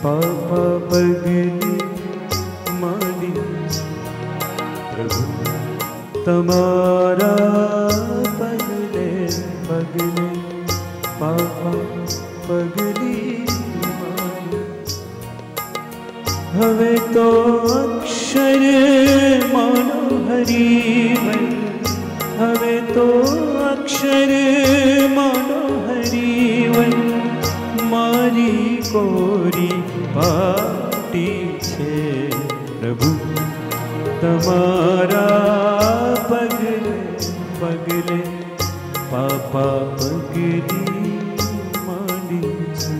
पापा पगली मांडी प्रभु तमारा पगले पगले पापा पगली मांडी हवे तो अक्षर मनोहरीवन हवे तो अक्षर मनोहरीवन मारी कोरी पाटी छे प्रभु तमारा पगले पगले पापा पगली मांडी छे।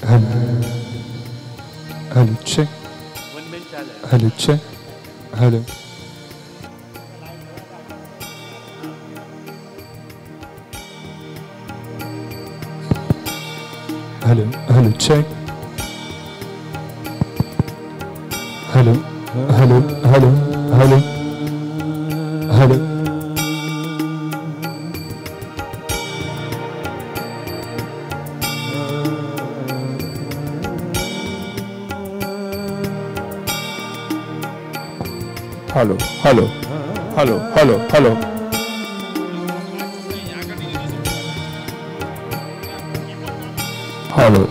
Hello, check. Hello, check. Hello. Hello, hello, check. Hello, hello, hello, hello, hello. Hello, hello, hello, hello, hello. Hello.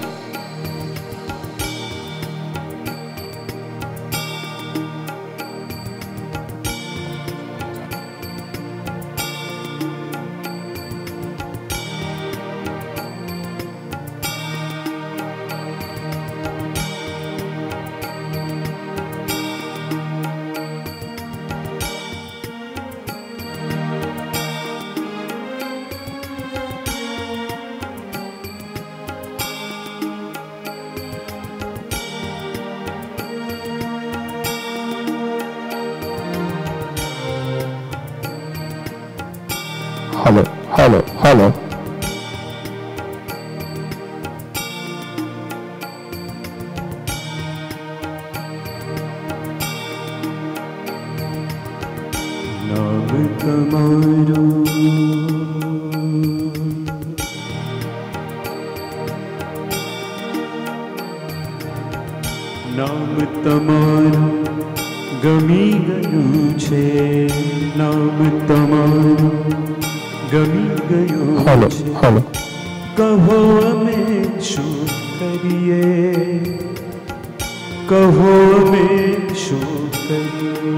Hello, hello, hello. नाम तमारो नाम तमारो गमी गયું છે नाम तमारो गमी गયું Hello, hello. कहो અમે શું કરીએ कहो અમે શું કરીએ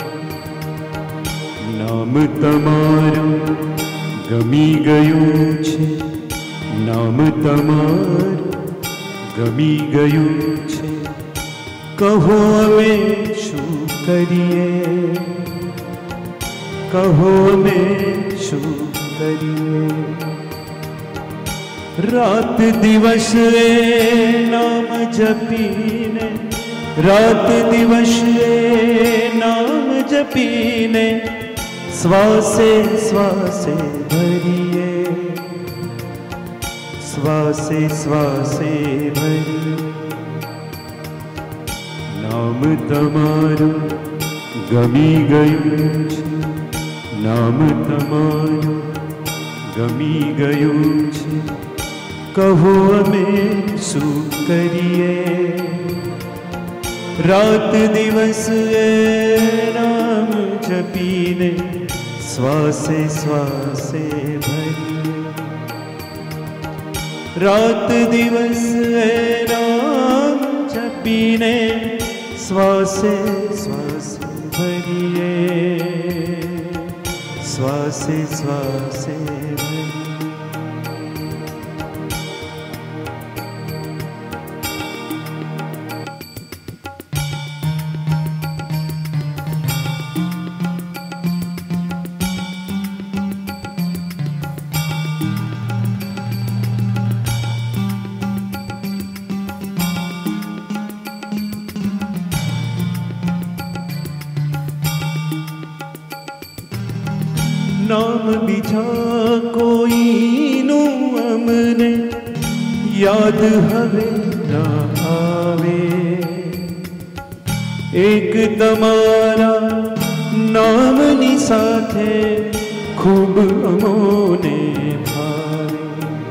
नाम तमारो गमी गયું છે नाम तमारो गमी गયું છે कहो અમે શું કરીએ कहो અમે શું કરીએ रात दिवस नाम जपीने रात दिवस नाम जपीने श्वासे श्वासे भरिए श्वासे श्वासे भरिए नाम तमारो गमी गયું છે नाम तमारो गमी गયું છે कहो અમે શું કરીએ रात दिवस नाम जपीने श्वासे श्वासे भरिए रात दिवस नाम जपीने श्वासे श्वासे भरिए श्वासे श्वासे भरिए नाम बीजा कोई नु अमने याद हवे ना आवे एक तमारा नाम नी साथे खूब अमोने भावे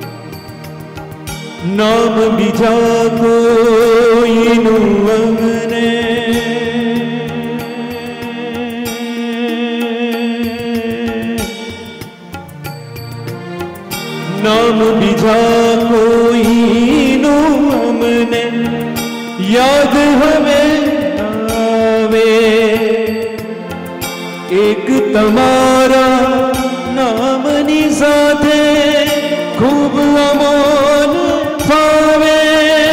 नाम बीजा कोई नु अमने नाम बीजा कोई नो हमने याद हमें आवे एक तमारा नाम नी साथे खूब अमोल पावे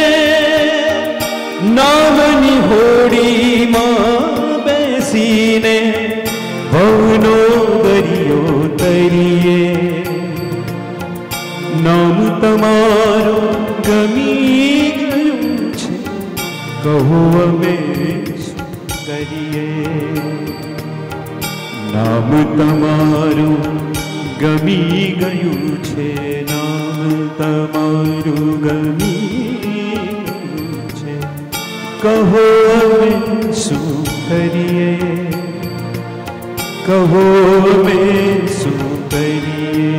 नाम नी होड़ी मां बेसीने भवनो दरियो तरिए नाम तमारो गमी કહો અમે શું કરીએ. નામ તમારું ગમી ગયું છે, નામ તમારું ગમી ગયું છે. કહો અમે શું કરીએ, કહો અમે શું કરીએ.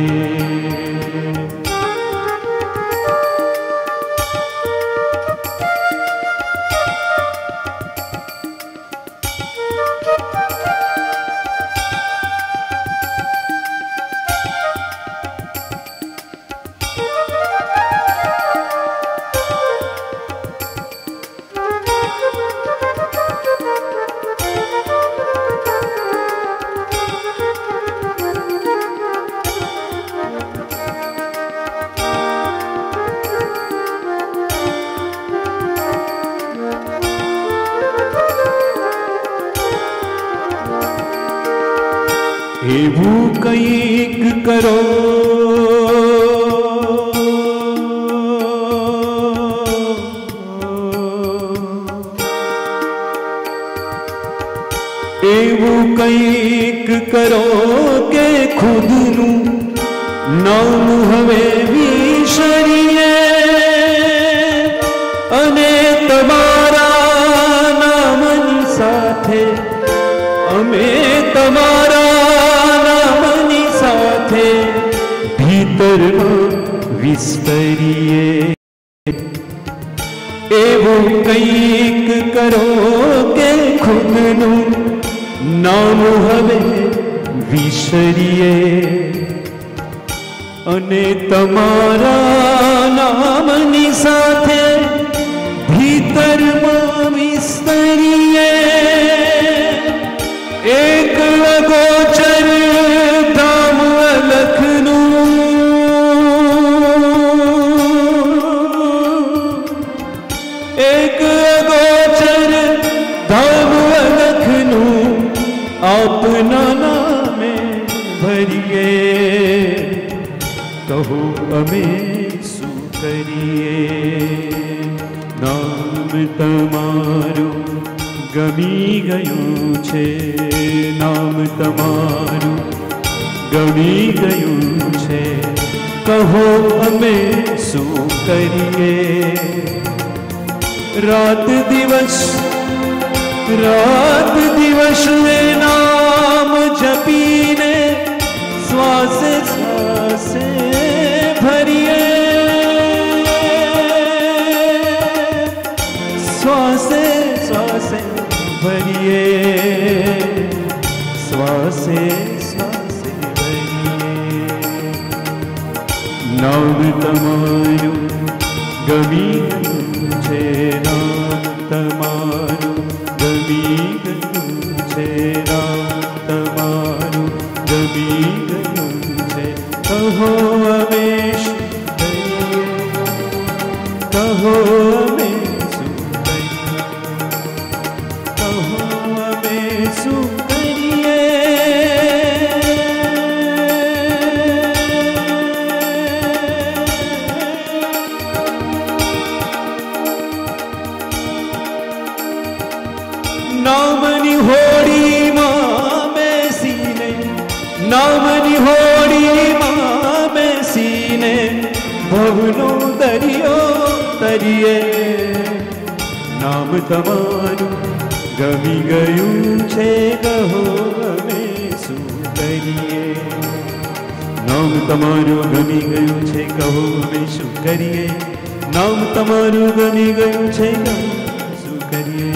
એવું કંઈક કરો એવું કંઈક કરો કે ખુદનું નામ હવે વિસરીએ અને તમારા નામની સાથે અમે તમારા ભીતરમાં વિસ્તરીએ. એવું કંઈક કરો કે ખુદનું નામ હવે વિસરીએ અને તમારા નામની સાથે ભીતરમાં વિસ્તરીએ. એક અગોચર ધામ અલખનું, એક અગોચર ધામ અલખનું આપના નામે ભરીએ. કહો અમે શું કરીએ. નામ તમારું ગમી ગયું છે, નામ તમારું ગમી ગયું છે. કહો અમે શું કરીએ. રાત દિવસ નામ જપીને શ્વાસે શ્વાસે ભરીએ, શ્વાસે શ્વાસે ભરીએ, શ્વાસે શ્વાસે ભરીએ. નામ તમારું ગમી ગયું છે, નામ તમારું ગમી ગયું છે, નામ તમારું ગમી ગયું છે. કહો અમે શું કરીએ, કહો અમે શું કરીએ, કહો અમે શું કરીએ. નામની હોડીમાં બેસીને, નામની હોડીમાં બેસીને ભવનો દરિયો તરીએ. નામ તમારું ગમી ગયું છે, કહો અમે શું કરીએ. નામ તમારું ગમી ગયું છે, કહો અમે શું કરીએ. નામ તમારું ગમી ગયું છે, કહો શું કરીએ.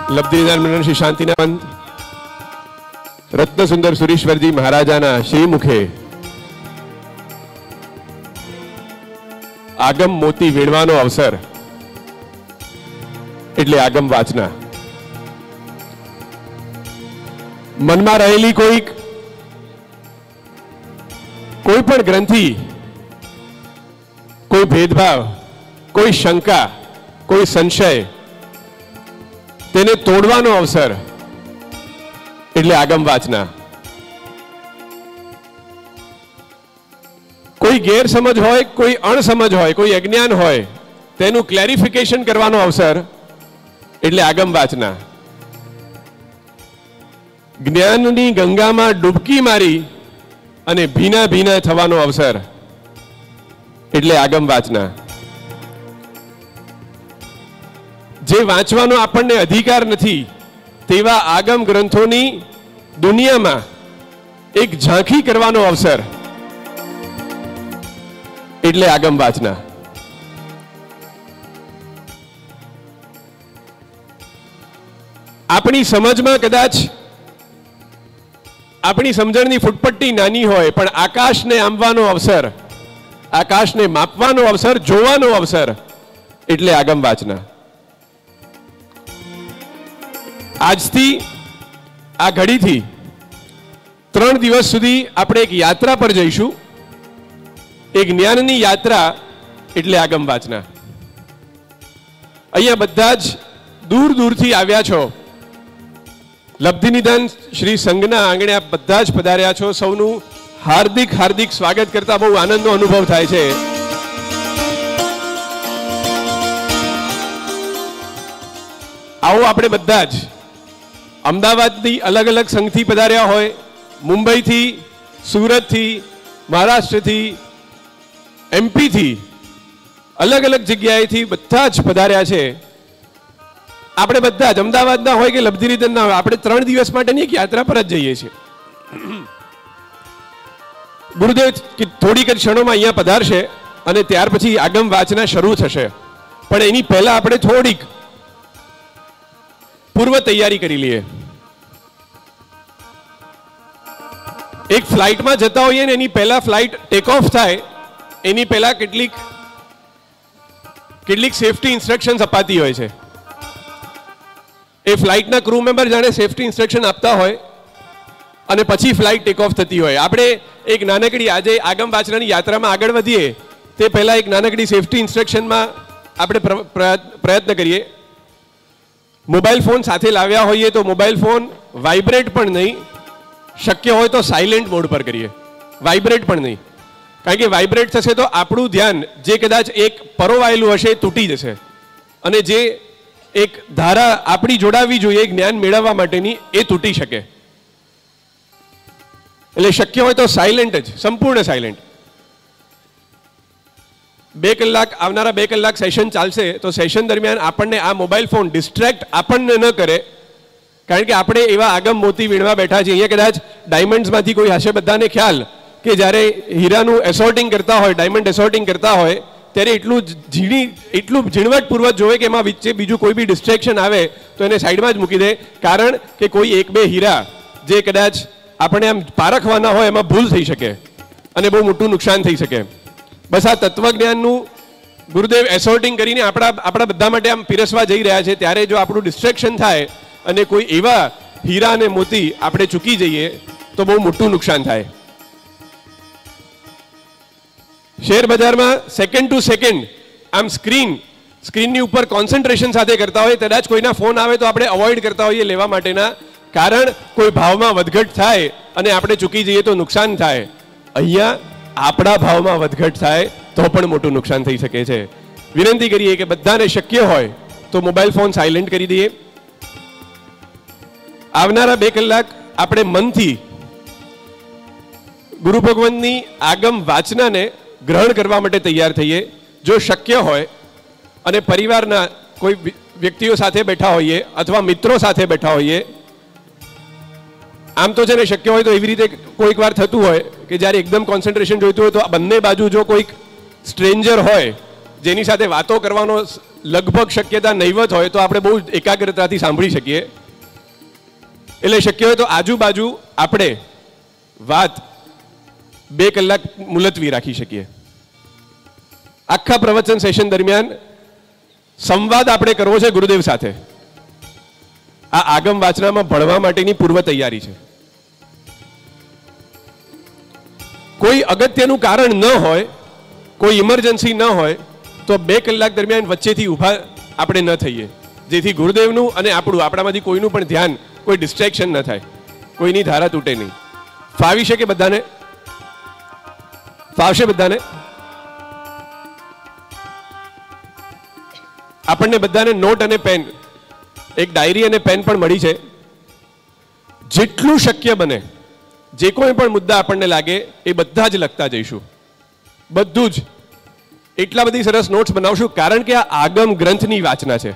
લબ્ધિદાન મંડળ શ્રી શાંતિનાથ રત્નસુંદર સુરેશ્વરજી મહારાજાના શ્રી મુખે આગમ મોતી વીણવાનો અવસર એટલે આગમ વાચના. મનમાં રહેલી કોઈ પણ ગ્રંથિ, કોઈ ભેદભાવ, કોઈ શંકા, કોઈ સંશય, તેને તોડવાનો અવસર એટલે આગમ વાચના. કોઈ ગેરસમજ હોય, કોઈ અણસમજ હોય, કોઈ અજ્ઞાન હોય, તેનું ક્લેરિફિકેશન કરવાનો અવસર એટલે આગમ વાચના. જ્ઞાનની ગંગામાં ડૂબકી મારી અને ભીના ભીના થવાનો અવસર એટલે આગમ વાચના. જે વાંચવાનો આપણને અધિકાર નથી તેવા આગમ ગ્રંથોની દુનિયામાં એક ઝાંખી કરવાનો અવસર એટલે આગમ વાચના. આપણી સમજમાં કદાચ આપણી સમજણની ફૂટપટ્ટી નાની હોય, પણ આકાશને આંબવાનો અવસર, આકાશને માપવાનો અવસર, જોવાનો અવસર એટલે આગમ વાચના. આજથી આ ઘડીથી 3 દિવસ સુધી આપણે એક યાત્રા પર જઈશું. એક જ્ઞાનની યાત્રા એટલે આગમ વાચના. અહીંયા બધા જ દૂર દૂરથી આવ્યા છો. લબ્ધિનિદાન શ્રી સંઘના આંગણે આપ બધા જ પધાર્યા છો. સૌનું હાર્દિક હાર્દિક સ્વાગત કરતા બહુ આનંદનો અનુભવ થાય છે. આવો આપણે બધા જ અમદાવાદથી અલગ અલગ સંઘથી પધાર્યા હોય, મુંબઈથી, સુરતથી, મહારાષ્ટ્રથી, એમપીથી, અલગ અલગ જગ્યાએથી બધા જ પધાર્યા છે. આપણે બધા જ અમદાવાદના હોય કે લબ્ધિનિદાનના હોય, આપણે 3 દિવસ માટેની એક યાત્રા પર જ જઈએ છીએ. ગુરુદેવ થોડીક જ ક્ષણોમાં અહીંયા પધારશે અને ત્યાર પછી આગમ વાચના શરૂ થશે. પણ એની પહેલા આપણે થોડીક પૂર્વ તૈયારી કરી લઈએ. એક ફ્લાઇટમાં જતા હોઈએ ને એની પહેલા ફ્લાઇટ ટેક ઓફ થાય એની પહેલા કેટલીક સેફટી ઇન્સ્ટ્રક્શન્સ અપાતી હોય છે. એ ફ્લાઇટના ક્રૂ મેમ્બર જાણે સેફટી ઇન્સ્ટ્રક્શન આપતા હોય અને પછી ફ્લાઇટ ટેક ઓફ થતી હોય. આપણે એક નાનકડી આજે આગમ વાચનાની યાત્રામાં આગળ વધીએ તે પહેલા એક નાનકડી સેફટી ઇન્સ્ટ્રક્શનમાં આપણે પ્રયત્ન કરીએ. મોબાઈલ ફોન સાથે લાવ્યા હોઈએ તો મોબાઈલ ફોન વાઇબ્રેટ પણ નહીં, શક્ય હોય તો સાયલેન્ટ મોડ પર કરીએ. વાઇબ્રેટ પણ નહીં, કારણ કે વાઇબ્રેટ થશે તો આપણું ધ્યાન જે કદાચ એક પરોવાયેલું હશે એ તૂટી જશે અને જે એક ધારા આપણી જોડાવી જોઈએ જ્ઞાન મેળવવા માટેની એ તૂટી શકે. એટલે શક્ય હોય તો સાયલેન્ટ જ, સંપૂર્ણ સાયલેન્ટ. 2 કલાક આવનારા 2 કલાક સેશન ચાલશે તો સેશન દરમિયાન આપણને આ મોબાઈલ ફોન ડિસ્ટ્રેક્ટ આપણને ન કરે, કારણ કે આપણે એવા આગમ મોતી વીણવા બેઠા છીએ. અહીંયા કદાચ ડાયમંડ્સમાંથી કોઈ હશે બધાને ખ્યાલ કે જ્યારે હીરાનું એસોર્ટિંગ કરતા હોય, ડાયમંડ એસોર્ટિંગ કરતા હોય ત્યારે એટલું ઝીણવટપૂર્વક જોવે કે એમાં વચ્ચે બીજું કોઈ બી ડિસ્ટ્રેક્શન આવે તો એને સાઈડમાં જ મૂકી દે, કારણ કે કોઈ 1-2 હીરા જે કદાચ આપણે આમ પારખવાના હોય એમાં ભૂલ થઈ શકે અને બહુ મોટું નુકસાન થઈ શકે. બસ આ તત્વજ્ઞાનનું ગુરુદેવ એસોર્ટિંગ કરીને આપણા બધા માટે આમ પીરસવા જઈ રહ્યા છે. ત્યારે જો આપણું ડિસ્ટ્રેક્શન થાય અને કોઈ એવા હીરા અને મોતી આપણે ચૂકી જઈએ તો બહુ મોટું નુકસાન થાય. શેર બજારમાં સેકન્ડ ટુ સેકન્ડ આમ સ્ક્રીનની ઉપર કોન્સન્ટ્રેશન સાથે કરતા હોય, કદાચ કોઈના ફોન આવે તો આપણે અવોઇડ કરતા હોઈએ લેવા માટેના, કારણ કોઈ ભાવમાં વધઘટ થાય અને આપણે ચૂકી જઈએ તો નુકસાન થાય. અહીંયા આપણા ભાવમાં વધઘટ થાય તો પણ મોટું નુકસાન થઈ શકે છે. વિનંતી કરીએ કે બધાને શક્ય હોય તો મોબાઈલ ફોન સાયલેન્ટ કરી દઈએ. આવનારા 2 કલાક આપણે મનથી ગુરુ ભગવાનની આગમ વાચનાને ગ્રહણ કરવા માટે તૈયાર થઈએ. જો શક્ય હોય અને પરિવારના કોઈ વ્યક્તિઓ સાથે બેઠા હોઈએ અથવા મિત્રો સાથે બેઠા હોઈએ, આમ તો છે ને શક્ય હોય તો એવી રીતે કોઈક વાર થતું હોય કે જ્યારે એકદમ કોન્સન્ટ્રેશન જોઈતું હોય તો બંને બાજુ જો કોઈક સ્ટ્રેન્જર હોય જેની સાથે વાતો કરવાનો લગભગ શક્યતા નહીવત હોય તો આપણે બહુ એકાગ્રતાથી સાંભળી શકીએ. એટલે શક્ય હોય તો આજુબાજુ આપણે વાત 2 કલાક મુલતવી રાખી શકીએ. આખા પ્રવચન સેશન દરમિયાન સંવાદ આપણે કરવો છે ગુરુદેવ સાથે. આ આગમ વાચનામાં ભણવા માટેની પૂર્વ તૈયારી છે. કોઈ અગત્યનું કારણ ન હોય, કોઈ ઇમરજન્સી ન હોય તો 2 કલાક દરમિયાન વચ્ચેથી ઊભા આપણે ન થઈએ, જેથી ગુરુદેવનું અને આપણામાંથી કોઈનું પણ ધ્યાન, કોઈ ડિસ્ટ્રેક્શન ન થાય, કોઈની ધારા તૂટે નહીં. ફાવી શકે બધાને? ફાવશે બધાને? આપણને બધાને નોટ અને પેન, એક ડાયરી અને પેન પણ મળી છે. જેટલું શક્ય બને જે કોઈ પણ મુદ્દા આપણને લાગે એ બધા જ લખતા જઈશું. બધું જ એટલા બધી સરસ નોટ્સ બનાવશું, કારણ કે આ આગમ ગ્રંથની વાચના છે.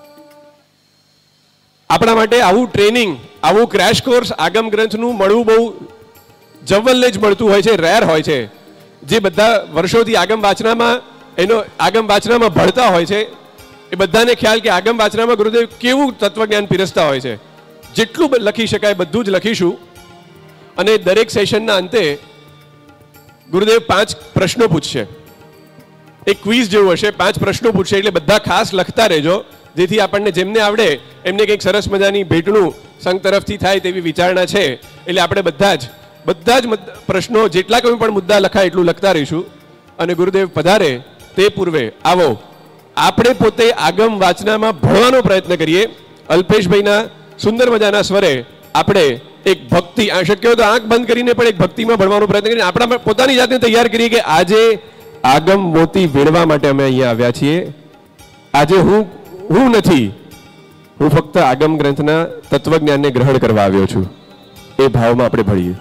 આપણા માટે આવું ટ્રેનિંગ, આવું ક્રેશ કોર્સ આગમ ગ્રંથનું મળવું બહુ જવલ્લે જ મળતું હોય છે, રેર હોય છે. જે બધા વર્ષોથી આગમ વાચનામાં ભળતા હોય છે એ બધાને ખ્યાલ કે આગમ વાચનામાં ગુરુદેવ કેવું તત્વજ્ઞાન પીરસતા હોય છે. જેટલું લખી શકાય બધું જ લખીશું. અને દરેક સેશનના અંતે ગુરુદેવ 5 પ્રશ્નો પૂછશે. એક ક્વિઝ જેવું હશે, 5 પ્રશ્નો પૂછશે, એટલે બધા ખાસ લખતા રહેજો, જેથી આપણને જેમને આવડે એમને કંઈક સરસ મજાની ભેટનું સંઘ તરફથી થાય તેવી વિચારણા છે. એટલે આપણે બધા જ પ્રશ્નો, જેટલા કોઈ પણ મુદ્દા લખાય એટલું લખતા રહીશું. અને ગુરુદેવ પધારે તે પૂર્વે આવો આપણે પોતે આગમ વાચનામાં ભણવાનો પ્રયત્ન કરીએ. અલ્પેશભાઈના સુંદર મજાના સ્વરે આપણે એક ભક્તિ, શક્ય હોય તો આંખ બંધ કરીને પણ એક ભક્તિમાં ભણવાનો પ્રયત્ન કરીને આપણા પોતાની જાતને તૈયાર કરીએ કે આજે આગમ મોતી વેણવા માટે અમે અહીંયા આવ્યા છીએ. આજે હું નથી, હું ફક્ત આગમ ગ્રંથના તત્વજ્ઞાનને ગ્રહણ કરવા આવ્યો છું. એ ભાવમાં આપણે ભણીએ.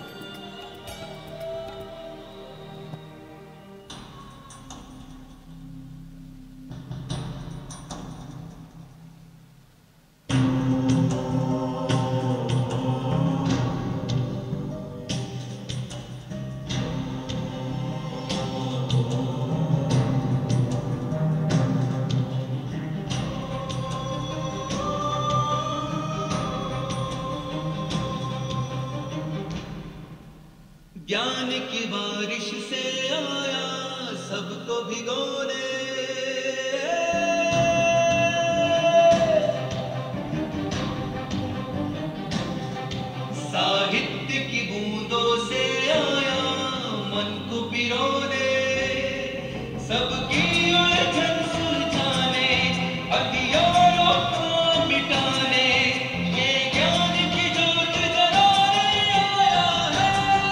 ज्ञान की बारिश से आया सबको भिगोने, साहित्य की बूंदों से आया मन को पिरोने, सबकी उलझन सुलझाने, अंधियारों को मिटाने, ये ज्ञान की ज्योत जलाने आया है.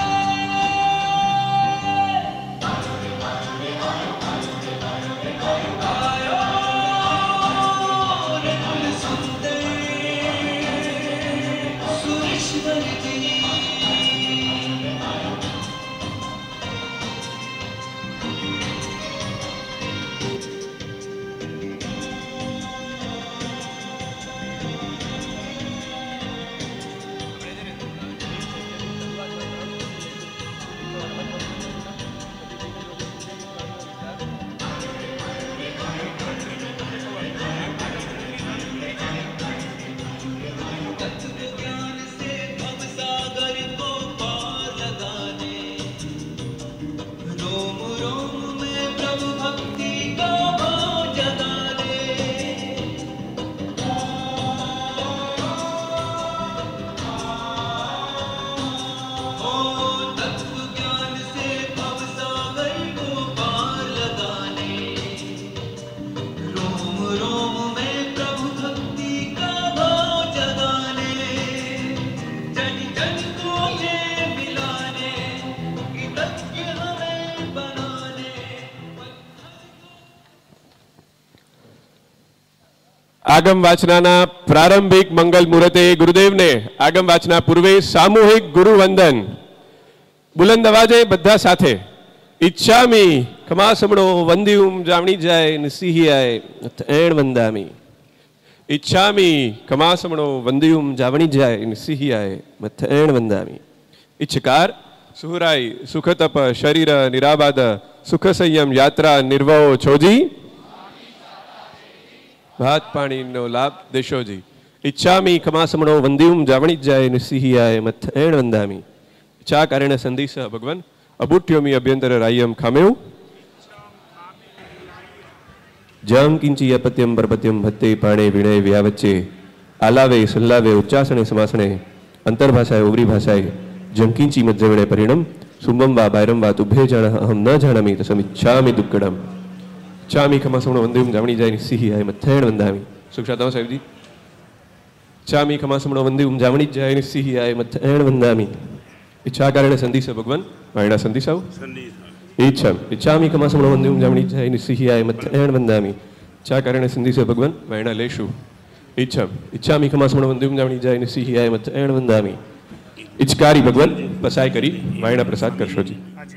આગમ વાચનાના પ્રારંભિક મંગલ મુહૂર્તે ગુરુદેવને આગમ વાચના પૂર્વે સામૂહિક ગુરુવંદન. બુલંદ અવાજે બધા સાથે. ઈચ્છામી ખમાસમણો વંદ્યુમ જાવણી જાય નિસિહિયાય એણ વંદામી. ઈચ્છામી ખમાસમણો વંદ્યુમ જાવણી જાય નિસિહિયાય મથેણ વંદામી. ઈચ્છકાર સુહરાય સુખતપ શરીર નિરાબાદ સુખ સંયમ યાત્રા નિર્વહો છોજી ભાત પાણીનો લાભ દેશોજી. ઈચ્છામી ખમાસમણો વંદ્યુમ જાવણી જાય નિસિહિયાય મથેણ વંદામી. ઈચ્છા કારણે સંધિસ ભગવાન અબુટ્યોમી અભ્યંતર રાયમ ખામેઉ. જમ કિંચી અપત્યમ પરપત્યમ ભત્તે પાણે વિણય વ્યાવચ્ચે આલાવે સલ્લાવે ઉચ્ચાસણે સમાસણે અંતરભાષાએ ઉગ્રી ભાષાએ જંકિંચી મધ્યવણે પરિણમ સુંબમ વા બાયરમ વા તુભે જાણ અહમ ન જાણામી તસમિચ્છામી દુક્કડમ. ઈચ્છામી ખમાસમણો વંદ્યુમ જાવણી જાય નિસિહિયાય મથેણ વંદામી. સુખશાતાઓ સાહેબજી. ઈચ્છામી ખમાસમણો વંદ્યુમ જાવણી જાય નિસિહિયાય મથેણ વંદામી. ઈચ્છા કારણે સંધિસ ભગવાન વાયણા સંધિસાવ. ઈચ્છામી ખમાસમણો વંદ્યુમ જાવણી જાય નિસિહિયાય મથેણ વંદામી. ઈચ્છા કારણે સંધિસ ભગવાન વાયણા લેશું. ઈચ્છામી ખમાસમણો વંદ્યુમ જાવણી જાય નિસિહિયાય મથેણ વંદામી. ઇચ્છકારી ભગવાન પસાય કરી વાયણા પ્રસાદ કરશોજી.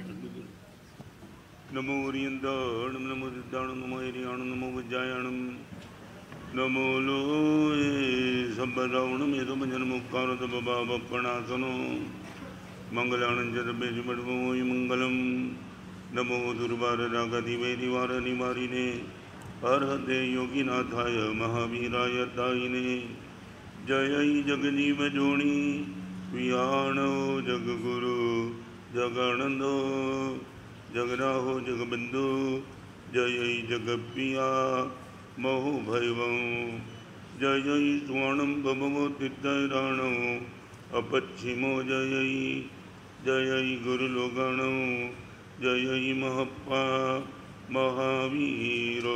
નમો રિયંદાણમ નમો સિદ્ધાણમ નમો હિરિયાણમ નમો વિજ્જાયાણમ નમો લોએ સબ્બરાવણમ એ સમજન મુક્કારો તબબા બપ્પણાસનો મંગલાણં જરબેજુ બડવોય મંગલમ. નમો દુર્વાર રાગધિ વૈરિવાર નિવારીને અર્હતે યોગીનાથાય મહાવીરાય તાઈને. જય જગજીવ જોણી વિયાણો જગગુરુ જગાનંદો જગરાહો જગબંધુ. જય જગપિયા મહો ભૈવં. જય સ્વર્ણમ ભમવો તીર્થરાણો અપચ્છિમો. જય ગુરુલોગાણો. જય મહપ્પા મહાવીરો.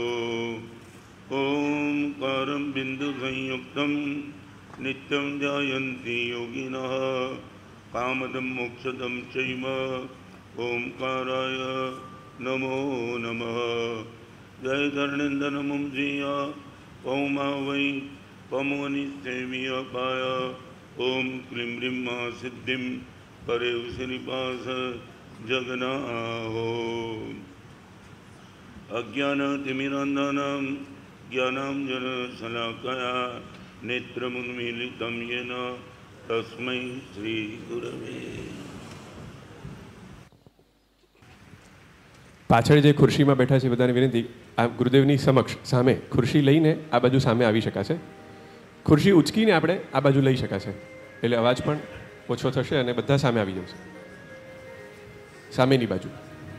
ઓમકારમ બિંદુ સંયુક્તમ નિત્યમ જાયંતિ યોગિનઃ કામદમ મોક્ષદમ ચૈવ. ઓમકારાય નમો નમઃ. જય ધર્ણેન્દ્રનમં શ્રીય પૌમા વૈ પમોનિસેવ્ય પાય. ઓમ ક્લીમ રીમ સિદ્ધિમ પરેવ શ્રીપાસ જગનાહો. અજ્ઞાનતિમિરાંધનં જ્ઞાનાંજન શલાકયા નેત્રમુન્મીલિतं येन તસ્મૈ શ્રી ગુરવે. પાછળ જે ખુરશીમાં બેઠા છે બધાને વિનંતી, આ ગુરુદેવની સમક્ષ સામે ખુરશી લઈને આ બાજુ સામે આવી શકાશે. ખુરશી ઉચકીને આપણે આ બાજુ લઈ શકાશે એટલે અવાજ પણ ઓછો થશે અને બધા સામે આવી જશે. સામેની બાજુ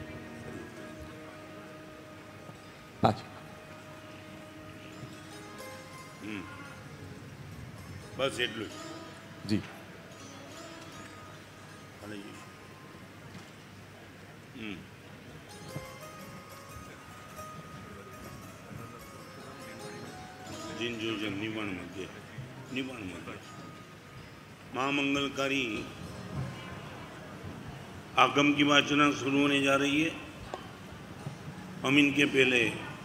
પાછળ. બસ એટલું જી. जिनजोजन निवाण मध्य महामंगलकारी आगम की वाचना शुरू होने जा रही है. हम इनके पहले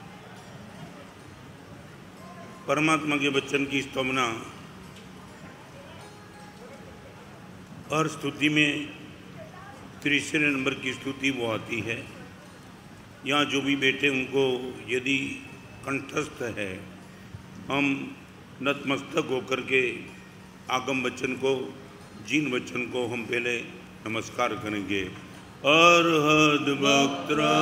परमात्मा के वचन की स्तवना हर स्तुति में तीसरे नंबर की स्तुति वो आती है. यहाँ जो भी बैठे उनको यदि कंठस्थ है हम नतमस्तक होकर के आगम वचन को जिन वचन को हम पहले नमस्कार करेंगे. अर्हद वक्त्रा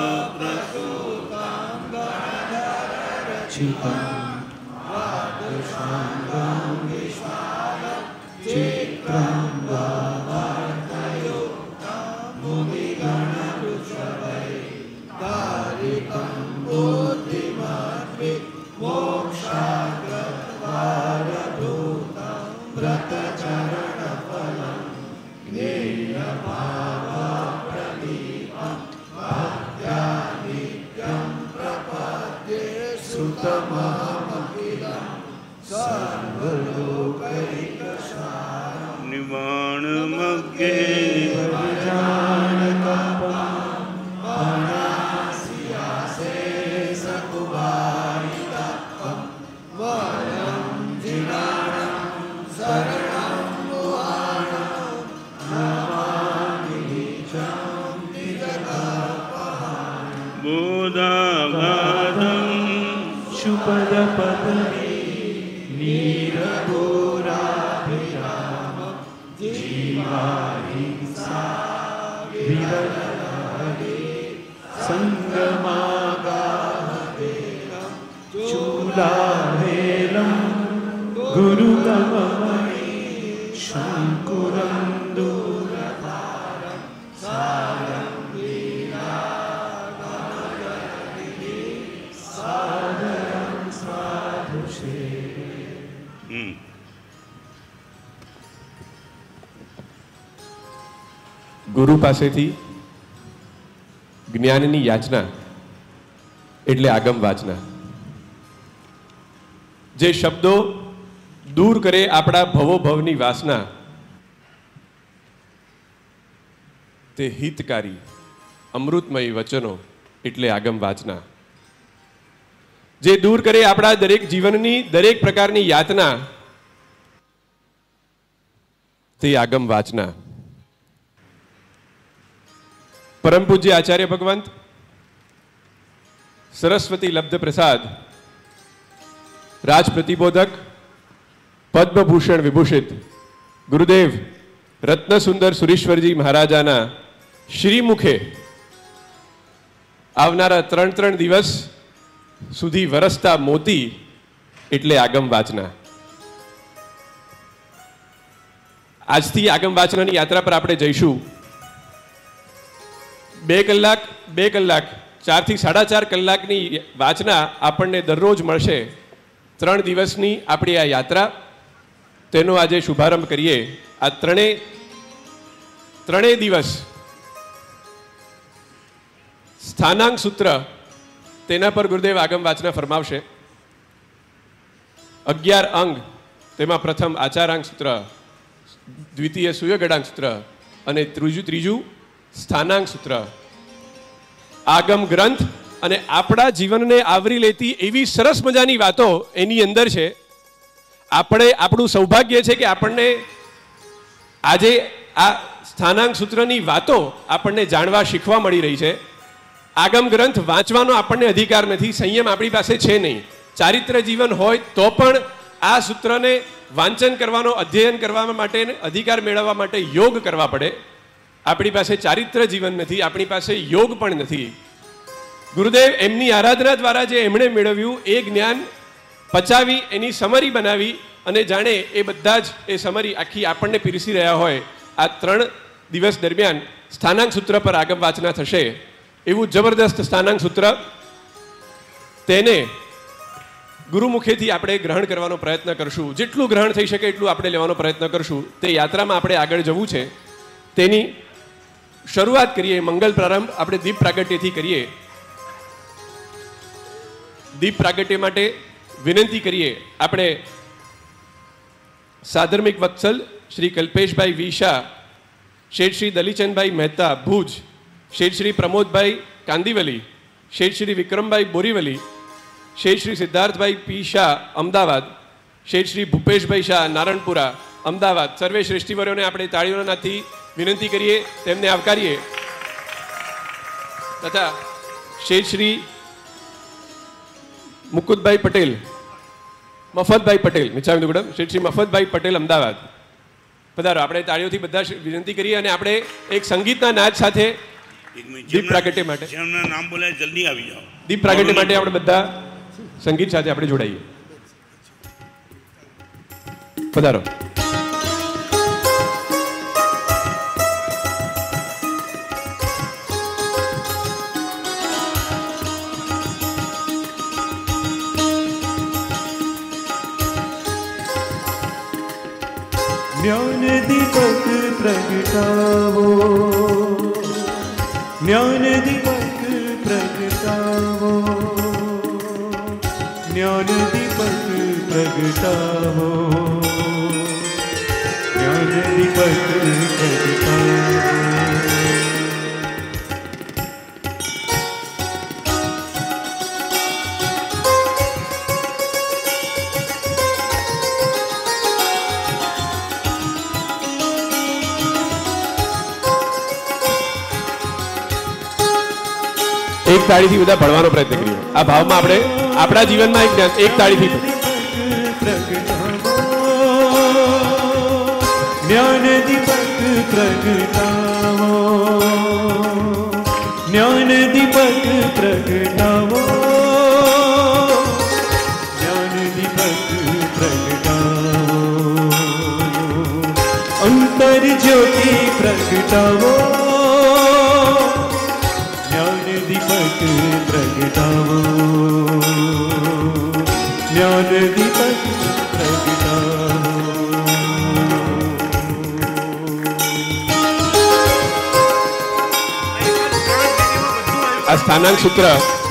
निवाण मगे दाहेलं गुरुतममणि शङ्कुरं दूरपारं सारं लीलागमगणनिधि सादरं साधुषे। ગુરુ પાસેથી જ્ઞાનની યાચના એટલે આગમ વાચના. જે શબ્દો દૂર કરે આપણા ભવોભવની વાસના, તે હિતકારી અમૃતમય વચનો એટલે આગમ વાચના. જે દૂર કરે આપણા દરેક જીવનની દરેક પ્રકારની યાતના, તે આગમ વાચના. પરમ પૂજ્ય આચાર્ય ભગવંત સરસ્વતી લબ્ધ પ્રસાદ રાજ પ્રતિબોધક પદ્મભૂષણ વિભૂષિત ગુરુદેવ રત્ન સુંદર સુરેશ્વરજી મહારાજાના શ્રીમુખે આવનારા 3 દિવસ સુધી વરસતા મોતી એટલે આગમ વાચના. આજથી આગમ વાચનાની યાત્રા પર આપણે જઈશું. 2 કલાક 4 થી 4.5 કલાકની વાચના આપણને દરરોજ મળશે. 3 દિવસની આપણી આ યાત્રા, તેનો આજે શુભારંભ કરીએ. આ ત્રણેય દિવસ સ્થાનાંક સૂત્ર, તેના પર ગુરુદેવ આગમ વાચના ફરમાવશે. 11 અંગ, તેમાં પ્રથમ આચારાંક સૂત્ર, દ્વિતીય સુયગડાંક સૂત્ર અને ત્રીજું સ્થાનાંક સૂત્ર. આગમ ગ્રંથ અને આપણા જીવનને આવરી લેતી એવી સરસ મજાની વાતો એની અંદર છે. આપણું સૌભાગ્ય છે કે આપણને આજે આ સ્થાનાંક સૂત્રની વાતો આપણને જાણવા શીખવા મળી રહી છે. આગમ ગ્રંથ વાંચવાનો આપણને અધિકાર નથી, સંયમ આપણી પાસે છે નહીં. ચારિત્ર જીવન હોય તો પણ આ સૂત્રને વાંચન કરવાનો, અધ્યયન કરવા માટે, અધિકાર મેળવવા માટે યોગ કરવા પડે. આપણી પાસે ચારિત્ર જીવન નથી, આપણી પાસે યોગ પણ નથી. ગુરુદેવ એમની આરાધના દ્વારા જે એમણે મેળવ્યું એ જ્ઞાન પચાવી, એની સમરી બનાવી અને જાણે એ બધા જ એ સમરી આખી આપણને પીરસી રહ્યા હોય. આ 3 દિવસ દરમિયાન સ્થાનાંક સૂત્ર પર આગમ વાચના થશે. એવું જબરદસ્ત સ્થાનાંક સૂત્ર, તેને ગુરુમુખેથી આપણે ગ્રહણ કરવાનો પ્રયત્ન કરશું. જેટલું ગ્રહણ થઈ શકે એટલું આપણે લેવાનો પ્રયત્ન કરશું. તે યાત્રામાં આપણે આગળ જવું છે. તેની શરૂઆત કરીએ. મંગલ પ્રારંભ આપણે દીપ પ્રાગટ્યથી કરીએ. દીપ પ્રાગટ્ય માટે વિનંતી કરીએ આપણે સાધર્મિક વત્સલ શ્રી કલ્પેશભાઈ વી શાહ, શેઠ શ્રી દલીચંદભાઈ મહેતા ભુજ, શેઠ શ્રી પ્રમોદભાઈ કાંદીવલી, શેઠ શ્રી વિક્રમભાઈ બોરીવલી, શેઠ શ્રી સિદ્ધાર્થભાઈ પી શાહ અમદાવાદ, શેઠ શ્રી ભૂપેશભાઈ શાહ નારણપુરા અમદાવાદ. સર્વે શ્રેષ્ઠીવરોને આપણે તાળીઓનાથી વિનંતી કરીએ, તેમને આવકારીએ. તથા શેઠ શ્રી મુકુદભાઈ પટેલ, મફતભાઈ પટેલ મિચ્છામિદુક્કડમ, શેઠ શ્રી મફતભાઈ પટેલ અમદાવાદ. પધારો. આપણે તાળીઓથી બધા વિનંતી કરીએ અને આપણે એક સંગીતના નાદ સાથે દીપ પ્રાગટ્ય માટે, જેમના નામ બોલાય જલ્દી આવી જાઓ. દીપ પ્રાગટ્ય માટે આપણે બધા સંગીત સાથે આપણે જોડાઈએ. પધારો. ज्ञान दीपक प्रगटावो, ज्ञान दीपक प्रगटावो, ज्ञान दीपक प्रगटावो, ज्ञान दीपक प्रगटावो. એક તાળીથી બધા ભણવાનો પ્રયત્ન કરીએ. આ ભાવમાં આપણે આપણા જીવનમાં એક તાળીથી ज्ञान दीपक प्रगटावो, ज्ञान दीपक प्रगटावो, ज्ञान ज्योति प्रगटावो ज्ञान दीपक प्रगटावो ज्ञान दीपक प्रगटावो આ સ્થાનાંક સૂત્ર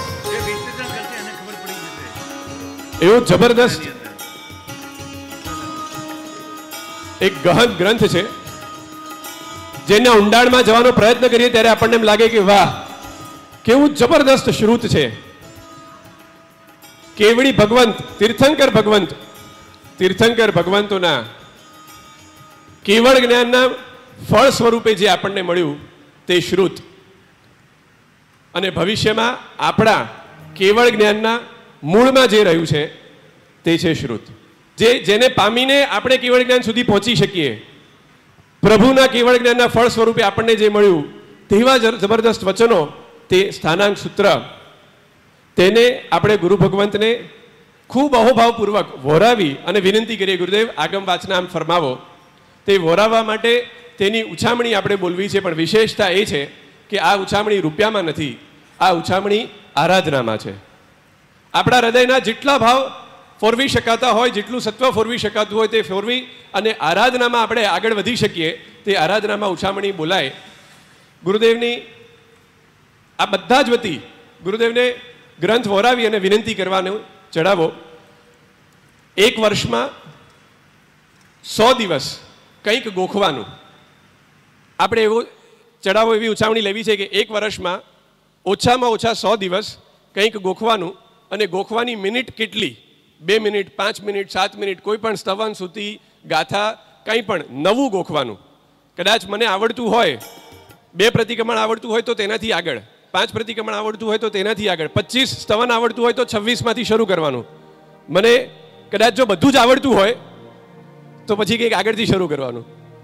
એવું જબરદસ્ત એક ગહન ગ્રંથ છે જેના ઊંડાણમાં જવાનો પ્રયત્ન કરીએ ત્યારે આપણને એમ લાગે કે વાહ કેવું જબરદસ્ત શ્રુત છે. કેવડી ભગવંત તીર્થંકર ભગવંતોના કેવળ જ્ઞાનના ફળ સ્વરૂપે જે આપણને મળ્યું તે શ્રુત અને ભવિષ્યમાં આપણા કેવળ જ્ઞાનના મૂળમાં જે રહ્યું છે તે છે શ્રુત. જેને પામીને આપણે કેવળ જ્ઞાન સુધી પહોંચી શકીએ, પ્રભુના કેવળ જ્ઞાનના ફળ સ્વરૂપે આપણને જે મળ્યું તેવા જબરદસ્ત વચનો, તે સ્થાનાંક સૂત્ર, તેને આપણે ગુરુ ભગવંતને ખૂબ અહોભાવપૂર્વક વહોરાવી અને વિનંતી કરીએ, ગુરુદેવ આગમ વાચનામ ફરમાવો. તે વહોરાવવા માટે તેની ઉછામણી આપણે બોલવી છે, પણ વિશેષતા એ છે કે આ ઉછામણી રૂપિયામાં નથી, આ ઉછામણી આરાધનામાં છે. આપણા હૃદયના જેટલા ભાવ ફોરવી શકાતા હોય, જેટલું સત્વ ફોરવી શકાતું હોય તે ફોરવી અને આરાધનામાં આપણે આગળ વધી શકીએ, તે આરાધનામાં ઉછામણી બોલાય. ગુરુદેવની આ બધા જ વતી ગુરુદેવને ગ્રંથ વહોરાવી અને વિનંતી કરવાનું ચડાવો. એક વર્ષમાં 100 દિવસ કંઈક ગોખવાનું આપણે એવો ચડાવો, એવી ઉછામણી લેવી છે કે એક વર્ષમાં ઓછામાં ઓછા 100 દિવસ કંઈક ગોખવાનું, અને ગોખવાની મિનિટ કેટલી, 2 મિનિટ, 5 મિનિટ, 7 મિનિટ, કોઈ પણ સ્તવન, સુતી, ગાથા, કંઈ પણ નવું ગોખવાનું. કદાચ મને આવડતું હોય 2 પ્રતિક્રમણ આવડતું હોય તો તેનાથી આગળ, 5 પ્રતિક્રમણ આવડતું હોય તો તેનાથી આગળ, 25 સ્તવન આવડતું હોય તો 26માંથી શરૂ કરવાનું. મને કદાચ જો બધું જ આવડતું હોય તો પછી કંઈક આગળથી શરૂ કરવાનું.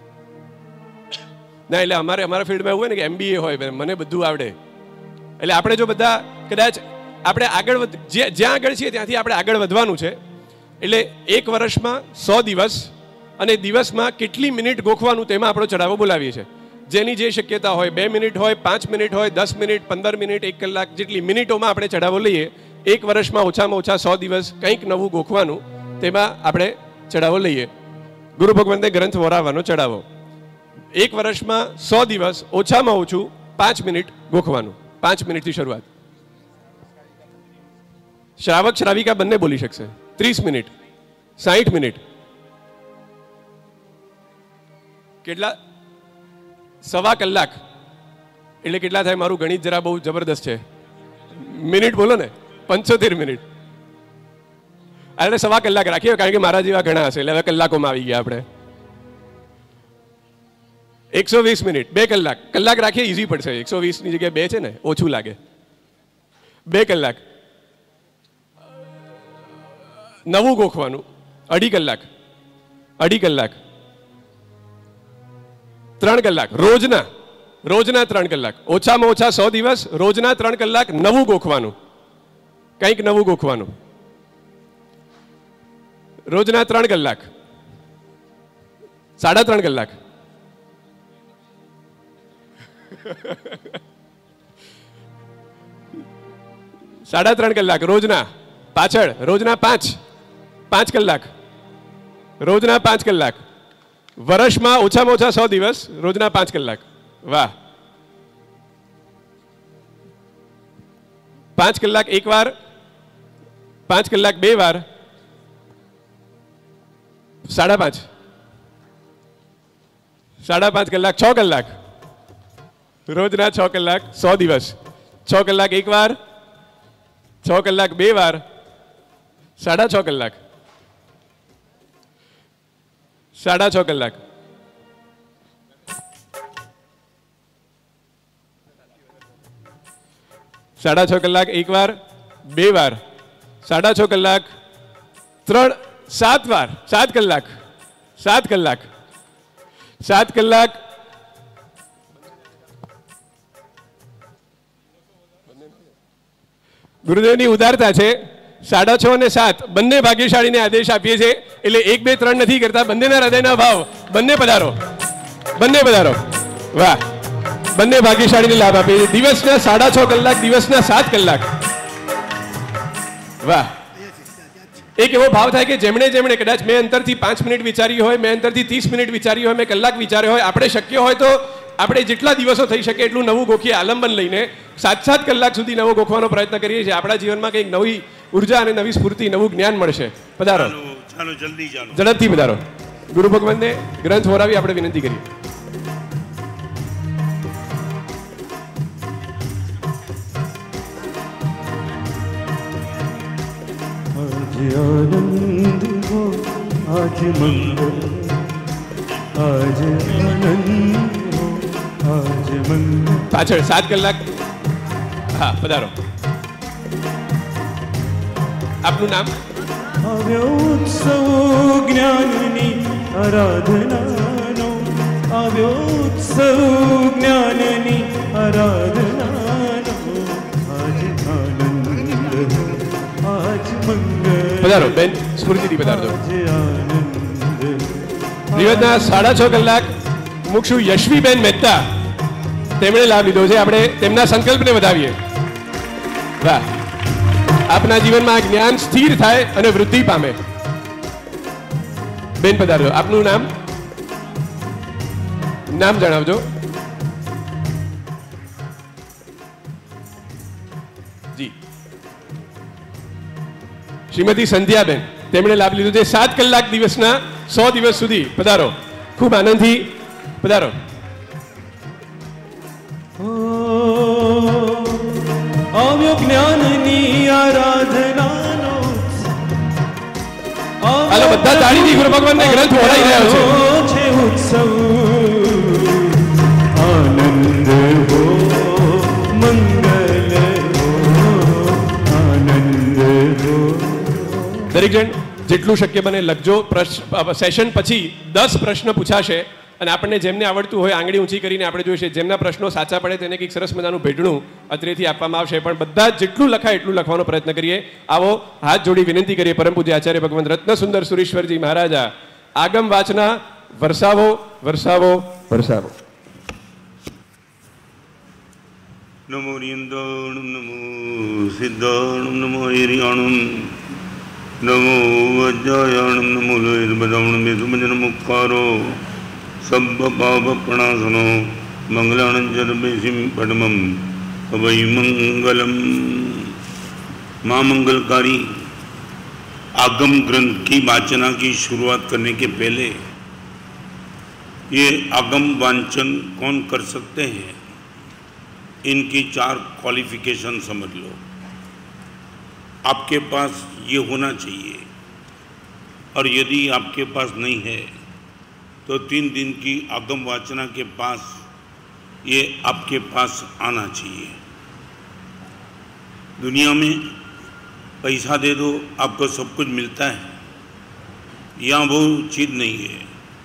ના, એટલે અમારા ફિલ્ડમાં એવું હોય ને કે MBA હોય, મને બધું આવડે. એટલે આપણે જો બધા કદાચ આપણે આગળ જ્યાં આગળ છીએ ત્યાંથી આપણે આગળ વધવાનું છે. એટલે એક વર્ષમાં 100 દિવસ અને દિવસમાં કેટલી મિનિટ ગોખવાનું તેમાં આપણો ચડાવો બોલાવીએ છીએ. જેની જે શક્યતા હોય, 2 મિનિટ હોય, 5 મિનિટ હોય, 10 મિનિટ, 15 મિનિટ, 1 કલાક જેટલી મિનિટોમાં આપણે ચડાવો લઈએ. એક વર્ષમાં ઓછામાં ઓછા 100 દિવસ કંઈક નવું ગોખવાનું, તેમાં આપણે ચડાવો લઈએ. ગુરુ ભગવંતે ગ્રંથ વહોરાવવાનો ચડાવો. એક વર્ષમાં 100 દિવસ ઓછામાં ઓછું 5 મિનિટ ગોખવાનું. 5 મિનિટથી શરૂઆત. શ્રાવક શ્રાવિકા બંને બોલી શકશે. 30 મિનિટ, 60 મિનિટ, કેટલા? 1.25 કલાક. એટલે કેટલા થાય? મારું ગણિત જરા બહુ જબરદસ્ત છે. મિનિટ બોલો ને, 75 મિનિટ. એટલે 1.25 કલાક રાખીએ, કારણ કે મારા જેવા ઘણા હશે, એટલે હવે કલાકોમાં આવી ગયા આપણે. 120 મિનિટ, 2 કલાક. કલાક રાખીએ, ઈઝી પડશે. 120ની જગ્યાએ 2 છે ને, ઓછું લાગે. 2 કલાક. નવું ગોખવાનું 2.5 કલાક, 2.5 કલાક, 3 કલાક. રોજના 3 કલાક. ઓછામાં ઓછા 100 દિવસ, રોજના 3 કલાક નવું ગોખવાનું, કંઈક નવું ગોખવાનું. રોજના 3 કલાક, 3.5 કલાક. સાડા 3 કલાક રોજના. પાછળ રોજના 5 કલાક, રોજના 5 કલાક. વર્ષમાં ઓછામાં ઓછા 100 દિવસ, રોજના 5 કલાક. વાહ! 5 કલાક એક વાર, 5 કલાક 2 વાર, 5.5. 5.5 કલાક 6 કલાક. રોજના 6 કલાક, 100 દિવસ. 6 કલાક એક વાર, 6 કલાક 2 વાર, 6.5 કલાક. 6.5 કલાક. સાડા 6 કલાક એક વાર, 2 વાર, 6.5 કલાક, 7 વાર, 7 કલાક, 7 કલાક, 7 કલાક. ગુરુદેવની ઉદારતા છે. 6.5 અને 7 બંને ભાગ્યશાળીને આદેશ આપીએ છીએ. એટલે 1, 2, 3 નથી કરતા. બંનેના હૃદયના ભાવ બંને પધારો. બંને પધારો. વાહ, બંને ભાગ્યશાળીને લાભ આપે. દિવસના 6.5 કલાક, દિવસના 7 કલાક. વાહ. એક એવો ભાવ થાય કે જેમણે કદાચ મેં અંતરથી 5 મિનિટ વિચારી હોય, મેં અંતરથી 30 મિનિટ વિચારી હોય, મેં કલાક વિચાર્યો હોય, આપણે શક્ય હોય તો આપણે જેટલા દિવસો થઈ શકે એટલું નવું ગોખીએ આલંબન લઈને 7 કલાક સુધી નવો ગોખવાનો પ્રયત્ન કરીએ છીએ. આપણા જીવનમાં કંઈક નવી ઉર્જા અને નવી સ્ફૂર્તિ, નવું જ્ઞાન મળશે. પધારો, ચાલો જલ્દી ચાલો, ઝડપથી પધારો. ગુરુ ભગવાનને ગ્રંથ વરાવી આપણે વિનંતી કરીએ. आज आनंद हो, आज मंगल, आज आनंद हो, आज मंगल. પાછળ 7 કલાક. હા, પધારો. આપનું નામ? આવ્યો ઉત્સવ જ્ઞાનની આરાધનાનો, આવ્યો ઉત્સવ જ્ઞાનની આરાધનાનો, આજ આનંદ હો, આજ મંગલ. પધારો બેન, સ્ફૂર્તિથી પધારજો. આજ આનંદ. દિવસના 6.5 કલાક મુક્ષુ યશવીબેન મહેતા તેમણે લાભ લીધો છે. આપણે તેમના સંકલ્પને વધાવીએ. વાહ. આપના જીવનમાં જ્ઞાન સ્થિર થાય અને વૃદ્ધિ પામે. બેન પધારજો. આપનું નામ? નામ જણાવજો. જી. શ્રીમતી સંધ્યાબેન, તેમણે લાભ લીધો છે 7 કલાક દિવસના 100 દિવસ સુધી. પધારો, ખૂબ આનંદથી પધારો. આવ્યો જ્ઞાનની આરાધનાનો, હાલો બધા તાળીથી ગુરુ ભગવાનને ગ્રંથ ઓળાઈ રહ્યો છે ઉત્સવ. આનંદ હો, મંગલ હો, આનંદ હો. દરેક જણ જેટલું શક્ય બને લખજો. સેશન પછી 10 પ્રશ્ન પૂછાશે અને આપણને જેમને આવડતું હોય આંગળી ઊંચી કરીને આપણે જોઈશે. જેમના પ્રશ્નો સાચા પડે તેને કંઈક સરસ મજાનું ભેટણું અત્રેથી આપવામાં આવશે. પણ બધા જેટલું લખાય એટલું લખવાનો પ્રયત્ન કરીએ. આવો હાથ જોડી વિનંતી કરીએ. પરમ પૂજ્ય આચાર્ય ભગવાન રત્ન સુંદર સુરેશ્વરજી મહારાજા આગમ વાચના વરસાવો વરસાવો વરસાવો. નમો રિયંદાણમ, નમો સિદ્ધાણમ, નમો હિરિયાણમ, નમો વજ્જાયાણમ, નમો લોહિર્બદાણમ, મેધુમજન મુક્કારો સબ્બ પાપ પ્રણાસનો મંગલાણંજરબેસિમ પડમમ અભય મંગલમ. माँ मंगलकारी आगम ग्रंथ की वाचना की शुरुआत करने के पहले ये आगम वांचन कौन कर सकते हैं, इनकी 4 क्वालिफिकेशन समझ लो. आपके पास ये होना चाहिए और यदि आपके पास नहीं है तो 3 दिन की आगम वाचना के पास ये आपके पास आना चाहिए. दुनिया में पैसा दे दो आपको सब कुछ मिलता है, यहाँ वो चीज़ नहीं है.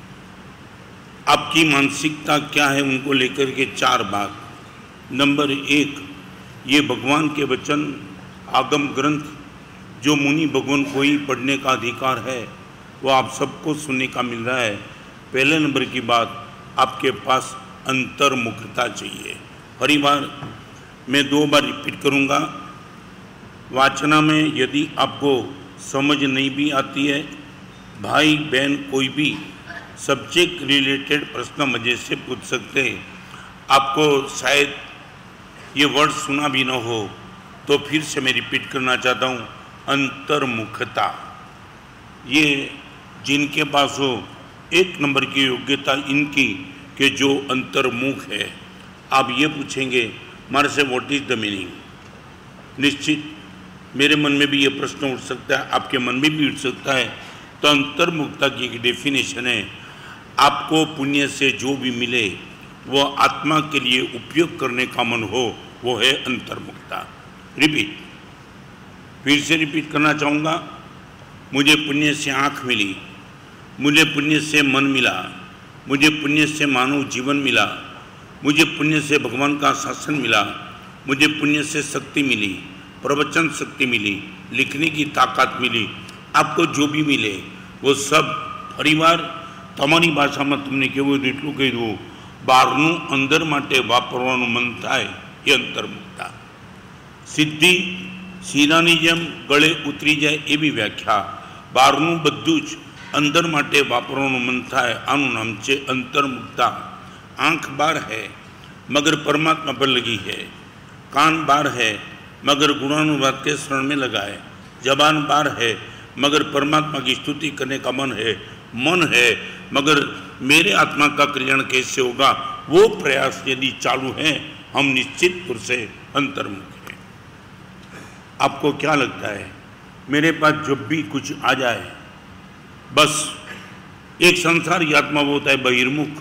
आपकी मानसिकता क्या है उनको लेकर के 4 बात. नंबर 1, ये भगवान के वचन आगम ग्रंथ जो मुनि भगवान को ही पढ़ने का अधिकार है वो आप सबको सुनने का मिल रहा है. पहले नंबर की बात, आपके पास अंतर्मुखता चाहिए. परिवार मैं 2 बार रिपीट करूँगा. वाचना में यदि आपको समझ नहीं भी आती है, भाई बहन कोई भी सब्जेक्ट रिलेटेड प्रश्न मजे से पूछ सकते हैं. आपको शायद ये वर्ड सुना भी न हो तो फिर से मैं रिपीट करना चाहता हूँ. अंतर्मुखता, ये जिनके पास हो 1 नंबर की योग्यता इनकी कि जो अंतर्मुख है. आप ये पूछेंगे हमारे से व्हाट इज द मीनिंग. निश्चित मेरे मन में भी ये प्रश्न उठ सकता है, आपके मन में भी उठ सकता है. तो अंतर्मुखता की एक डेफिनेशन है, आपको पुण्य से जो भी मिले वो आत्मा के लिए उपयोग करने का मन हो, वो है अंतर्मुखता. रिपीट, फिर से रिपीट करना चाहूँगा. मुझे पुण्य से आँख मिली, मुझे पुण्य से मन मिला, मुझे पुण्य से मानव जीवन मिला, मुझे पुण्य से भगवान का शासन मिला, मुझे पुण्य से शक्ति मिली, प्रवचन शक्ति मिली, लिखने की ताकत मिली. आपको जो भी मिले वो सब परिवार તમારી ભાષામાં તમને કેવું હોય એટલું કહી દઉં, બહારનું અંદર માટે વાપરવાનું મન થાય એ અંતર્મુક્તા. સિદ્ધિ શીરાની જેમ ગળે ઉતરી જાય એવી વ્યાખ્યા. બહારનું બધું જ અંદર માટે વાપરવાનું મન થાય, આનું નામ છે અંતર્मुक्ता. आँख बार है मगर परमात्मा पर लगी है, कान बार है मगर गुणानुवाद के शरण में लगा है, जबान बार है मगर परमात्मा की स्तुति करने का मन है मगर मेरे आत्मा का कल्याण कैसे होगा वो प्रयास यदि चालू है, हम निश्चित रूप से अंतर्मुख हैं. आपको क्या लगता है, मेरे पास जब भी कुछ आ जाए बस एक संसार की आत्मा वो होता है बहिर्मुख.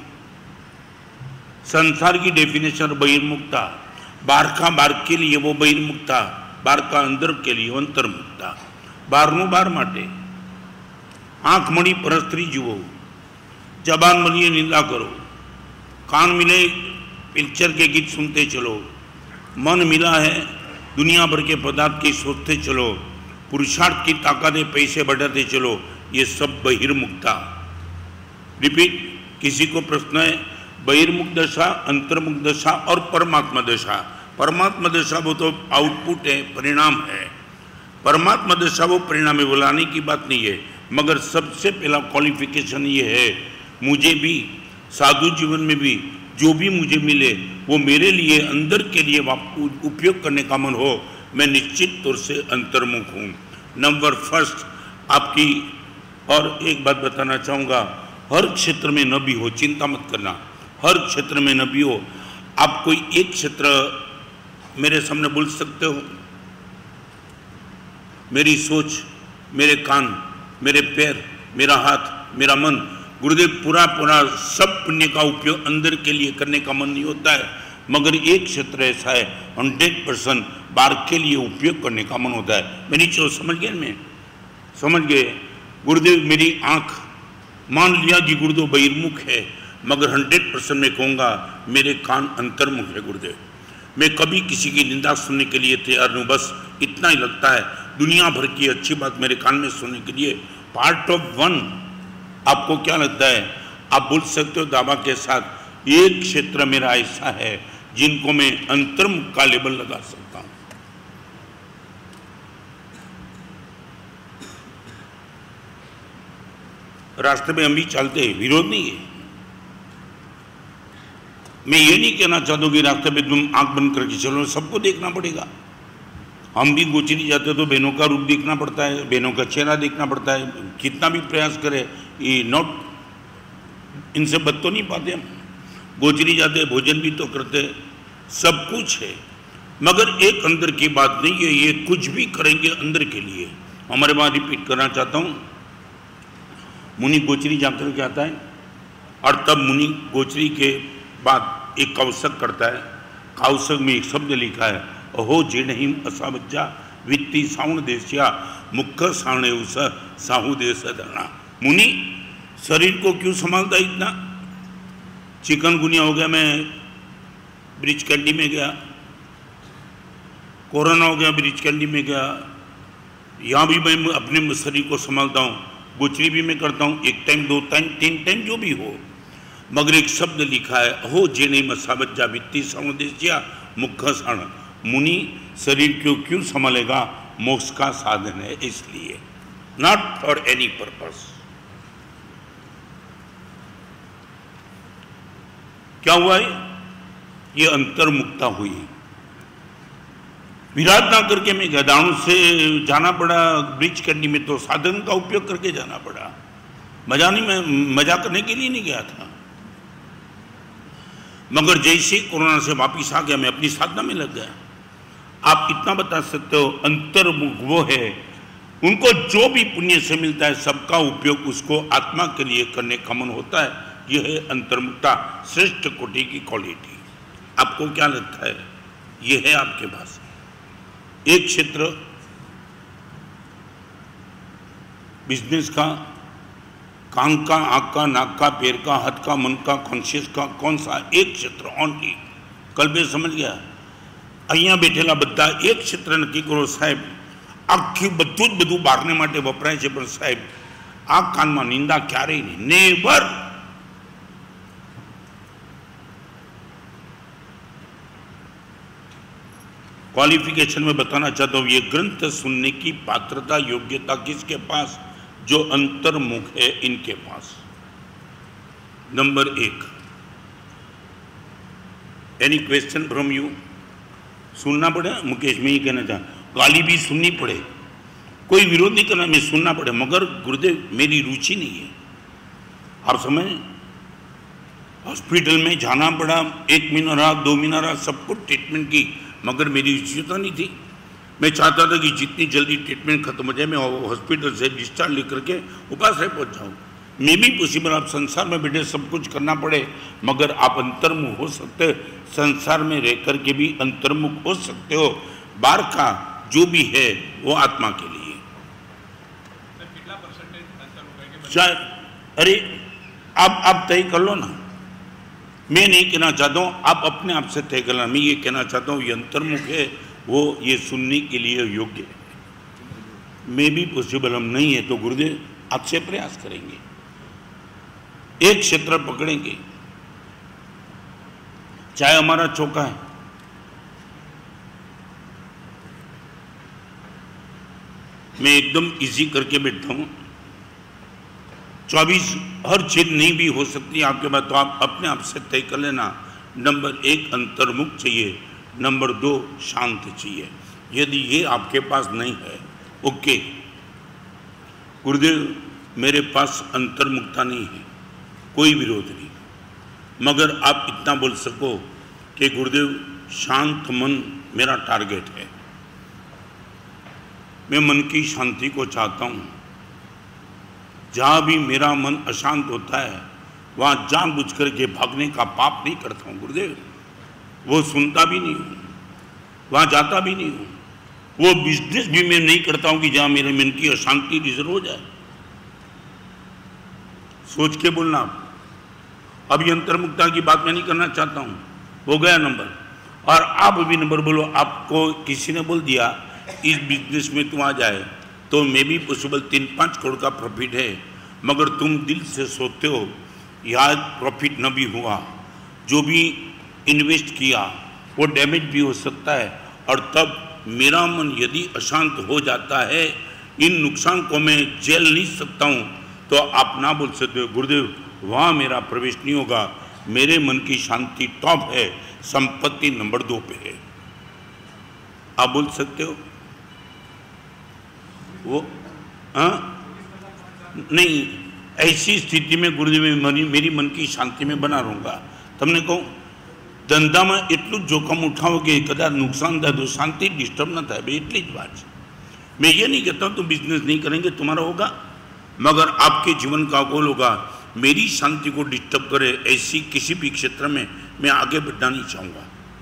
संसार की डेफिनेशन बहिर्मुक्ता. बाहर का बाहर के लिए वो बहिर्मुक्ता, बाहर का अंदर के लिए अंतर्मुक्ता. બહારનું બહાર માટે. આંખ મળી પરસ્ત્રી જુઓ, जबान मिलिए निंदा करो, कान मिले पिक्चर के गीत सुनते चलो, मन मिला है दुनिया भर के पदार्थ की सोचते चलो, पुरुषार्थ की ताकतें पैसे बढ़ाते चलो, ये सब बहिर्मुक्ता. रिपीट, किसी को प्रश्न है, बहिर्मुख दशा, अंतर्मुख दशा और परमात्मा दशा. परमात्मा दशा वो तो आउटपुट है, परिणाम है. परमात्मा दशा वो परिणाम है, वो लाने की बात नहीं है, मगर सबसे पहला क्वालिफिकेशन ये है, मुझे भी साधु जीवन में भी जो भी मुझे मिले वो मेरे लिए अंदर के लिए उपयोग करने का मन हो, मैं निश्चित तौर से अंतर्मुख हूँ. नंबर फर्स्ट आपकी, और एक बात बताना चाहूँगा, हर क्षेत्र में न भी हो, चिंता मत करना, हर क्षेत्र में न भी हो. आप कोई एक क्षेत्र मेरे सामने बोल सकते हो? मेरी सोच, मेरे कान, मेरे पैर, मेरा हाथ, मेरा मन, गुरुदेव पूरा सब पुण्य का उपयोग अंदर के लिए करने का मन नहीं होता है, मगर एक क्षेत्र ऐसा है 100% बाहर के लिए उपयोग करने का मन होता है. मेरी चलो समझ गए, मैं समझ गए. गुरुदेव मेरी आँख, मान लिया कि गुरुदेव बहिर्मुख है, मगर 100% मैं कहूँगा मेरे कान अंतर्मुख है. गुरुदेव मैं कभी किसी की निंदा सुनने के लिए तैयार नहीं, बस इतना ही लगता है. दुनिया भर की अच्छी बात मेरे कान में सुनने के लिए पार्ट ऑफ 1. आपको क्या लगता है, आप बोल सकते हो दावा के साथ, एक क्षेत्र मेरा ऐसा है जिनको मैं अंतर्मुख का लेबल लगा सकता हूं. रास्ते में हम भी चलते हैं, विरोध नहीं है. मैं ये नहीं कहना चाहता हूं कि रास्ते में तुम आंख बंद करके चलो, सबको देखना पड़ेगा. हम भी गोचरी जाते तो बहनों का रूप देखना पड़ता है, बहनों का चेहरा देखना पड़ता है. कितना भी प्रयास करे ये नॉट, इनसे बच तो नहीं पाते हम. गोचरी जाते, भोजन भी तो करते, सब कुछ है, मगर एक अंदर की बात नहीं है. ये कुछ भी करेंगे अंदर के लिए. हमारे वहाँ रिपीट करना चाहता हूँ, मुनि गोचरी जाकर के आता है और तब मुनि गोचरी के बाद एक कौशक करता है. कौशक में एक शब्द लिखा है, अहो जेणहिम असावज्जा वित्ती सावण देशिया मुख साणे उस साहू देश धरना. मुनि शरीर को क्यों संभालता इतना? चिकनगुनिया हो गया, मैं ब्रिज कैंडी में गया, कोरोना हो गया, ब्रिज कैंडी में गया, यहाँ भी मैं अपने शरीर को संभालता हूँ. गोचरी भी मैं करता हूँ, 1 टाइम 2 टाइम 3 टाइम जो भी हो, मगर एक शब्द लिखा है, अहो जेणहिम असावज्जा वित्ती सावण देशिया मुख साण. मुनि शरीर को क्यों संभालेगा? मोक्ष का साधन है, इसलिए, नॉट फॉर एनी पर्पस. क्या हुआ है? ये अंतर्मुक्ता हुई. विराट ना करके मैं गदाणु से जाना पड़ा ब्रिज करने में, तो साधन का उपयोग करके जाना पड़ा. मजा नहीं, मैं मजा करने के लिए नहीं गया था. मगर जैसे कोरोना से वापिस आ गया, मैं अपनी साधना में लग गया. आप इतना बता सकते हो, अंतर्मुख वो है, उनको जो भी पुण्य से मिलता है सबका उपयोग उसको आत्मा के लिए करने का मन होता है. यह है अंतर्मुक्ता, श्रेष्ठ कोटि की क्वालिटी. आपको क्या लगता है, यह है आपके पास एक क्षेत्र बिजनेस का, कान का, आँख का, नाक का, पैर का, हाथ का, मन का, कॉन्शियस का, कौन सा एक क्षेत्र ओनली? कल मैं समझ गया. અહીંયા બેઠેલા બધા એક ક્ષેત્ર નક્કી કરો સાહેબ, આખી બધું બહારને માટે વપરાય છે, પણ સાહેબ આ કાનમાં નિંદા ક્યારેય નહીં, નેવર। क्वालिफिकेशन में बताना चाहता हूं, ये ग्रंथ सुनने की पात्रता योग्यता किसके पास? जो अंतर्मुख है, इनके पास। Number 1, any question from you? सुनना पड़े मुकेश, मैं ये कहना चाहता, गाली भी सुननी पड़े, कोई विरोध नहीं करना, मैं सुनना पड़े, मगर गुरुदेव मेरी रुचि नहीं है। आप समझ, हॉस्पिटल में जाना पड़ा, 1 महीना रहा, 2 महीना रहा, सब कुछ ट्रीटमेंट की, मगर मेरी रुचिता नहीं थी। मैं चाहता था कि जितनी जल्दी ट्रीटमेंट खत्म हो जाए, मैं हॉस्पिटल से डिस्चार्ज लेकर के उपाश्रय पहुंच जाऊँ। मे भी पॉसिबल, आप संसार में बैठे सब कुछ करना पड़े, मगर आप अंतर्मुख हो सकते हो, संसार में रह करके भी अंतर्मुख हो सकते हो। बाहर का जो भी है वो आत्मा के लिए। अरे आप तय कर लो ना, मैं नहीं कहना चाहता हूँ, आप अपने आप से तय करना। मैं ये कहना चाहता हूँ, ये अंतर्मुख है, वो ये सुनने के लिए योग्य है। मैं भी पॉसिबल हम नहीं है तो गुरुदेव आपसे प्रयास करेंगे, एक क्षेत्र पकड़ेंगे, चाहे हमारा चौका है, मैं एकदम इजी करके बैठता हूं। 24 हर चीज नहीं भी हो सकती आपके पास, तो आप अपने आप से तय कर लेना। नंबर 1 अंतर्मुख चाहिए, नंबर 2 शांत चाहिए। यदि ये आपके पास नहीं है, ओके गुरुदेव मेरे पास अंतर्मुखता नहीं है, कोई विरोध नहीं, मगर आप इतना बोल सको कि गुरुदेव शांत मन मेरा टारगेट है, मैं मन की शांति को चाहता हूँ। जहाँ भी मेरा मन अशांत होता है वहाँ जानबूझ करके भागने का पाप नहीं करता हूँ गुरुदेव, वो सुनता भी नहीं हूँ, वहाँ जाता भी नहीं हूँ, वो बिजनेस भी मैं नहीं करता हूँ कि जहाँ मेरे मन की अशांति रिजर्व हो जाए। सोच के बोलना। अभी अंतर्मुखता की बात मैं नहीं करना चाहता हूँ, हो गया नंबर। और आप भी नंबर बोलो, आपको किसी ने बोल दिया इस बिजनेस में तुम आ जाए तो मे भी पॉसिबल 3-5 करोड़ का प्रॉफिट है, मगर तुम दिल से सोचते हो यार प्रॉफिट न भी हुआ, जो भी इन्वेस्ट किया वो डैमेज भी हो सकता है, और तब मेरा मन यदि अशांत हो जाता है, इन नुकसान को मैं झेल नहीं सकता हूँ, तो आप ना बोल सकते हो गुरुदेव वहाँ मेरा प्रवेश नहीं होगा, मेरे मन की शांति टॉप है, संपत्ति नंबर 2 पे है। आप बोल सकते हो वो? हाँ नहीं, ऐसी स्थिति में गुरुदेव मेरी मन की शांति में बना रहूँगा। तमने कहूँ धंधा में एटलू जोखम उठाओ कि कदाच नुकसान થાય तो शांति डिस्टर्ब न થાય, એટલી જ बात है। मैं ये नहीं कहता तुम बिजनेस नहीं करेंगे तुम्हारा होगा, मगर आपके जीवन का गोल होगा मेरी शांति को डिस्टर्ब करे ऐसी किसी भी क्षेत्र में मैं आगे बढ़ना नहीं चाहूँगा।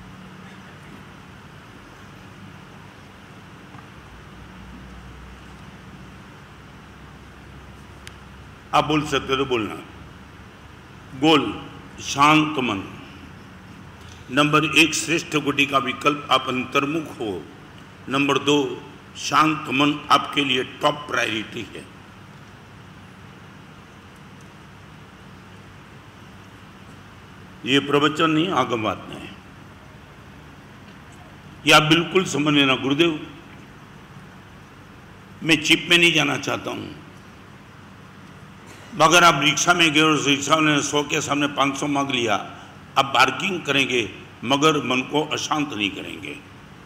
आप बोल सकते हो तो बोलना। गोल शांत मन, नंबर 1 श्रेष्ठ कोटि का विकल्प आप अंतर्मुख हो, नंबर 2 शांत मन आपके लिए टॉप प्रायोरिटी है। ये प्रवचन नहीं आगम बात है, ये आप बिल्कुल समझ लेना। गुरुदेव मैं चिप में नहीं जाना चाहता हूं, मगर आप रिक्शा में गए और रिक्शा ने 100 के सामने 500 मांग लिया, आप बार्गिंग करेंगे मगर मन को अशांत नहीं करेंगे।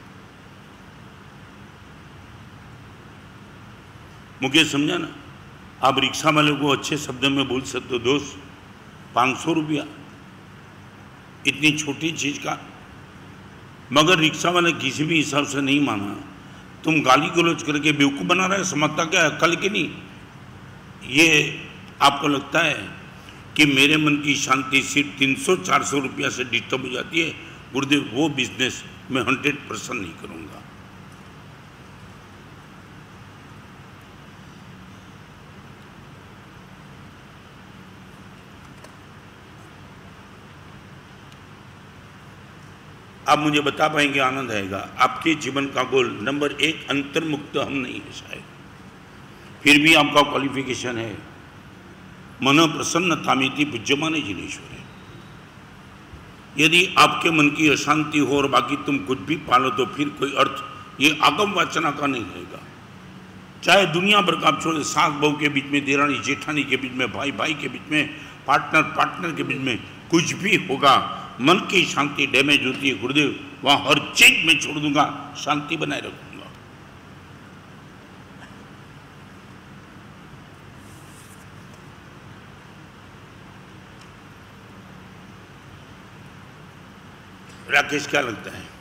मुझे समझा ना? आप रिक्शा वाले को अच्छे शब्द में बोल सकते हो, दोस्त 500 रुपया इतनी छोटी चीज का, मगर रिक्शा वाले किसी भी हिसाब से नहीं माना, तुम गाली गलौज करके बेवकूफ बना रहे, समझता क्या है कल के नहीं। ये आपको लगता है कि मेरे मन की शांति सिर्फ 300-400 रुपया से डिस्टर्ब हो जाती है? गुरुदेव वो बिजनेस मैं 100% नहीं करूंगा। आप मुझे बता पाएंगे, आनंद आएगा। आपके जीवन का गोल नंबर 1 अंतर्मुक्त हम नहीं है शायद, फिर भी आपका क्वालिफिकेशन है, मन प्रसन्नतामिति पूज्यमाने जिनेश्वरे। यदि आपके मन की अशांति हो और बाकी तुम कुछ भी पालो तो फिर कोई अर्थ ये आगम वाचना का नहीं रहेगा। चाहे दुनिया भर का आप छोड़े, सास बहू के बीच में, देरानी जेठानी के बीच में, भाई भाई के बीच में, पार्टनर पार्टनर के बीच में कुछ भी होगा, मन की शांति डैमेज होती है गुरुदेव, वहां हर चीज में छोड़ दूंगा, शांति बनाए रखूंगा। राकेश क्या लगता है?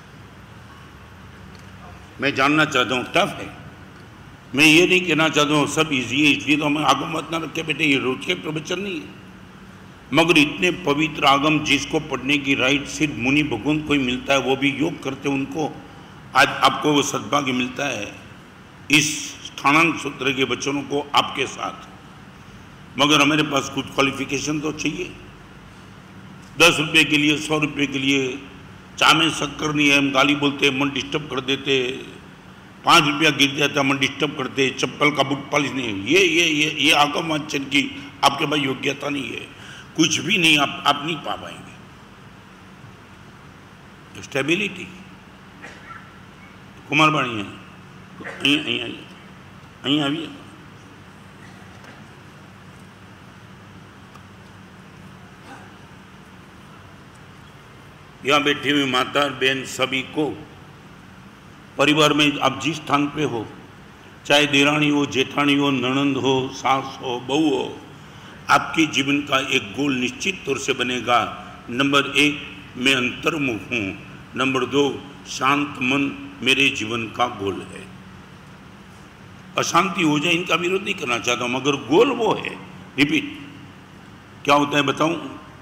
मैं जानना चाहता हूं, टफ है। मैं ये नहीं कहना चाहता हूं सब इजी है इसलिए तो हमें आगम मत ना रखे बेटे, ये रोज के प्रवचन नहीं है। मगर इतने पवित्र आगम जिसको पढ़ने की राइट सिर्फ मुनि भगवंत को ही मिलता है, वो भी योग करते उनको आज आपको वो सद्भाग्य मिलता है इस स्थानांक सूत्र के वचनों को आपके साथ। मगर हमारे पास कुछ क्वालिफिकेशन तो चाहिए। 10 रुपये के लिए, 100 रुपये के लिए चाय में शक्कर नहीं है, हम गाली बोलते, मन डिस्टर्ब कर देते, 5 रुपया गिर जाता मन डिस्टर्ब करते, चप्पल का बूट पॉलिश नहीं है। ये आगम वाचन की आपके पास योग्यता नहीं है, कुछ भी नहीं, आप नहीं पा पाएंगे। स्टेबिलिटी कुमार बाणी है, અહીં આવીએ। यहाँ बैठी हुई माता बहन सभी को, परिवार में आप जिस स्थान पे हो, चाहे देरानी हो, जेठानी हो, ननंद हो, सास हो, बहू हो, आपके जीवन का एक गोल निश्चित तौर से बनेगा। नंबर 1 मैं अंतर्मुख हूँ, नंबर 2 शांत मन मेरे जीवन का गोल है। अशांति हो जाए इनका विरोध नहीं करना चाहता हूँ, मगर गोल वो है। रिपीट, क्या होता है बताऊं?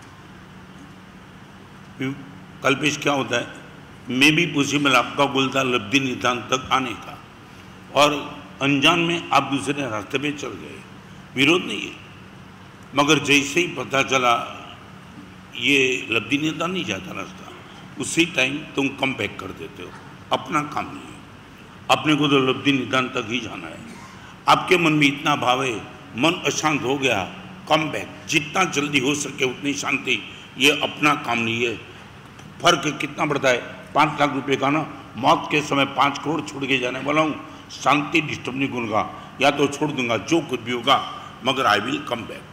कल्पेश क्या होता है? मैं भी पॉसिबल आपका गोल था लब्धि निधान तक आने का, और अनजान में आप दूसरे रास्ते पे चल गए, विरोध नहीं है। मगर जैसे ही पता चला ये लब्धि निधान नहीं जाता रास्ता, उसी टाइम तुम कम बैक कर देते हो। अपना काम नहीं है, अपने को तो लब्धि निधान तक ही जाना है। आपके मन में इतना भाव है, मन अशांत हो गया, कम बैक, जितना जल्दी हो सके उतनी शांति, ये अपना काम नहीं है। फर्क कितना बढ़ता है? 5 लाख रुपए का ना, मौत के समय 5 करोड़ छोड़ के जाने वाला हूँ, शांति डिस्टर्ब नहीं करूँगा, या तो छोड़ दूंगा जो कुछ भी होगा, मगर आई विल कम बैक।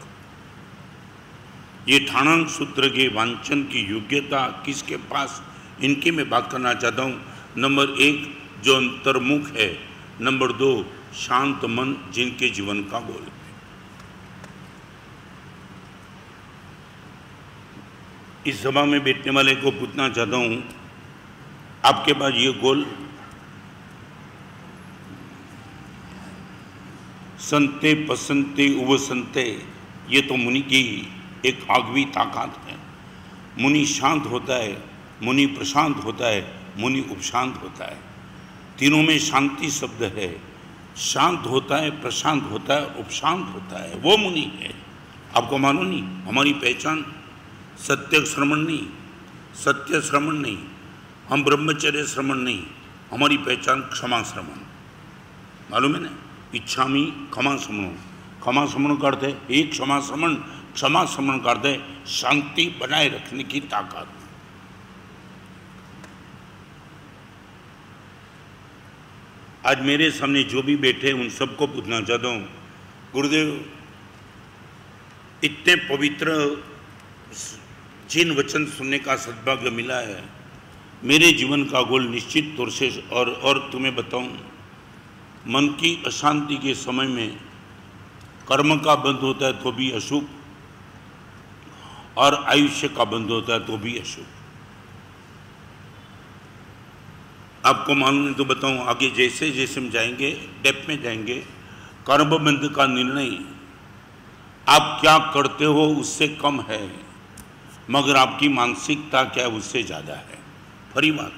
ये ठाणांक सूत्र के वांचन की योग्यता किसके पास, इनकी मैं बात करना चाहता हूँ। नंबर 1 जो अंतर्मुख है, नंबर 2 शांत मन जिनके जीवन का गोल है। इस सभा में बैठने वाले को पूछना चाहता हूँ, आपके पास ये गोल संते पसंते उवसंते, ये तो मुनि की एक आगवी ताकत है। मुनि शांत होता है, मुनि प्रशांत होता है, मुनि उपशांत होता है। तीनों में शांति शब्द है। शांत होता है, प्रशांत होता है, उपशांत होता है, वो मुनि है। आपको मानो नहीं, हमारी पहचान सत्य श्रवण नहीं, सत्य श्रवण नहीं, हम ब्रह्मचर्य श्रवण नहीं, हमारी पहचान क्षमा श्रवण। मालूम है ना? इच्छामी क्षमा श्रवण, क्षमा श्रवण करते एक क्षमा श्रवण, क्षमा श्रवण करते शांति बनाए रखने की ताकत। आज मेरे सामने जो भी बैठे उन सबको पूछना चाहता हूँ, गुरुदेव इतने पवित्र जिन वचन सुनने का सद्भाग्य मिला है, मेरे जीवन का गोल निश्चित तौर से, और तुम्हें बताऊं, मन की अशांति के समय में कर्म का बंद होता है तो भी अशुभ, और आयुष्य का बंद होता है तो भी अशुभ। आपको मालूम है तो बताऊं, आगे जैसे जैसे हम जाएंगे, डेप्थ में जाएंगे, कर्म बंद का निर्णय आप क्या करते हो उससे कम है, मगर आपकी मानसिकता क्या है उससे ज़्यादा है। फरी बात,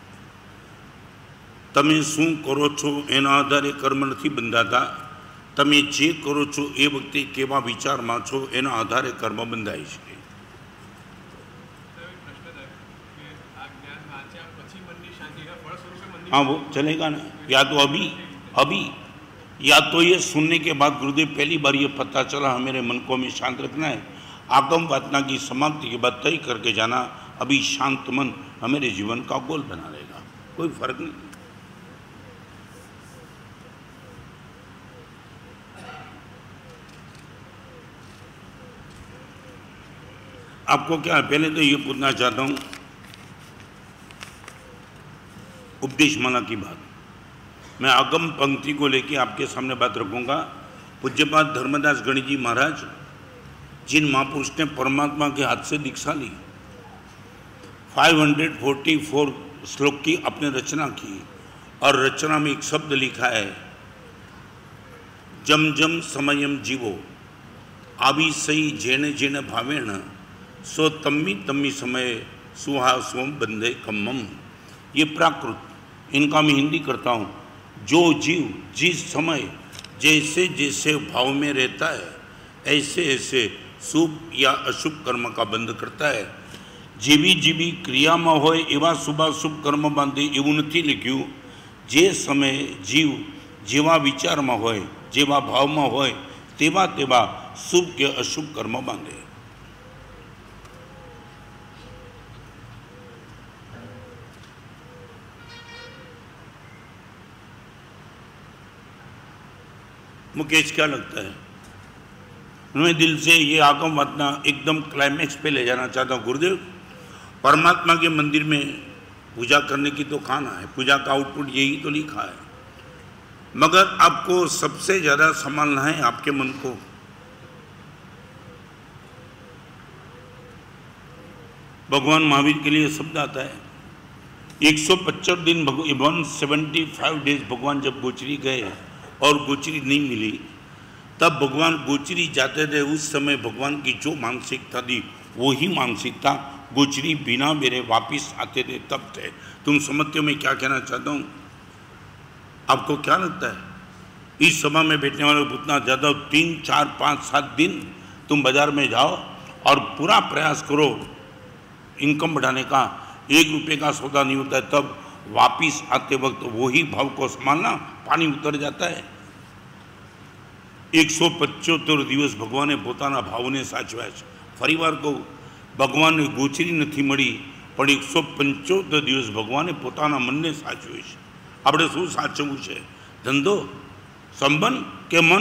તમે શું કરો છો એના આધારે કર્મ નથી બંધાતા, તમે જે કરો છો એ વખતે કેવા વિચારમાં છો એના આધારે કર્મ બંધાય છે। हाँ वो चलेगा ना, या तो अभी या तो ये सुनने के बाद गुरुदेव पहली बार ये पता चला मेरे मन को हमें शांत रखना है, आगम वासना की समाप्ति के बाद तय करके जाना, अभी शांत मन हमारे जीवन का गोल बना रहेगा, कोई फर्क नहीं। आपको क्या, पहले तो ये पूछना चाहता हूं, उपदेश माला की बात, मैं आगम पंक्ति को लेके आपके सामने बात रखूंगा। पूज्यपाद धर्मदास गणित जी महाराज, जिन महापुरुष ने परमात्मा के हाथ से दीक्षा ली, 544 श्लोक की अपने रचना की, और रचना में एक शब्द लिखा है, जम जम समयम जीवो आवी सही जेने जेने भावेण सो तम्मी तम्मी समय सुहासोम बंधे कम्मम। ये प्राकृत, इनका मैं हिंदी करता हूँ। जो जीव जिस समय जैसे जैसे भाव में रहता है, ऐसे ऐसे शुभ या अशुभ कर्म का बंध करता है। जीवी जीवी क्रिया में होय एवा शुभाशुभ कर्म बांधे એવું નથી લખ્યું। જે સમયે જીવ જેવા વિચારમાં હોય, જેવા ભાવમાં હોય, તેવા તેવા શુભ કે અશુભ કર્મ બાંધે। मुकेश क्या लगता है? मैं दिल से ये आगम वासना एकदम क्लाइमैक्स पे ले जाना चाहता हूँ। गुरुदेव, परमात्मा के मंदिर में पूजा करने की तो खाना है, पूजा का आउटपुट यही तो लिखा है, मगर आपको सबसे ज़्यादा संभालना है आपके मन को। भगवान महावीर के लिए शब्द आता है, 175 दिन 175 डेज भगवान जब गोचरी गए और गोचरी नहीं मिली, तब भगवान गोचरी जाते थे। उस समय भगवान की जो मानसिकता थी वही मानसिकता गोचरी बिना मेरे वापिस आते थे तब थे। तुम समझते हो मैं क्या कहना चाहता हूँ? आपको क्या लगता है इस सभा में बैठने वाले उतना ज़्यादा 3, 4, 5, 7 दिन तुम बाजार में जाओ और पूरा प्रयास करो इनकम बढ़ाने का, 1 रुपये का सौदा नहीं होता है, तब वापिस आते वक्त वही भाव को संभालना, पानी उतर जाता है। 175 દિવસ ભગવાને પોતાના ભાવને સાચવ્યા છે। ફરીવાર કહું, ભગવાનને ગોચરી નથી મળી, પણ 175 દિવસ ભગવાને પોતાના મનને સાચવ્યું છે। આપણે શું સાચવવું છે? ધંધો, સંબંધ કે મન?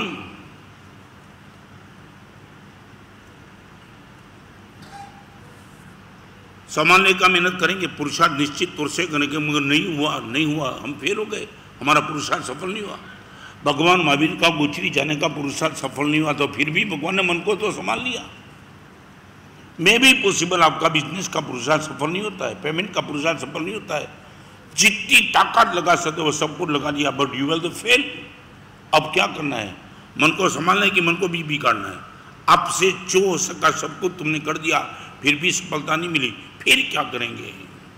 संभालने का मेहनत करेंगे, पुरुषार्थ निश्चित तौर से करेंगे, मगर नहीं हुआ, हम फेल हो गए, हमारा पुरुषार्थ सफल नहीं हुआ। भगवान महावीर का गोचरी जाने का पुरुषार्थ सफल नहीं हुआ, तो फिर भी भगवान ने मन को तो संभाल लिया। मैं भी पॉसिबल, आपका बिजनेस का पुरुषार्थ सफल नहीं होता है, पेमेंट का पुरुषार्थ सफल नहीं होता है, जितनी ताकत लगा सकते वो सब कुछ लगा दिया, बट यू विल तो फेल। अब क्या करना है? मन को संभालना है कि मन को भी बिगाड़ना है? आपसे जो हो सका सब कुछ तुमने कर दिया, फिर भी सफलता नहीं मिली, फिर क्या करेंगे?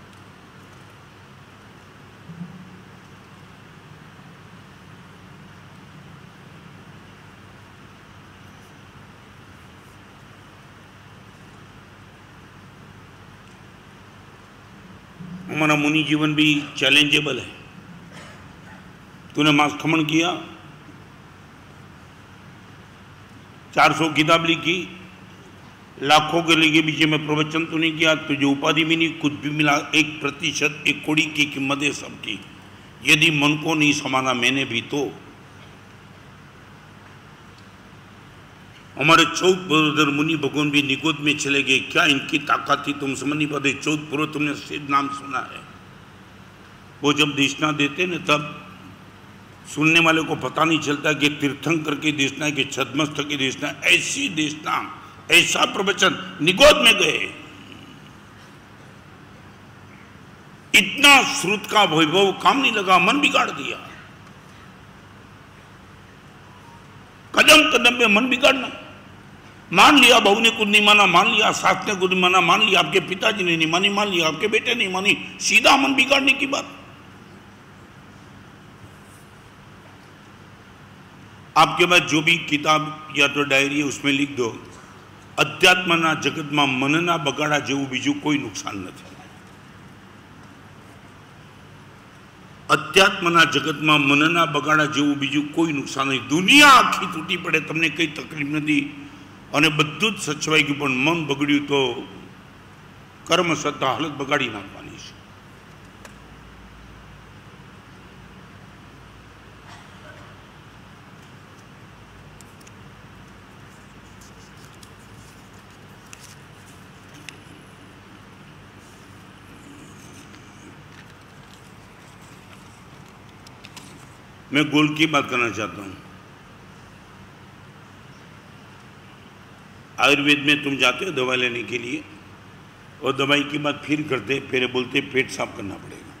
हमारा मुनि जीवन भी चैलेंजेबल है। तूने मांस खमन किया, 400 किताब लिखी, लाखों के लिए बीच में प्रवचन तो नहीं किया, तुझे उपाधि भी नहीं, कुछ भी मिला, 1%, 1 कौड़ी की कीमत है सबकी। यदि मन को नहीं समाना मैंने भी, तो हमारे 14 ब्रदर मुनि भगवान भी निगोद में चले गए। क्या इनकी ताकत थी तुम समझ नहीं पाते। 14 पुरो तुमने सिद्ध नाम सुना है। वो जब देशना देते न, तब सुनने वाले को पता नहीं चलता कि तीर्थंकर की देशना है कि छद्मस्थ की देशना, ऐसी देशना, ऐसा प्रवचन, निगोद में गए। इतना श्रुत का वैभव काम नहीं लगा, मन बिगाड़ दिया। कदम कदम पे मन बिगाड़ना। मान लिया बहू ने कुछ नहीं माना, मान लिया सास ने कुछ नहीं माना, मान लिया आपके पिताजी ने नहीं मानी, मान लिया आपके बेटे नहीं मानी, सीधा मन बिगाड़ने की बात। आपके पास जो भी किताब या तो डायरी है उसमें लिख दो, अध्यात्मना जगत में मनना बगाड़ा जेवुं बीजू कोई नुकसान नहीं। अध्यात्मना जगतમાં મનના બગાડા જેવું બીજું કોઈ નુકસાન નહીં. દુનિયા આખી તૂટી પડે, તમને કંઈ તકલીફ નથી અને બધું જ સચવાઈ ગયું, પણ મન બગડ્યું તો કર્મ સત્તા હાલત બગાડી નાખવાની છે. मैं गोल की बात करना चाहता हूँ. आयुर्वेद में तुम जाते हो दवा लेने के लिए और दवाई की बात फिर करते, फिर बोलते पेट साफ करना पड़ेगा.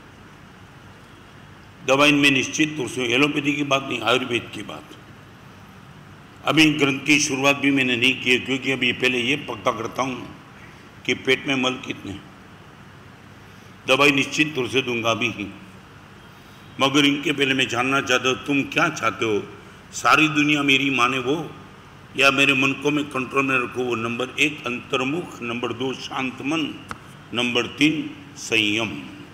दवाई में निश्चित तौर से एलोपैथी की बात नहीं, आयुर्वेद की बात. अभी ग्रंथ की शुरुआत भी मैंने नहीं की, क्योंकि अभी पहले ये पक्का करता हूँ कि पेट में मल कितने. दवाई निश्चित तौर से दूंगा भी ही, मगर इनके पहले मैं जानना चाहता हूँ तुम क्या चाहते हो. सारी दुनिया मेरी माने वो, या मेरे मन को मैं कंट्रोल में रखूँ वो. नंबर 1 अंतर्मुख, नंबर 2 शांत मन, नंबर 3 संयम.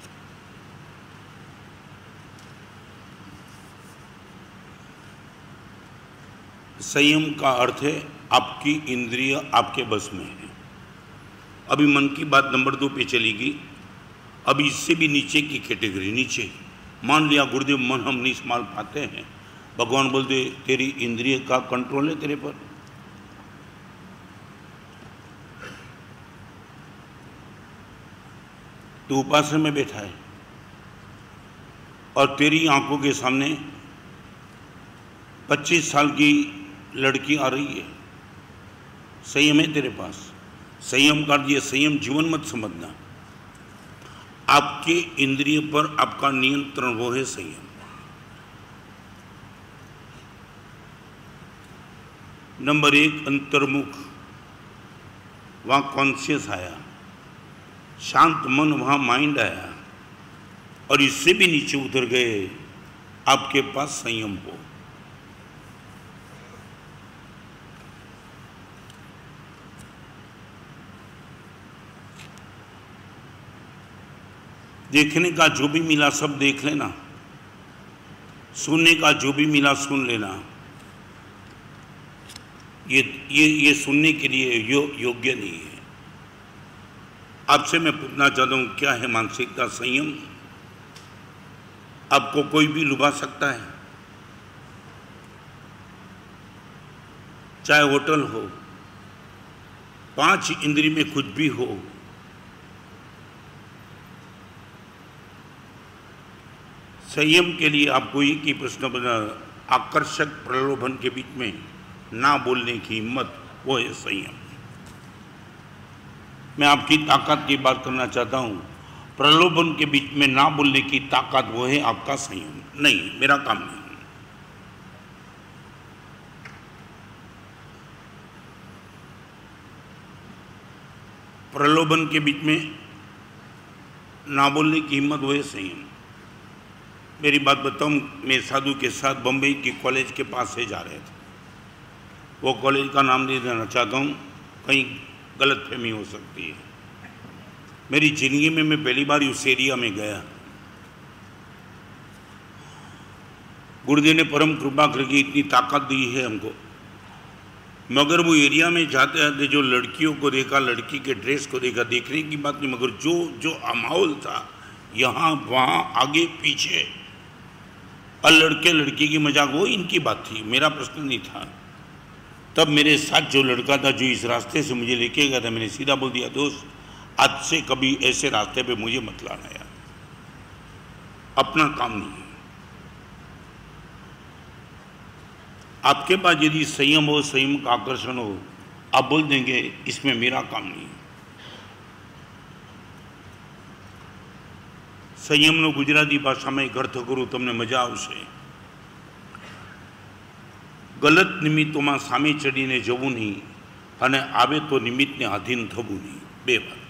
संयम का अर्थ है आपकी इंद्रिय आपके बस में है. अभी मन की बात नंबर 2 पे चलेगी. अभी इससे भी नीचे की कैटेगरी, नीचे मान लिया गुरुदेव मन हम नहीं संभाल पाते हैं, भगवान बोलते तेरी इंद्रिय का कंट्रोल है तेरे पर. तू उपासना में बैठा है और तेरी आंखों के सामने 25 साल की लड़की आ रही है. संयम है तेरे पास. संयम का ये संयम जीवन मत समझना. आपके इंद्रिय पर आपका नियंत्रण वो है संयम. नंबर 1 अंतर्मुख, वहां कॉन्शियस आया. शांत मन, वहां माइंड आया. और इससे भी नीचे उतर गए, आपके पास संयम हो. देखने का जो भी मिला सब देख लेना, सुनने का जो भी मिला सुन लेना. ये सुनने के लिए योग्य नहीं है. आपसे मैं पूछना चाहता हूँ क्या है मानसिकता? संयम. आपको कोई भी लुभा सकता है, चाहे होटल हो, 5 इंद्री में कुछ भी हो. संयम के लिए आपको एक ही प्रश्न बना, आकर्षक प्रलोभन के बीच में ना बोलने की हिम्मत, वो है संयम. मैं आपकी ताकत की बात करना चाहता हूँ. प्रलोभन के बीच में ना बोलने की ताकत, वो है आपका संयम. नहीं, मेरा काम नहीं. प्रलोभन के बीच में ना बोलने की हिम्मत, वो है संयम. मेरी बात बताऊं, मैं साधु के साथ बम्बई की कॉलेज के पास से जा रहे थे. वो कॉलेज का नाम नहीं देना चाहता हूँ, कहीं गलतफहमी हो सकती है. मेरी जिंदगी में मैं पहली बार उस एरिया में गया. गुरुदेव ने परम कृपा करके इतनी ताकत दी है हमको, मगर वो एरिया में जाते जाते जो लड़कियों को देखा, लड़की के ड्रेस को देखा, देखने की बात नहीं, मगर जो माहौल था यहाँ वहाँ आगे पीछे, और लड़के लड़की की मजाक, वो इनकी बात थी, मेरा प्रश्न नहीं था. तब मेरे साथ जो लड़का था जो इस रास्ते से मुझे लेके गया था, मैंने सीधा बोल दिया दोस्त आज से कभी ऐसे रास्ते पे मुझे मत लाना यार, अपना काम नहीं है. आपके पास यदि संयम हो, संयम का आकर्षण हो, आप बोल देंगे इसमें मेरा काम नहीं है. संयमનો ગુજરાતી ભાષામાં એક અર્થ કરું, તમને મજા આવશે. ગલત નિમિત્તોમાં સામે ચડીને જવું નહીં અને આવે તો નિમિત્તને આધીન થવું નહીં. 2 વાત.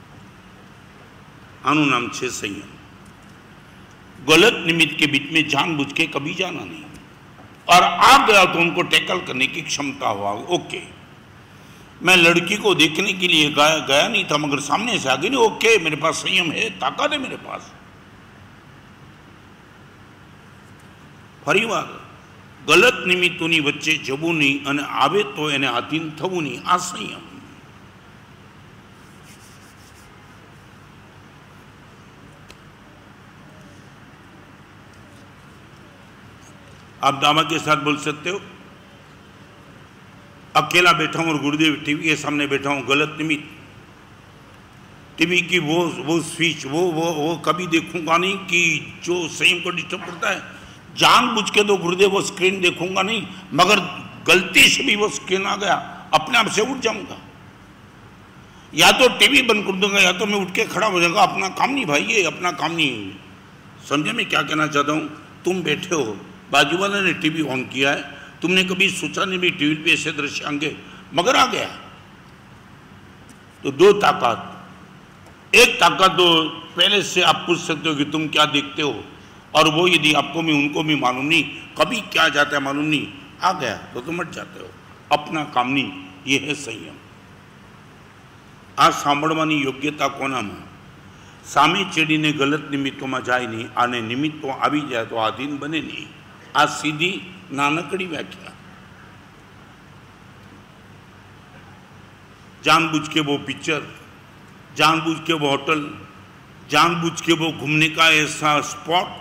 આનું નામ છે સંયમ. गलत निमित्त के बीच में जानबूझ के कभी जाना नहीं, और आ गया तो उनको टैकल करने की क्षमता हुआ. ओके, मैं लड़की को देखने के लिए गया नहीं था, मगर सामने से आ गई नहीं, ओके मेरे पास संयम है, ताकत है मेरे पास. ફરીવાર ગલત નિમિત્તોની વચ્ચે જવું નહીં અને આવે તો એને આધીન થવું નહીં, આ સંયમ. आप दावा के साथ बोल सकते हो, अकेला बैठा हूं और गुरुदेव टीवी के सामने बैठा हूं, गलत निमित्त, टीवी की वो स्विच वो कभी देखूंगा नहीं कि जो संयम को डिस्टर्ब करता है. जानबूझ के तो गुरुदेव वो स्क्रीन देखूंगा नहीं, मगर गलती से भी वो स्क्रीन आ गया, अपने आप से उठ जाऊंगा. या तो टीवी बंद कर दूंगा या तो मैं उठ के खड़ा हो जाऊंगा. अपना काम नहीं भाई, ये अपना काम नहीं. समझे मैं क्या कहना चाहता हूं? तुम बैठे हो, बाजू वाले ने टीवी ऑन किया है, तुमने कभी सोचा नहीं भी टीवी पे ऐसे दृश्य आएंगे, मगर आ गया. तो दो ताकत. एक ताकत तो पहले से आप पूछ सकते हो कि तुम क्या देखते हो, और वो यदि आपको भी उनको भी मालूम नहीं, कभी क्या जाता है मालूम नहीं, आ गया तो तुम हट जाते हो. अपना काम नहीं, ये है संयम. आ सांभळवानी योग्यता कोनामां? सामी चेडीने गलत निमित्तों जाए नहीं, आने निमित्तों आवी जाए तो आधीन बने नहीं. आ सीधी नानकड़ी व्याख्या. जानबूझ के वो पिक्चर, जानबूझ के वो होटल, जानबूझ के वो घूमने का ऐसा स्पॉट,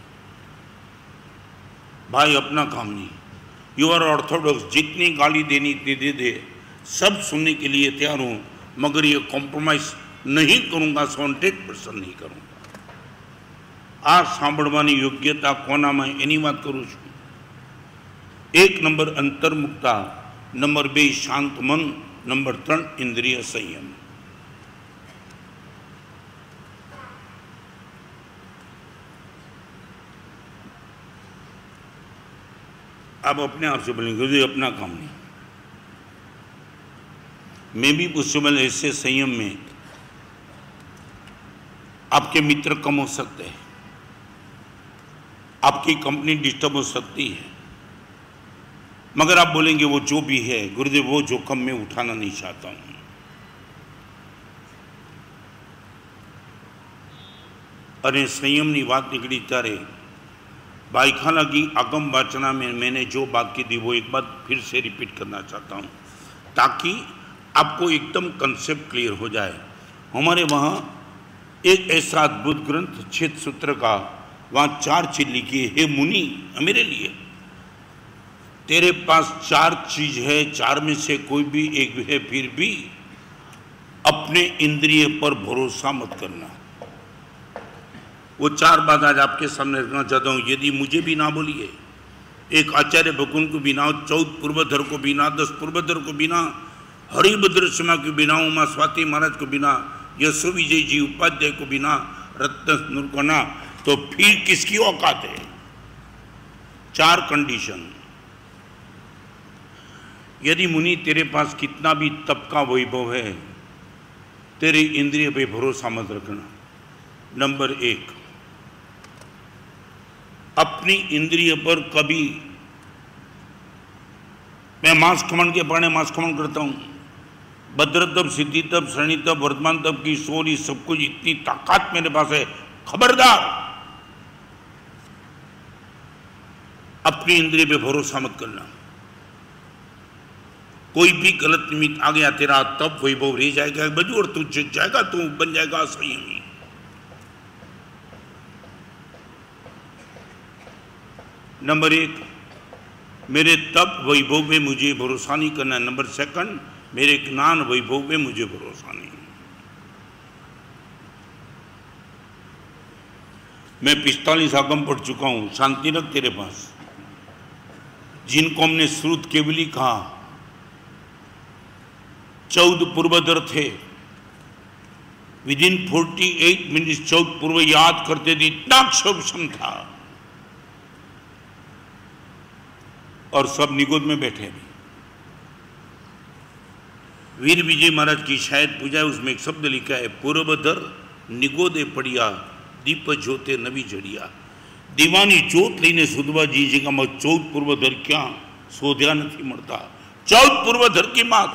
भाई अपना काम नहीं. यू आर ऑर्थोडॉक्स, जितनी गाली देनी दे दे, सब सुनने के लिए तैयार हूं, मगर ये कॉम्प्रोमाइज नहीं करूंगा, 100% नहीं करूंगा. आ सांभळवानी योग्यता कोनामां एनी वात करूं छुं. 1 नंबर अंतर्मुक्ता, नंबर 2 शांत मन, नंबर 3 इंद्रिय संयम. आप अपने आप से बोलेंगे ये अपना काम नहीं. मैं भी पॉसिबल ऐसे संयम में आपके मित्र कम हो सकते हैं, आपकी कंपनी डिस्टर्ब हो सकती है, मगर आप बोलेंगे वो जो भी है गुरुदेव वो जोखम में उठाना नहीं चाहता हूं. अरे संयमनी बात निकली त्यारे बाईखाना की आगम वाचना में मैंने जो बात की थी वो एक बार फिर से रिपीट करना चाहता हूं, ताकि आपको एकदम कंसेप्ट क्लियर हो जाए. हमारे वहाँ एक ऐसा अद्भुत ग्रंथ 6 सूत्र का, वहाँ 4 चीज लिखी है. हे मुनि, मेरे लिए तेरे पास 4 चीज है, 4 में से कोई भी एक है, फिर भी अपने इंद्रिय पर भरोसा मत करना. वो 4 बात आज आपके सामने रखना चाहता हूँ. यदि मुझे भी ना बोलिए, एक आचार्य भगवान को बिना, 14 पूर्वधर को बिना, 10 पूर्वधर को बिना, हरिभद्र सिम्हा को बिना, उमा स्वाति महाराज को बिना, यशो विजय जी उपाध्याय को बिना, रत्न को ना, तो फिर किसकी औकात है? 4 कंडीशन. यदि मुनि तेरे पास कितना भी तप का वैभव है, तेरे इंद्रिय पे भरोसा मत रखना. नंबर 1, अपनी इंद्रिय पर कभी, मैं मांस खमन के पढ़ने मांस खमन करता हूं, भद्र तप, सिद्धि तप, श्रेणी तप, वर्तमान तप की सोरी सब कुछ, इतनी ताकत मेरे पास है. खबरदार, अपनी इंद्रिय पे भरोसा मत करना. कोई भी गलत निमित्त आ गया, तेरा तप वैभव रह जाएगा बजू, और तू जित जाएगा, तू बन जाएगा संयमी. नंबर 1, मेरे तप वैभव में मुझे भरोसा नहीं करना. नंबर 2, मेरे ज्ञान वैभव में मुझे भरोसा नहीं. मैं 45 आगम पढ़ चुका हूं. शांति रख तेरे पास. जिनको हमने श्रुत केवली कहा, 14 पूर्वधर थे, विदिन 48 मिनट्स 14 पूर्व याद करते थे. इतना क्षोभम था, और सब निगोद में बैठे भी. वीर विजय महाराज की शायद पूजा है, उसमें एक शब्द लिखा है, पूर्वधर निगोदे पड़िया, दीप ज्योते नवी जड़िया. दीवानी ज्योत लईने सुधवा जी का मत 14 पूर्वधर क्या शोध्या नहीं मरता. 14 पूर्वधर की मात.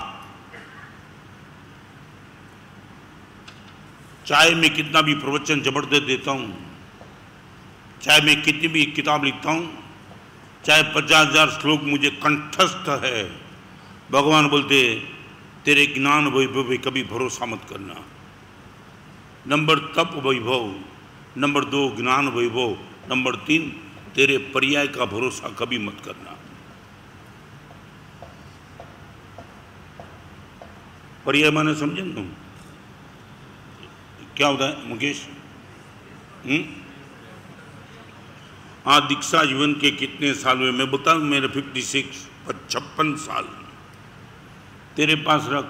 चाहे मैं कितना भी प्रवचन जबरदस्त देता हूं, चाहे मैं कितनी भी किताब लिखता हूं, चाहे 50,000 श्लोक मुझे कंठस्थ है, भगवान बोलते तेरे ज्ञान वैभव पे कभी भरोसा मत करना। नंबर तप वैभव, नंबर 2 ज्ञान वैभव, नंबर 3 तेरे पर्याय का भरोसा कभी मत करना। पर्याय माने समझे तुम क्या होता है मुकेश? हाँ, दीक्षा जीवन के कितने साल हुए मैं बताऊं? मेरे 56 साल तेरे पास रख।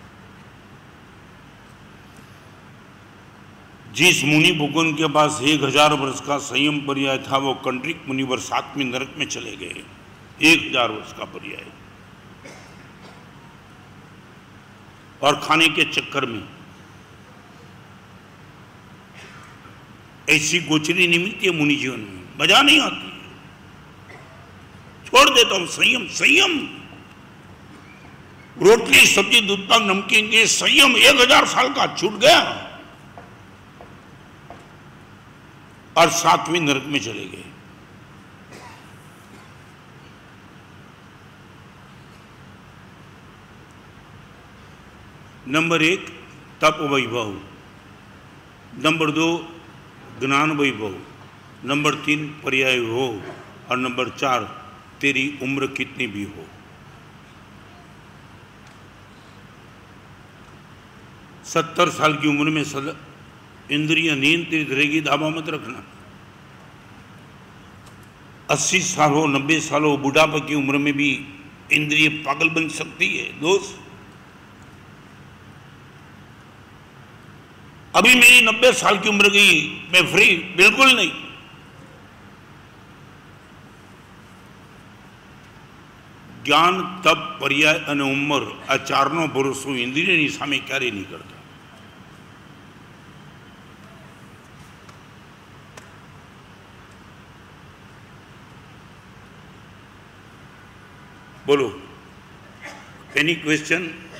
जिस मुनि भुगन के पास 1000 वर्ष का संयम पर्याय था, वो कंड्रिक मुनिवर 7वें नरक में चले गए। 1000 वर्ष का पर्याय, और खाने के चक्कर में ऐसी गोचरी नहीं मिलती है मुनि जीवन में, मजा नहीं आती। छोड़ देता हूं संयम, संयम, रोटली सब्जी दूध पाक नमकीन के संयम 1000 साल का छूट गया और 7वें नरक में चले गए। नंबर 1 तप वैभव, नंबर 2 ज्ञान वैभव, नंबर 3 पर्याय हो, और नंबर 4 तेरी उम्र कितनी भी हो। 70 साल की उम्र में सदा इंद्रिय नियंत्रित रहेगी, दावा मत रखना। 80 साल हो, 90 साल हो, बुढ़ापे की उम्र में भी इंद्रिय पागल बन सकती है दोस्त। अभी मेरी 90 साल की उम्र गई, मैं फ्री? बिल्कुल नहीं। ज्ञान तप पर्याय અને ઉંમર આ ચારનો ભરોસો ઇન્દ્રિયની સામે ક્યારે નહીં કરતા। બોલો, એની ક્વેશ્ચન?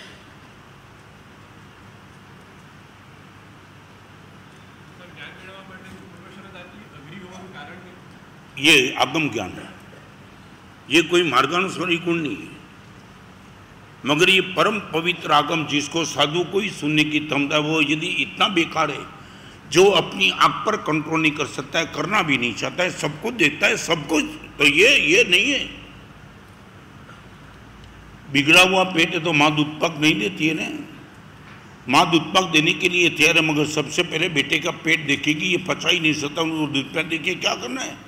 ये आगम ज्ञान है, ये कोई मार्गानुसारी गुण नहीं है, मगर ये परम पवित्र आगम जिसको साधु को ही सुनने की क्षमता, वो यदि इतना बेकार है, जो अपनी आंख पर कंट्रोल नहीं कर सकता है, करना भी नहीं चाहता है, सबको देता है सब कुछ, तो ये नहीं है। बिगड़ा हुआ पेट है तो माँ दूध पाक नहीं देती है ना। माँ दूध पाक देने के लिए तैयार है, मगर सबसे पहले बेटे का पेट देखेगी, ये पचा ही नहीं सकता, वो दूध पाक देखिए क्या करना है।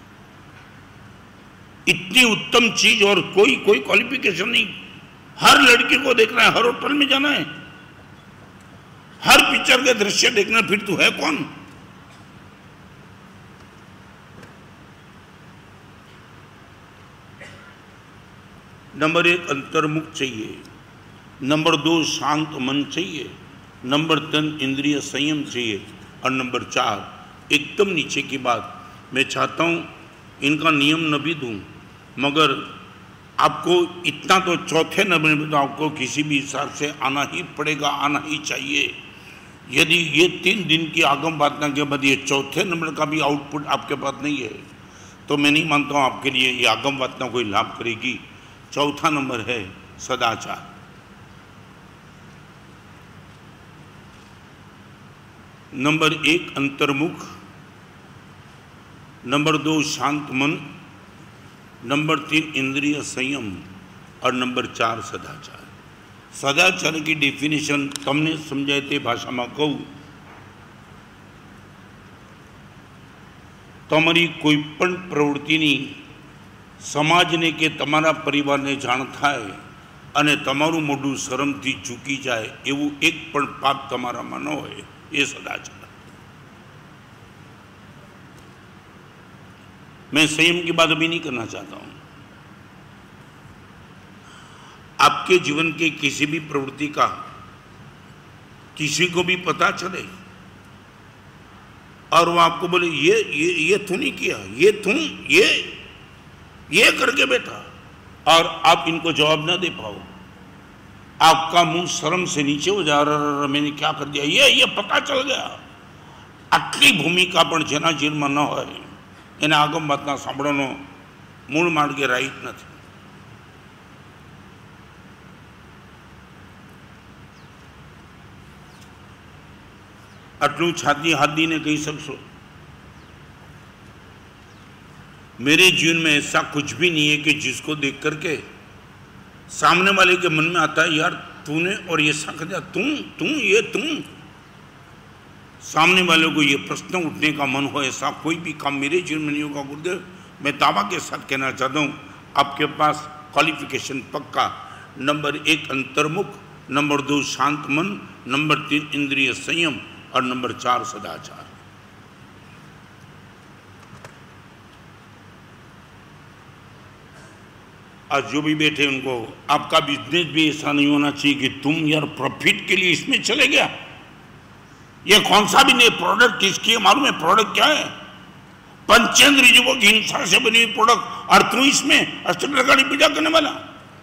इतनी उत्तम चीज और कोई क्वालिफिकेशन नहीं। हर लड़की को देखना है, हर होटल में जाना है, हर पिक्चर के दृश्य देखना, फिर तू है कौन? नंबर 1 अंतर्मुख चाहिए, नंबर 2 शांत मन चाहिए, नंबर 3 इंद्रिय संयम चाहिए, और नंबर 4 एकदम नीचे की बात, मैं चाहता हूं इनका नियम न भी दूं, मगर आपको इतना तो चौथे नंबर में तो आपको किसी भी हिसाब से आना ही पड़ेगा, आना ही चाहिए। यदि ये 3 दिन की आगम वासना के बाद ये चौथे नंबर का भी आउटपुट आपके पास नहीं है, तो मैं नहीं मानता हूँ आपके लिए ये आगम वासना कोई लाभ करेगी। चौथा नंबर है सदाचार। नंबर 1 अंतर्मुख, नंबर 2 शांत मन, नंबर 3 इंद्रिय संयम, और नंबर 4 सदाचार। सदाचार की डेफिनेशन तमने समझाय ते भाषा में कहूं, तमारी कोईपण प्रवृत्तिनी समाजने के तमारा परिवारने जाण थाय अने तमारुं मोढुं शरमथी चूकी जाए एवुं एक पण पाप तमारामां न होय, ए सदाचार। मैं संयम की बात अभी नहीं करना चाहता हूं। आपके जीवन के किसी भी प्रवृत्ति का किसी को भी पता चले और वो आपको बोले ये तू नहीं किया, ये करके बैठा, और आप इनको जवाब ना दे पाओ, आपका मुंह शर्म से नीचे हो जा रहा, मैंने क्या कर दिया, ये पता चल गया। आटली भूमिका पण जेना जीवનમાં न होय एने आगम वातना सांभळવાનો મૂળ માર્ગે રાઈટ નથી. આટલું છાતી હાથ દीने कही सकशो. मेरे जीवन में ऐसा कुछ भी नहीं है कि जिसको देख करके सामने वाले के मन में आता है यार तूने और ये ऐसा कर दिया, तुम सामने वाले को ये प्रश्न उठने का मन हो, ऐसा कोई भी काम मेरे जीवन में नहीं होगा गुरुदेव. मैं दावा के साथ कहना चाहता हूँ आपके पास क्वालिफिकेशन पक्का. नंबर 1 अंतर्मुख, नंबर 2 शांत मन, नंबर 3 इंद्रिय संयम और नंबर 4 सदाचार. आज जो भी बैठे उनको आपका बिजनेस भी ऐसा नहीं होना चाहिए कि तुम यार प्रॉफिट के लिए इसमें चले गया. ये कौन सा भी नहीं प्रोडक्ट किसकी है मालूम है? प्रोडक्ट क्या है? पंचेंद्रिय जीवों की हिंसा से बनी हुई प्रोडक्ट, और तू इसमें अष्टग्रह गाड़ी पूजा करने वाला.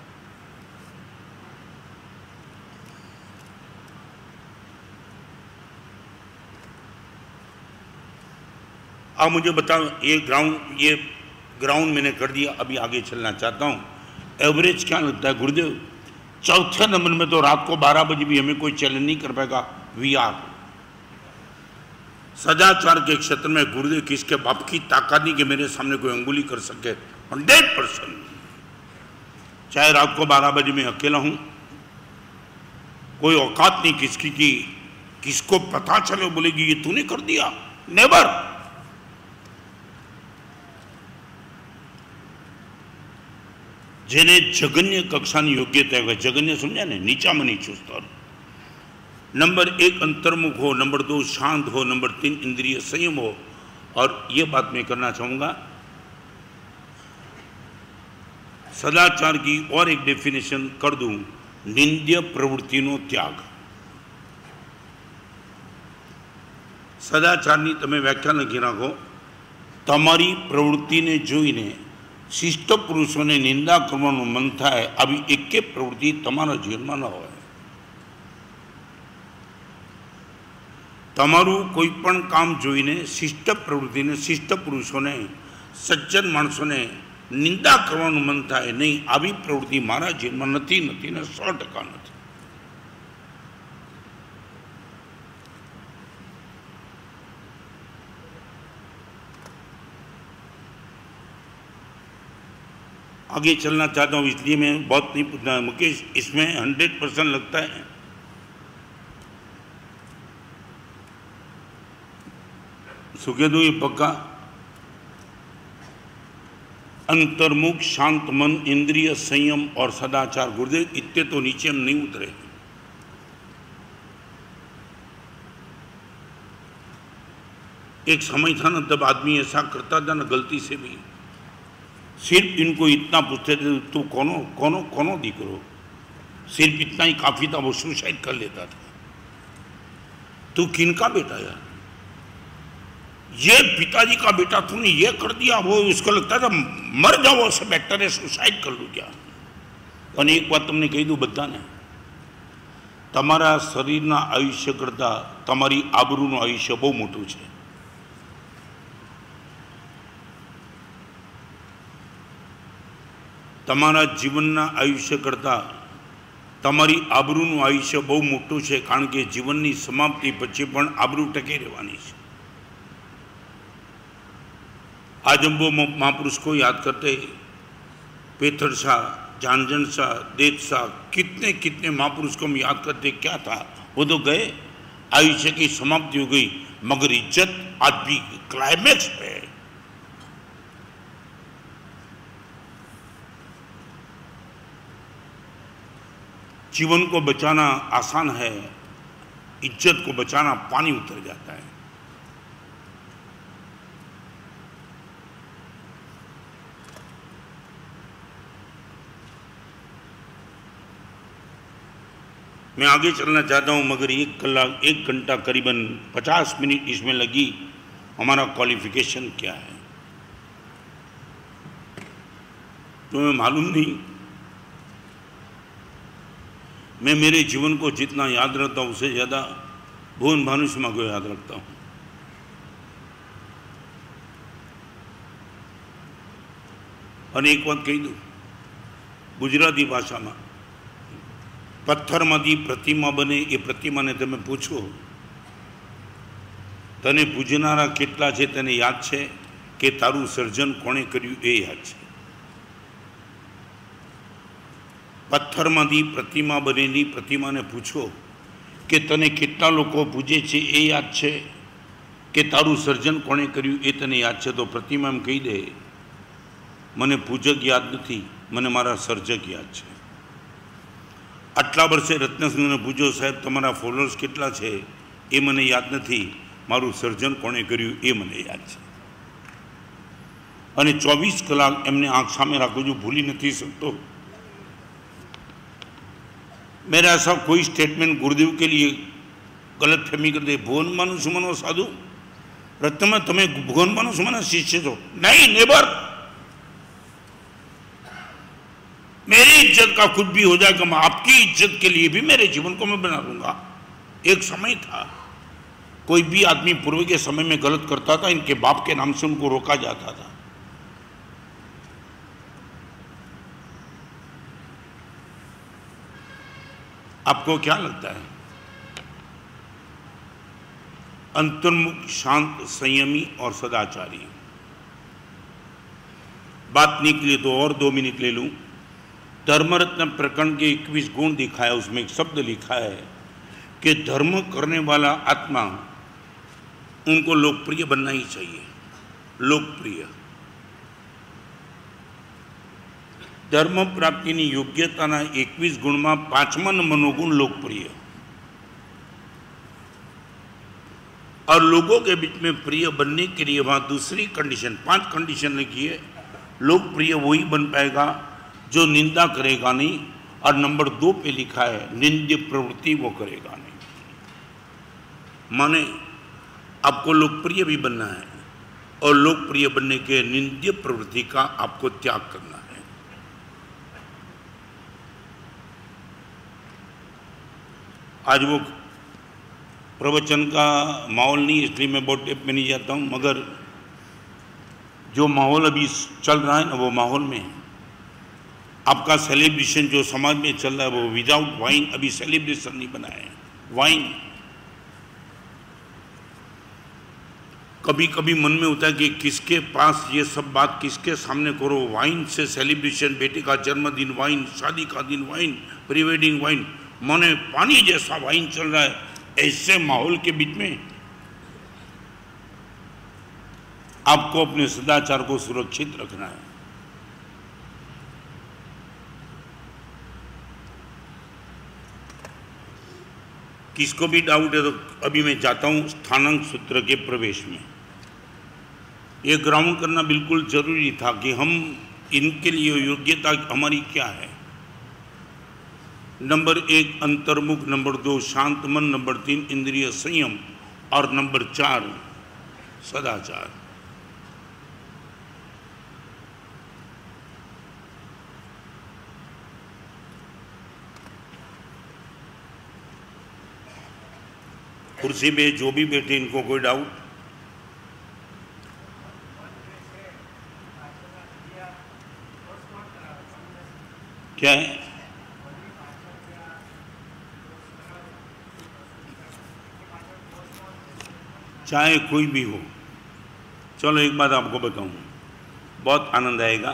अब मुझे बताओ ये ग्राउंड मैंने कर दिया, अभी आगे चलना चाहता हूं. एवरेज क्या लगता है गुरुदेव? चौथे नंबर में तो रात को 12 बजे भी हमें कोई चैलेंज नहीं कर पाएगा. VR सदाचार के क्षेत्र में गुरुदेव किसके बाप की ताकत नहीं कि मेरे सामने कोई अंगुली कर सके. 100%. चाहे रात को 12 बजे मैं अकेला हूं, कोई औकात नहीं किसकी की किसको पता चले बोलेगी ये तूने कर दिया. नेवर. जेने जगन्य कक्षानी योग्यता है, जगन्य समझा ने, नीचाમાં નીચું સ્તર. नंबर 1 अंतर्मुख हो, नंबर 2 शांत हो, नंबर 3 इंद्रिय संयम हो. और ये बात मैं करना चाहूंगा, सदाचार की और एक डेफिनेशन कर दूं, निंद्य प्रवृत्तिनो त्याग. સદાચારની તમે વ્યાખ્યા લખી રાખો. તમારી પ્રવૃત્તિને જોઈને શિષ્ટ પુરુષોને નિંદા કરવાનું મન થાય આવી એકે પ્રવૃત્તિ તમારા જીવનમાં ન હોય. તમારું કોઈ પણ કામ જોઈને શિષ્ટ પ્રવૃત્તિને શિષ્ટ પુરુષોને સજ્જન માણસોને નિંદા કરવાનું મન થાય નહીં આવી પ્રવૃત્તિ મારા જીવનમાં નથી ને 100% નથી. आगे चलना चाहता हूँ इसलिए मैं बहुत नहीं पूछना. मुकेश इसमें 100% लगता है. सुखेदू ये पक्का. अंतर्मुख, शांत मन, इंद्रिय संयम और सदाचार. गुरुदेव इतने तो नीचे हम नहीं उतरे. एक समय था ना तब आदमी ऐसा करता था ना गलती से भी, सिर्फ इनको इतना पूछते थे तू कौनो दीकरो. सिर्फ इतना ही काफी था, वो सुसाइड कर लेता था. तू किनका बेटा यार? ये पिताजी का बेटा, तूने ये कर दिया. वो उसको लगता था मर जाओ, उससे बेटर है सुसाइड कर लूँ क्या. और एक बात तुमने कही दूँ बधाने, तमारा शरीरना आयुष्य करता तमारी आबरूનું आयुष्य बहु मोटું છે. તમારા જીવનના આયુષ્ય કરતાં તમારી આબરૂનું આયુષ્ય બહુ મોટું છે, કારણ કે જીવનની સમાપ્તિ પછી પણ આબરૂ ટકી રહેવાની છે. आज हम वो महापुरुष को याद करते, पेथर शाह, जानजन शाह, देव शाह, कितने कितने महापुरुष को हम याद करते. क्या था वो तो गए, आयुष्य की समाप्ति हो गई, मगर इज्जत आज भी क्लाइमैक्स पे है. जीवन को बचाना आसान है, इज्जत को बचाना पानी उतर जाता है. मैं आगे चलना चाहता हूं, मगर 1 घंटा करीबन 50 मिनट इसमें लगी. हमारा क्वालिफिकेशन क्या है तुम्हें मालूम नहीं. मैं मेरे जीवन को जितना याद रखता हूँ उससे ज़्यादा भुवन भानुशर्मा को याद रखता हूँ. અને એક વાત કહી દઉં ગુજરાતી ભાષામાં, પથ્થરમાંથી પ્રતિમા બને એ પ્રતિમાને તમે પૂછો તને પૂજનારા કેટલા છે તને યાદ છે કે તારું સર્જન કોણે કર્યું એ યાદ છે? પથ્થરમાંથી પ્રતિમા બનેલી પ્રતિમાને પૂછો કે તને કેટલા લોકો પૂજે છે એ યાદ છે કે તારું સર્જન કોણે કર્યું એ તને યાદ છે? તો પ્રતિમા એમ કહી દે મને પૂજક યાદ નથી, મને મારા સર્જક યાદ છે. આટલા વર્ષે રત્નસિંહને પૂછો સાહેબ તમારા ફોલોઅર્સ કેટલા છે એ મને યાદ નથી, મારું સર્જન કોણે કર્યું એ મને યાદ છે. અને 24 કલાક એમને આંખ સામે રાખું છું, ભૂલી નથી શકતો. मेरा ऐसा कोई स्टेटमेंट गुरुदेव के लिए गलत फहमी कर दे, भगवान मानो सुमनो साधु रत्न में तुम्हें भगवान मानो सुमना शिष्य हो नहीं, नेबर. मेरी इज्जत का कुछ भी हो जाएगा, मैं आपकी इज्जत के लिए भी मेरे जीवन को मैं बना लूंगा. एक समय था कोई भी आदमी पूर्व के समय में गलत करता था, इनके बाप के नाम से उनको रोका जाता था. आपको क्या लगता है? अंतर्मुख, शांत, संयमी और सदाचारी. बात निकली तो और 2 मिनट ले लूं. धर्मरत्न प्रकरण के 21 गुण दिखाया, उसमें एक शब्द लिखा है कि धर्म करने वाला आत्मा उनको लोकप्रिय बनना ही चाहिए. लोकप्रिय धर्म प्राप्ति की योग्यता 21 गुण में 5मा नंबरનો गुण लोकप्रिय. और लोगों के बीच में प्रिय बनने के लिए वहां दूसरी कंडीशन, 5 कंडीशन लिखी है. लोकप्रिय वही बन पाएगा जो निंदा करेगा नहीं, और नंबर 2 पे लिखा है निंद्य प्रवृत्ति वो करेगा नहीं. माने आपको लोकप्रिय भी बनना है और लोकप्रिय बनने के निंद्य प्रवृत्ति का आपको त्याग करना है. आज वो प्रवचन का माहौल नहीं, इसलिए मैं बहुत डेप में नहीं जाता हूँ, मगर जो माहौल अभी चल रहा है ना, वो माहौल में आपका सेलिब्रेशन जो समाज में चल रहा है वो विदाउट वाइन अभी सेलिब्रेशन नहीं बना है. वाइन कभी कभी मन में होता है कि किसके पास ये सब बात किसके सामने करो. वाइन से सेलिब्रेशन, बेटे का जन्मदिन वाइन, शादी का दिन वाइन, प्री वेडिंग वाइन, माने पानी जैसा वाइन चल रहा है. ऐसे माहौल के बीच में आपको अपने सदाचार को सुरक्षित रखना है. किसको भी डाउट है तो अभी मैं जाता हूं स्थानांक सूत्र के प्रवेश में. ये ग्राउंड करना बिल्कुल जरूरी था कि हम इनके लिए योग्यता हमारी क्या है. नंबर 1 अंतर्मुख, नंबर 2 शांत मन, नंबर 3 इंद्रिय संयम और नंबर 4 सदाचार. कुर्सी पे जो भी बैठे इनको कोई डाउट? क्या है? चाहे कोई भी हो. चलो एक बात आपको बताऊं, बहुत आनंद आएगा.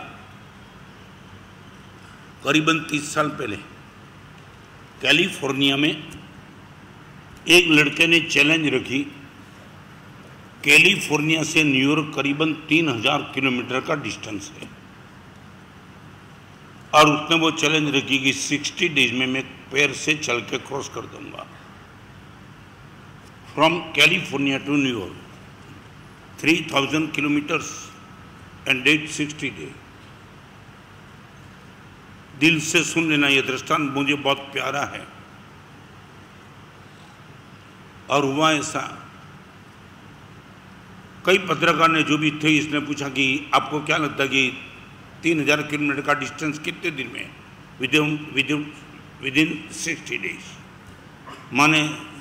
करीबन 30 साल पहले कैलिफोर्निया में एक लड़के ने चैलेंज रखी. कैलिफोर्निया से न्यूयॉर्क करीबन 3000 किलोमीटर का डिस्टेंस है, और उसने वो चैलेंज रखी कि 60 डेज में मैं पैर से चल के क्रॉस कर दूंगा फ्रॉम कैलिफोर्निया टू न्यूयॉर्क, 3000 किलोमीटर्स एंड डेट 60 डे. दिल से सुन लेना, यह दृष्टांत मुझे बहुत प्यारा है. और हुआ ऐसा, कई पत्रकार ने जो भी थे इसने पूछा कि आपको क्या लगता है कि 3000 किलोमीटर का डिस्टेंस कितने दिन में? Within 60 days. माने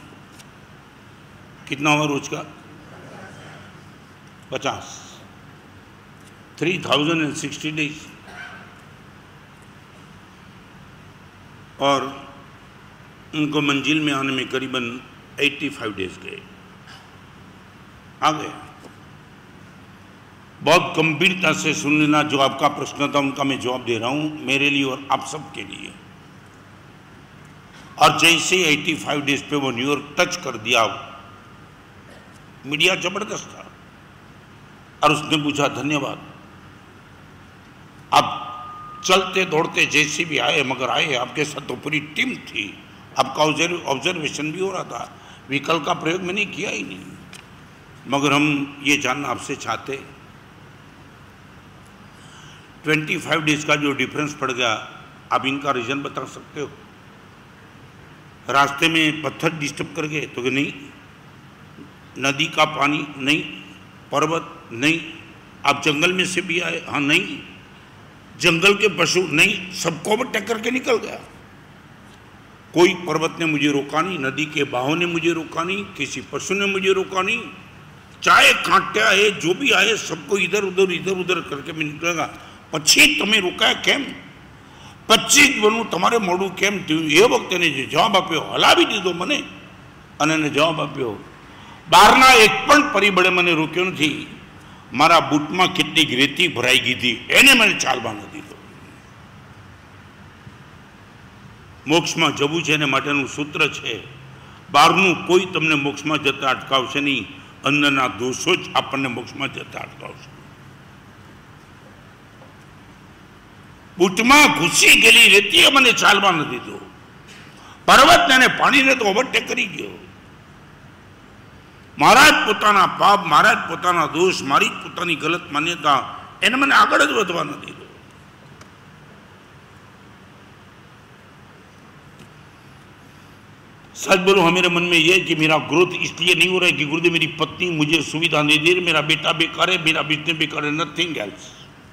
कितना हुआ रोज का? 50. 3060 डेज और उनको मंजिल में आने में करीबन 85 डेज गए, आ गए। बहुत गंभीरता से सुन लेना, जो आपका प्रश्न था उनका मैं जवाब दे रहा हूं, मेरे लिए और आप सबके लिए। और जैसे 85 डेज पे वो न्यूयॉर्क टच कर दिया, मीडिया जबरदस्त था और उसने पूछा धन्यवाद, आप चलते दौड़ते जैसे भी आए, मगर आए, आपके साथ तो पूरी टीम थी, आपका ऑब्जर्वेशन भी हो रहा था, व्हीकल का प्रयोग मैंने किया ही नहीं, मगर हम ये जानना आपसे चाहते 25 डेज का जो डिफरेंस पड़ गया, आप इनका रीजन बता सकते हो? रास्ते में पत्थर डिस्टर्ब कर गए तो कि नहीं, नदी का पानी नहीं, पर्वत नहीं, आप जंगल में से भी आए, हाँ नहीं, जंगल के पशु नहीं, सबको ओवरटेक करके निकल गया। कोई पर्वत ने मुझे रोका नहीं, नदी के बहाव ने मुझे रोका नहीं, किसी पशु ने मुझे रोका नहीं, चाहे कांटे आए, जो भी आए, सबको इधर उधर करके मैं निकलेगा। પછી તમે રોકાયા કેમ? 25 વર્ષનું તમારે મોડું કેમ થયું? એ વખતે એને જે જવાબ આપ્યો, હલાવી દીધો મને અને એને જવાબ આપ્યો, બહારના એક પણ પરિબળે મને રોક્યો નથી, મારા બૂટમાં કેટલીક રેતી ભરાઈ ગઈ હતી એને મને ચાલવા ન દીધો। મોક્ષમાં જવું છે એને માટેનું સૂત્ર છે, બહારનું કોઈ તમને મોક્ષમાં જતા અટકાવશે નહીં, અંદરના દોષો જ આપણને મોક્ષમાં જતા અટકાવશે। બૂટમાં ઘૂસી ગયેલી રેતીએ મને ચાલવા ન દીધો, પર્વતને અને પાણીને તો ઓવરટેક કરી ગયો। મારા જ પોતાના પાપ, મારા જ પોતાના દોષ, મારી જ પોતાની ગલત માન્યતા એને મને આગળ જ વધવા ન દીધો। सच बोलो, मेरे मन में यह है कि मेरा ग्रोथ इसलिए नहीं हो रहा है कि गुरुदेव मेरी पत्नी मुझे सुविधा नहीं दे रही, मेरा बेटा बेकार है, मेरा बिजनेस बेकार है, नथिंग एल्स।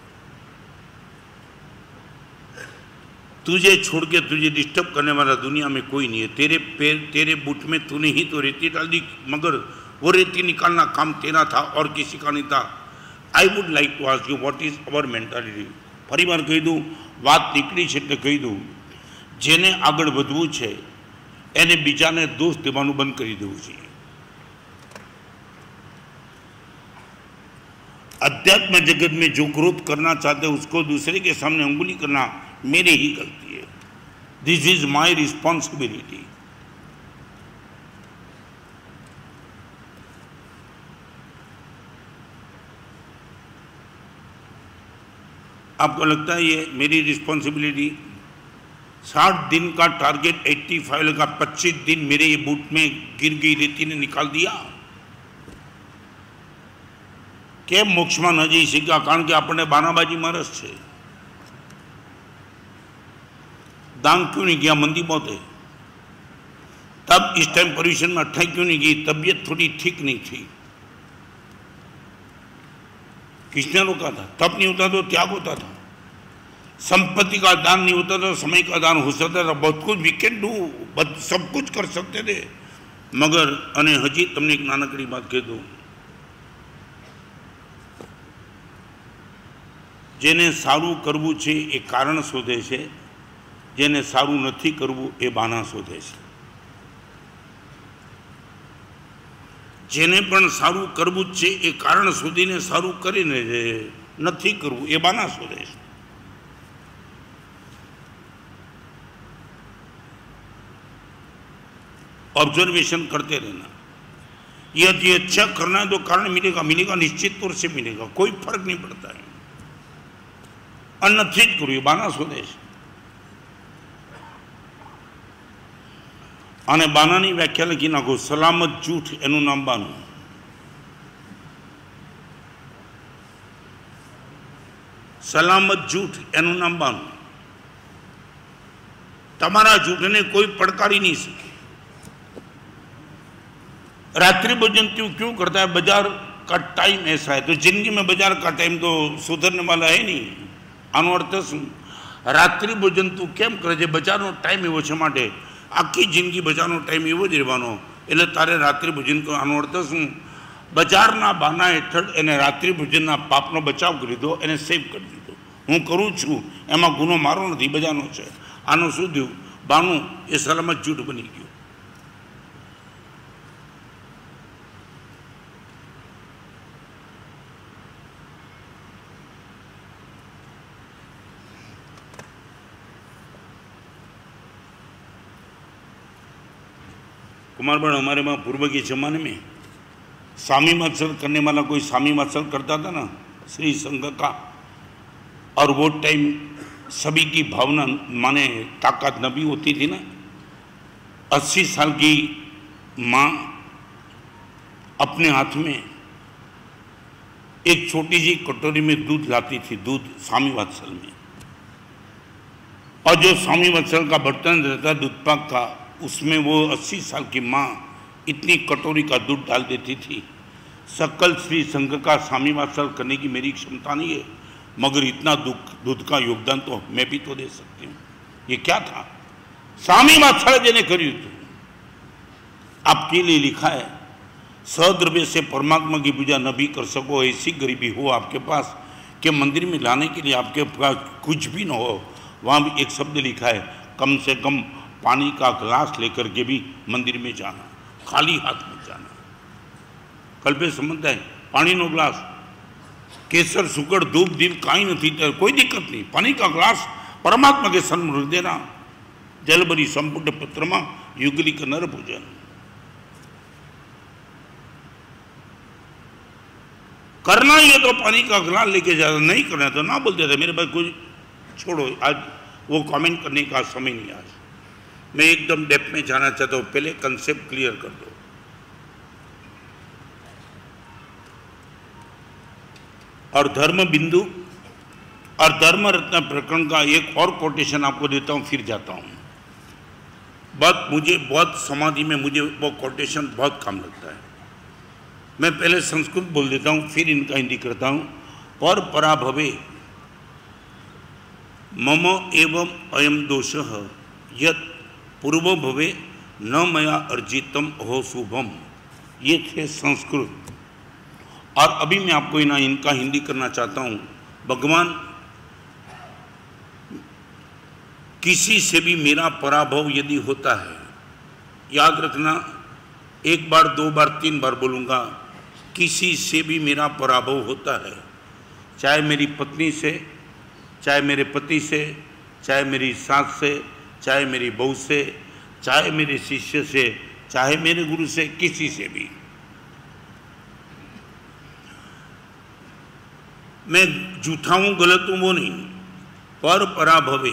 तुझे छोड़ के तुझे डिस्टर्ब करने वाला दुनिया में कोई नहीं है। तेरे पैर, तेरे बूट में तूने ही तो रेती डाल दी, मगर वो रेती निकालना काम तेरा था और किसी का नहीं था। I would like to ask you what is our mentality. फरी बार कही दूँ, बात निकली है तो कही दूँ, जेने आगळ वधवू छे एने बीजाने दोष देवानुं बंद करी देवुं छे। अध्यात्म जगत में जो ग्रोथ करना चाहते हैं उसको दूसरे के सामने अंगुली करना मेरी ही गलती है। This is my responsibility. आपको लगता है ये मेरी रिस्पॉन्सिबिलिटी? 60 दिन का टारगेट 85 लगा, 25 दिन मेरे ये बूट में गिर गई रेती ने निकाल दिया। केम मोक्षમાં ન જઈ શક્યા? કારણ કે આપણને બાનાબાજી મારસ છે। दांग क्यों नहीं गया? मंदी बहुत है। तब इस टाइम पोल्यूशन में 28 क्यों नहीं गई? तबीयत थोड़ी ठीक नहीं थी। किसने रोका था? तब नहीं होता तो त्याग होता था। संपत्ति का दान नहीं होता तो समय का दान हो सकता था। बहुत कुछ वी कैन डू, सब कुछ कर सकते थे, मगर अने हजी तमने एक नानकड़ी बात कह दूं, जेने सारू करवू छे ए कारण शोधे छे, जेने सारू नथी करवू ए बाना शोधे छे। जेने पण सारू करवू छे ए कारण शोधीने सारू करीने नथी करवू ए बाना शोधे छे। ऑब्जर्वेशन करते रहना। यदि अच्छा करना है तो कारण मिलेगा, मिलेगा, निश्चित तौर से मिलेगा, कोई फर्क नहीं पड़ता है। अनथी ज करू बाना शोधे छे। आने बानानी व्याख्या लखी नाखो, सलामत जूठ एनु नाम बानु। सलामत जूठ एनु नाम बानु। तमारा जूठ ने कोई पड़कारी नहीं सके। रात्रि भोजन क्यों करता है? बाजार का टाइम ऐसा है, तो जिंदगी में बाजार का टाइम तो सुधरने वाला है नहीं। आनो अर्थ शू? रात्रि भोजन तू केम करे छे? बजारनो टाइम एवो छे माटे आखी जिंदगी बजारनो टाइम एवो ज रहेવાનો, એટલે તારે રાત્રિ ભોજન કરો। આનો અર્થ શું? બજારના બાના હેઠળ એને રાત્રિ ભોજનના પાપનો બચાવ કરી દો, એને સેવ કરી દીધો। હું કરું છું એમાં ગુનો મારો નથી, બજારનો છે। આનો શું થયું? बानू ये सलामत जूठ बनी गयो। कुमारबन हमारे वहाँ पूर्व के ज़माने में स्वामी मत्सल करने वाला कोई स्वामी मत्सल करता था ना श्री संघ का, और वो टाइम सभी की भावना माने ताकत न भी होती थी ना। 80 साल की माँ अपने हाथ में एक छोटी सी कटोरी में दूध लाती थी, दूध स्वामी वत्सल में, और जो स्वामी वत्सल का बर्तन रहता दूध पाक का, उसमें वो 80 साल की माँ इतनी कटोरी का दूध डाल देती थी। सकल श्री संघ का स्वामी वत्सल करने की मेरी क्षमता नहीं है, मगर इतना दूध का योगदान तो मैं भी तो दे सकती हूँ। ये क्या था? स्वामी वत्सल जी ने करी थी। आपके लिए लिखा है, सद्रव्य से परमात्मा की पूजा न भी कर सको, ऐसी गरीबी हो आपके पास कि मंदिर में लाने के लिए आपके पास कुछ भी न हो। वहाँ भी एक शब्द लिखा है, कम से कम पानी का गिलास लेकर के भी मंदिर में जाना, खाली हाथ में जाना। कल पे संबंध है, पानी नो ग्लास, केसर सुकड़ धूप दीप काई नहीं, कोई दिक्कत नहीं, पानी का ग्लास परमात्मा के सन्मुख रख देना। जलबरी संपुट पत्रमा युगली का नर पूजन। करना ही है तो पानी का गिलास लेके जाना, नहीं करना तो ना बोलते थे मेरे भाई कुछ छोड़ो, आज वो कमेंट करने का समय नहीं। आज मैं एकदम डेप्थ में जाना चाहता हूँ, पहले कंसेप्ट क्लियर कर दो। और धर्म बिंदु और धर्म रत्न प्रकरण का एक और कोटेशन आपको देता हूँ, फिर जाता हूँ। बहुत समाधि में मुझे वो कोटेशन बहुत काम लगता है। मैं पहले संस्कृत बोल देता हूँ, फिर इनका हिंदी करता हूँ। पर पराभवे मम एवं अयम दोषः यत् पूर्व भवे न मया अर्जितम हो शुभम। ये थे संस्कृत। और अभी मैं आपको इनका हिंदी करना चाहता हूँ। भगवान, किसी से भी मेरा पराभव यदि होता है, याद रखना, एक बार, दो बार, तीन बार बोलूँगा, किसी से भी मेरा पराभव होता है, चाहे मेरी पत्नी से, चाहे मेरे पति से, चाहे मेरी सास से, चाहे मेरी बहू से, चाहे मेरे शिष्य से, चाहे मेरे गुरु से, किसी से भी। मैं झूठा हूं, गलत हूं वो नहीं, पर पराभवे,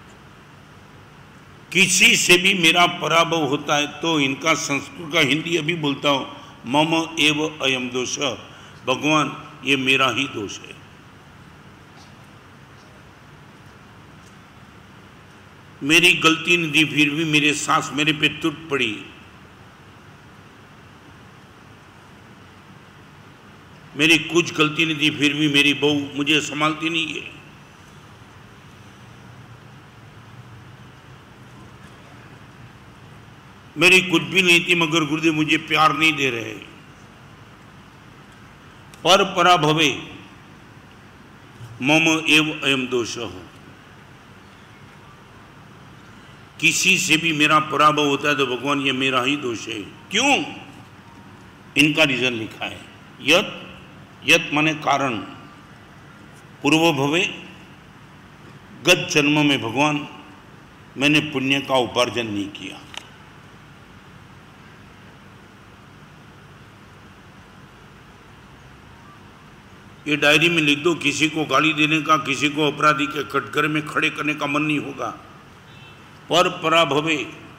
किसी से भी मेरा पराभव होता है तो इनका संस्कृत का हिंदी अभी बोलता हूं, मम एव अयम दोष। भगवान, ये मेरा ही दोष है। मेरी गलती नहीं थी, फिर भी मेरे सांस मेरे पे टूट पड़ी। मेरी कुछ गलती नहीं थी, फिर भी मेरी बहू मुझे संभालती नहीं है। मेरी कुछ भी नहीं थी, मगर गुरुदेव मुझे प्यार नहीं दे रहे। पर पराभवे मम एव अयम दोषः। किसी से भी मेरा पराभव होता है तो भगवान ये मेरा ही दोष है। क्यों? इनका रीजन लिखा है, यत यत माने कारण, पूर्व भवे, गत जन्म में भगवान मैंने पुण्य का उपार्जन नहीं किया। ये डायरी में लिख दो, किसी को गाली देने का, किसी को अपराधी के कटघरे में खड़े करने का मन नहीं होगा। पर पराभवे,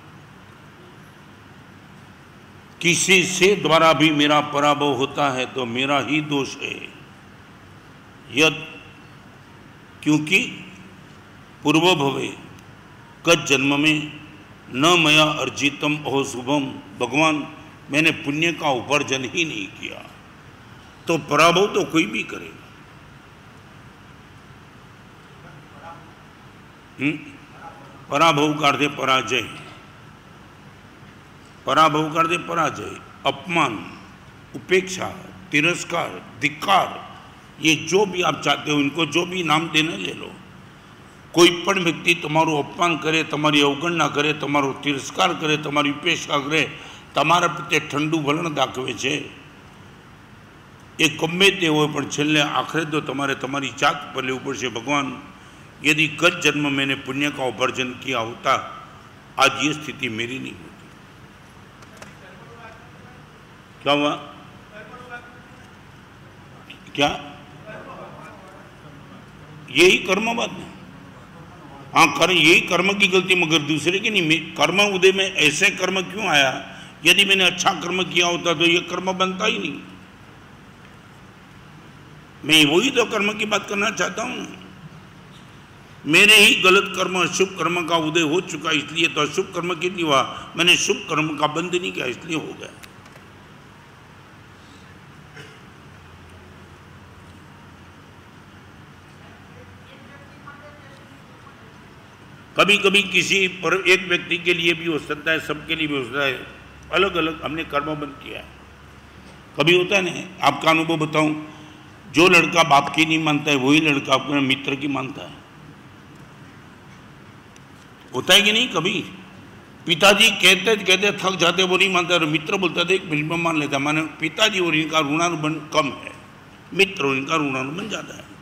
किसी से द्वारा भी मेरा पराभव होता है तो मेरा ही दोष है। यद, क्योंकि पूर्व भवे, गत जन्म में न मया अर्जितम अहो शुभम, भगवान मैंने पुण्य का उपार्जन ही नहीं किया। तो पराभव तो कोई भी करेगा। पराभव कर दे पराजय, पराभव कर दे पराजय, अपमान, उपेक्षा, तिरस्कार, धिक्कार, ये जो भी आप चाहते हो, इनको जो भी नाम देना ले लो। कोई पण व्यक्ति तमारू अपमान करे, तमारी अवगणना करे, तमारो तिरस्कार करे, तमारी उपेक्षा करे, तमारा प्रत्ये ठंडू वलण दाखवे छे, ए गमे ते होय पण छेल्ले आखरे तो तमारे तमारी जात पर लेवू पड़शे। भगवान, यदि गत जन्म मैंने पुण्य का उपार्जन किया होता, आज ये स्थिति मेरी नहीं होती। क्या हुआ? क्या? यही कर्मवाद है। हाँ, कर्म, यही कर्म की गलती, मगर दूसरे की नहीं। कर्म उदय में ऐसे कर्म क्यों आया? यदि मैंने अच्छा कर्म किया होता तो ये कर्म बनता ही नहीं। मैं वही तो कर्म की बात करना चाहता हूं। मेरे ही गलत कर्म, अशुभ कर्म का उदय हो चुका, इसलिए तो अशुभ कर्म के लिए हुआ, मैंने शुभ कर्म का बंद नहीं किया, इसलिए हो गया। कभी कभी किसी पर एक व्यक्ति के लिए भी हो सकता है, सबके लिए भी हो सकता है, अलग अलग हमने कर्म बंद किया है। कभी होता है ना, आपका अनुभव बताऊं, जो लड़का बाप की नहीं मानता है वही लड़का अपने मित्र की मानता है। होता है कि नहीं? कभी पिताजी कहते कहते थक जाते, वो नहीं मानता, और मित्र बोलता था एक मिनट में मान लेता। माने पिताजी और इनका ऋणानुबंध कम है, मित्र और इनका ऋणानुबंध ज्यादा है।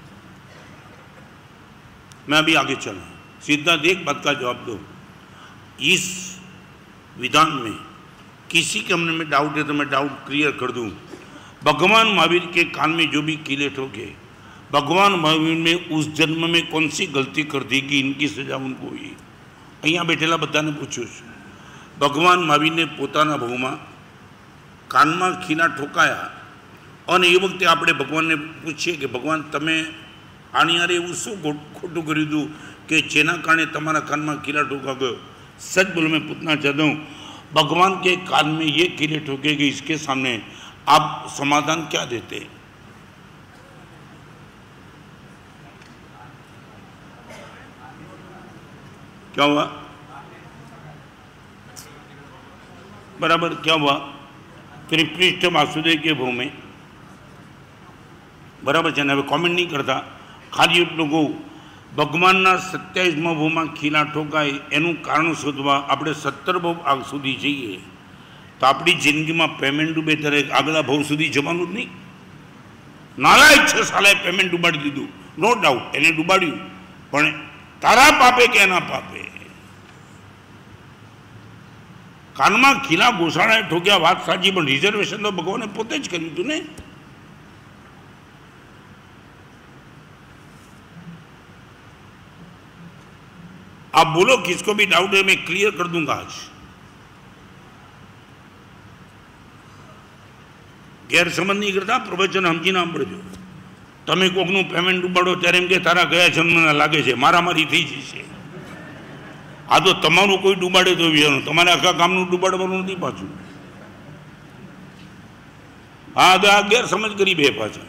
मैं अभी आगे चला, सीधा एक बात का जवाब दो। इस विधान में किसी के मन में डाउट है तो मैं डाउट क्लियर कर दूं। भगवान महावीर के कान में जो भी कीले ठोके, भगवान महावीर ने उस जन्म में कौन सी गलती कर दी कि इनकी सजा उनको हुई? अहियाँ बैठेला बधाने पूछो। भगवान महावीर ने पोताना बहुमा कानमा खीला ठोकाया, और ये वक्त આપણે ભગવાનને પૂછીએ કે ભગવાન તમે આની યારે એવું શું ખોટું કર્યું હતું कि જેના કારણે તમારા કાનમાં कीला ठोका गयो? सच बोलो, मैं पूछना चाहता हूँ, भगवान के कान में ये कीले ठोके गए, इसके सामने आप समाधान क्या देते? क्या हुआ? बराबर क्या हुआ? फिर पृष्ठ वासुदेव के भाव में बराबर है। હવે कॉमेंट नहीं करता, खाली એટલું કહું, ભગવાનના 27મા ભાવમાં ખીલા ઠોકાય એનું કારણ શોધવા આપણે 17 ભાવ આગ સુધી જઈએ તો આપણી જિંદગીમાં પેમેન્ટ ડૂબે ત્યારે આગલા ભાવ સુધી જવાનું જ નહીં। નાલાયક છે સાલાએ પેમેન્ટ ડૂબાડી દીધું, નો ડાઉટ એને ડૂબાડ્યું, પણ તારા પાપે કે એના પાપે? કાનમાં ખીલા ઘોષાણાએ ઠોક્યા, વાત સાચી, પણ રિઝર્વેશન તો ભગવાને પોતે જ કર્યું હતું ને। आप बोलो, किसको भी डाउट है मैं क्लियर कर दूंगा आज। गैरसमझ नहीं करता, प्रवचन समझी ना पड़जो। तमे कोकનું પેમેન્ટ ઉપાડો ત્યારે એમ કે તારા ગયા જન્મના લાગે છે, મારામારી થઈ જશે। આ તો તમારું કોઈ ડૂબાડે તો વિચારો, તમારે આખા ગામનું ડૂબાડવાનું નથી પાછું। હા, તો આ ગેરસમજ કરી બે પાછા।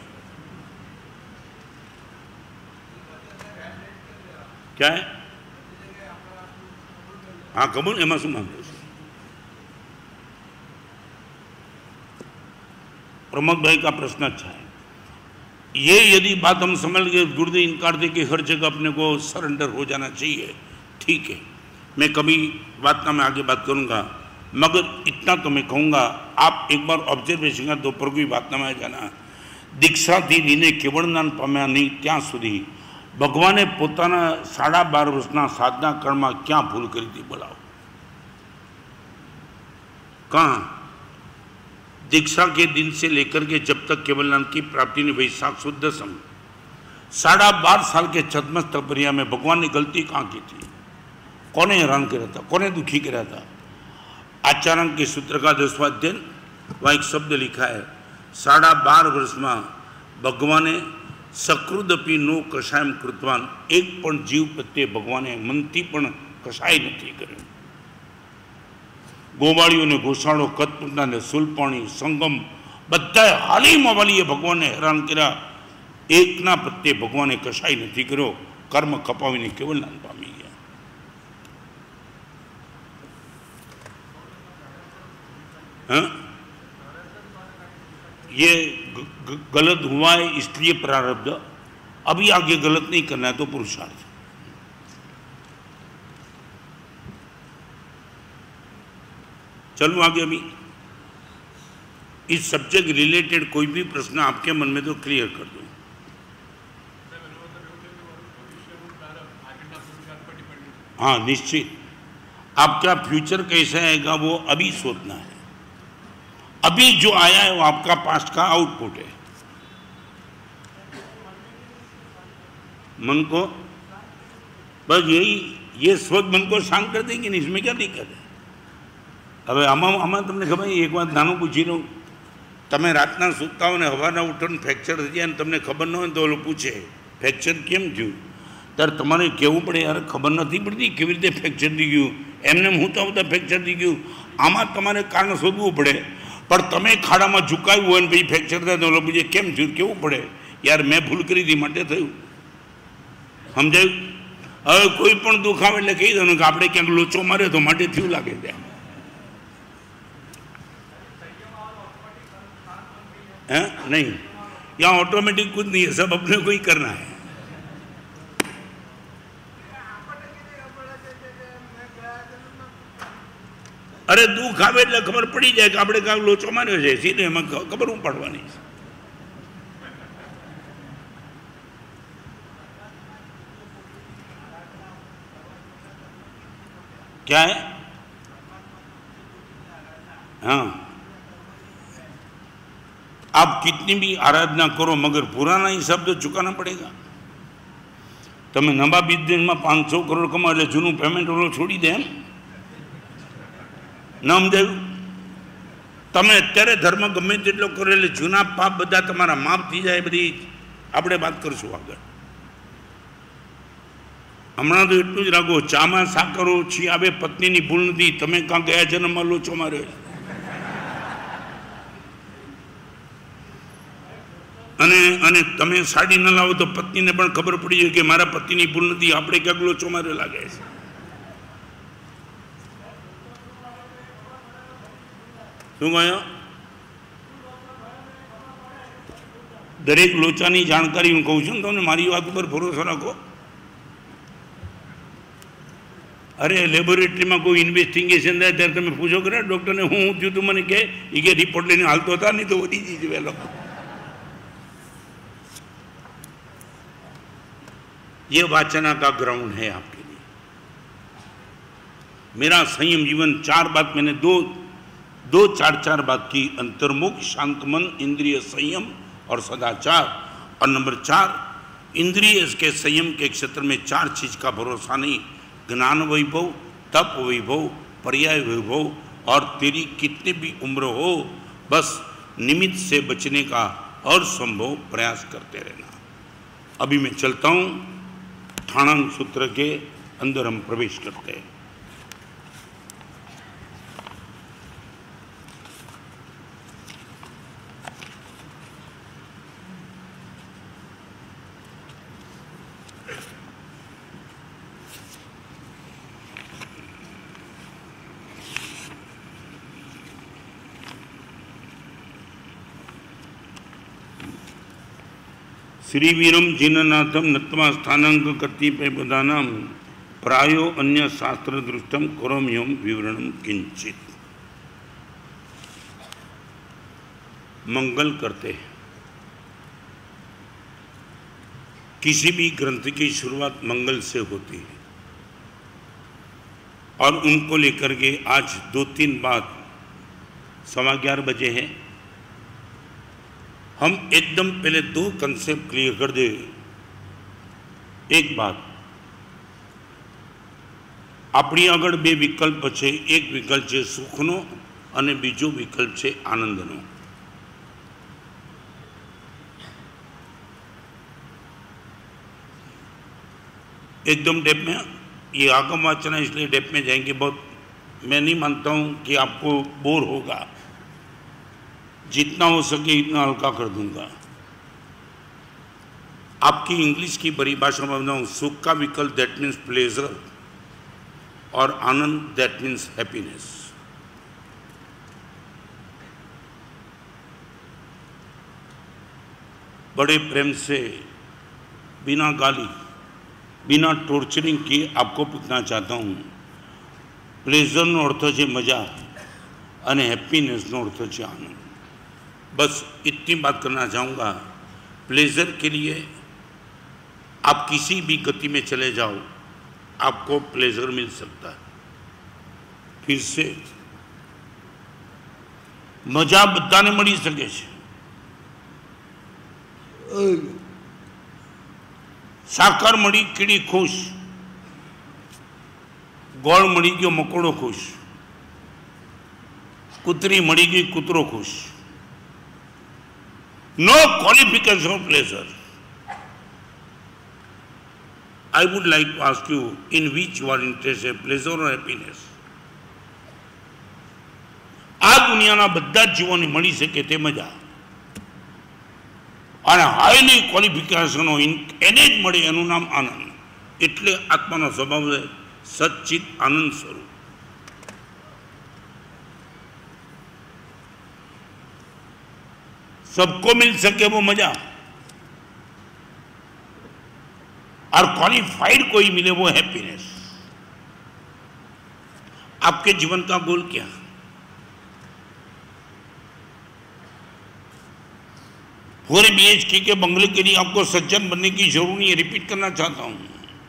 क्या है? हाँ, कबूल एम शू मांगो? प्रमोद भाई का प्रश्न अच्छा है। ये यदि बात हम समझ गए, गुरुदेव इनकार दे कि हर जगह अपने को सरेंडर हो जाना चाहिए, ठीक है, मैं कभी बात में आगे बात करूंगा, मगर इतना तो मैं कहूँगा, आप एक बार ऑब्जर्वेशन का दोपहर की बात में आ जाना। दीक्षा थी लीने केवल ज्ञान पाम्या नहीं त्या सुधी भगवाने पोताना 12.5 वर्षना साधना कर्म क्या भूल करी थी? बोलाओ कहाँ? दीक्षा के दिन से लेकर के जब तक केवल ज्ञान की प्राप्ति ने वैशाख शुद्ध सम 12.5 साल के छद्मस तपरिया में भगवान ने गलती कहाँ की थी? कौने हैरान कराया था? कौने दुखी कराया था? आचार्य के सूत्र का 10वां अध्ययन, वहाँ एक शब्द लिखा है, 12.5 वर्ष में भगवाने सकृदपि नो कषायम कृतवान, एक पण जीव प्रत्ये भगवाने मनथी पण कषाय नहीं कर्यो। गोवाड़ियों ने घोषाड़ो, कतपुरना ने सुलपाणी, संगम बधाए हाली मावालीए भगवाने हैरान कर्या, एकना प्रत्ये भगवाने कषाय नहीं कर्यो, कर्म कपावीने केवल ज्ञान पामी गया। हाँ, ये गलत हुआ है इसलिए प्रारब्ध, अभी आगे गलत नहीं करना है तो पुरुषार्थ। चलूँ आगे? अभी इस सब्जेक्ट रिलेटेड कोई भी प्रश्न आपके मन में तो क्लियर कर दूँ। हाँ निश्चित, आपका फ्यूचर कैसा आएगा वो अभी सोचना है। अभी जो आया है वो आपका पास्ट का आउटपुट है। मन को बस यही, ये सोच मन को शांत कर देंगे, नहीं इसमें क्या दिक्कत है? હવે આમાં તમને ખબર એક વાત નાનું પૂછી લઉં, તમે રાતના સૂતા હો ને હવારના ઉઠોને ફ્રેક્ચર થઈ જાય ને તમને ખબર ન હોય તો ઓલો પૂછે ફ્રેક્ચર કેમ થયું, ત્યારે તમારે કહેવું પડે યાર ખબર નથી પડતી કેવી રીતે ફ્રેક્ચર થઈ ગયું, એમને હુંતા હુંતા ફ્રેક્ચર થઈ ગયું. આમાં તમારે કારણ શોધવું પડે. પણ તમે ખાડામાં ઝુકાવ્યું હોય ને પછી ફ્રેક્ચર થાય તો ઓલો પૂછે કેમ થયું, કેવું પડે યાર મેં ભૂલ કરી હતી માટે થયું. સમજાયું? હવે કોઈ પણ દુઃખ આવે એટલે કહી દેવાનું કે આપણે ક્યાંક લોચો માર્યો તો માટે થયું લાગે ત્યાં. हैं? नहीं, यहाँ ऑटोमेटिक कुछ नहीं है, सब अपने को ही करना है. अरे दुख आवे એટલે ખબર પડી જાય કે આપણે કાંક લોચો માર્યો છે, સીધે એમાં ખબર હું પડવાની. क्या है? हाँ, आप कितनी भी आराधना करो मगर पुराना हिसाब तो चुकाना पड़ेगा. તમે નવા બિઝનેસમાં 500 કરોડ કમાઓ એટલે જૂનું પેમેન્ટ ઓલો છોડી દે એમ ન સમજાયું? તમે અત્યારે ધર્મ ગમે તેટલો કરો એટલે જૂના પાપ બધા તમારા માફ થઈ જાય. બધી આપણે વાત કરશું આગળ. હમણાં તો એટલું જ રાખો, ચામાં સાકર ઓછી આવે પત્નીની ભૂલ નથી, તમે કાં ગયા જન્મમાં લોચો માર્યો. અને તમે સાડી ન લાવો તો પત્નીને પણ ખબર પડી જાય કે મારા પતિની ભૂલ નથી, આપણે ક્યાંક લોચો માર્યો લાગે છે. શું કહ્યું? દરેક લોચાની જાણકારી હું કહું છું ને તમને, મારી વાત ઉપર ભરોસો રાખો. અરે લેબોરેટરીમાં કોઈ ઇન્વેસ્ટિગેશન થાય ત્યારે તમે પૂછો કરે ડૉક્ટરને હું થયું તું, મને કહે એ કે રિપોર્ટ લઈને હાલતો હતા નહીં તો વધી જઈએ વહેલો. ये वाचना का ग्राउंड है आपके लिए. मेरा संयम जीवन 4 बात मैंने दो चार बात की, अंतर्मुख, शांत मन, इंद्रिय संयम और सदाचार. और नंबर 4, इंद्रिय के संयम के क्षेत्र में 4 चीज का भरोसा नहीं, ज्ञान वैभव, तप वैभव, पर्याय वैभव और तेरी कितनी भी उम्र हो बस निमित्त से बचने का और संभव प्रयास करते रहना. अभी मैं चलता हूँ, ठाणन सूत्र के अंदर हम प्रवेश करते हैं. श्रीवीरम जिननाथम नत्वा स्थानांक कतिपय पदानाम प्रायो अन्य शास्त्र दृष्टम करोम्यम विवरणम किंचित. मंगल करते हैं. किसी भी ग्रंथ की शुरुआत मंगल से होती है और उनको लेकर के आज 2-3 बात 11:15 बजे है. हम एकदम पहले 2 कंसेप्ट क्लियर कर दे. एक बात, अपनी આગળ 2 વિકલ્પ છે. એક વિકલ્પ છે સુખનો અને બીજો વિકલ્પ છે આનંદનો. एकदम डेप में ये आगम वाचना इसलिए डेप में जाएंगे. बहुत मैं नहीं मानता हूँ कि आपको बोर होगा, जितना हो सके इतना हल्का कर दूंगा. आपकी इंग्लिश की परिभाषा में बताऊं, सुख का विकल्प दैट मीन्स प्लेजर और आनंद दैट मीन्स हैप्पीनेस. बड़े प्रेम से बिना गाली बिना टॉर्चरिंग किए आपको पूछना चाहता हूँ, प्लेजर નો અર્થ છે મજા અને हैप्पीनेस નો अर्थ છે आनंद। बस इतनी बात करना चाहूँगा। प्लेजर के लिए आप किसी भी गति में चले जाओ, आपको प्लेजर मिल सकता है। फिर से मजा बधाने मળી શકે છે। साकर मળી કીડી खुश, गोळ मળી गयो मकोड़ो खुश, कुतरी मળી गई कुतरो खुश। No qualification of pleasure. I would like to ask you, in which you are interested, pleasure or happiness? આ દુનિયાના બધા જીવોને મળી શકે તે મજા અને હાઈલી ક્વોલિફિકેશનો એને જ મળે એનું નામ આનંદ। એટલે આત્માનો સ્વભાવ છે સચ્ચિત આનંદ સ્વરૂપ। सबको मिल सके वो मजा और क्वालिफाइड कोई मिले वो हैप्पीनेस। आपके जीवन का गोल क्या? पूरे BHK के बंगले के लिए आपको सज्जन बनने की जरूरत नहीं है। रिपीट करना चाहता हूं।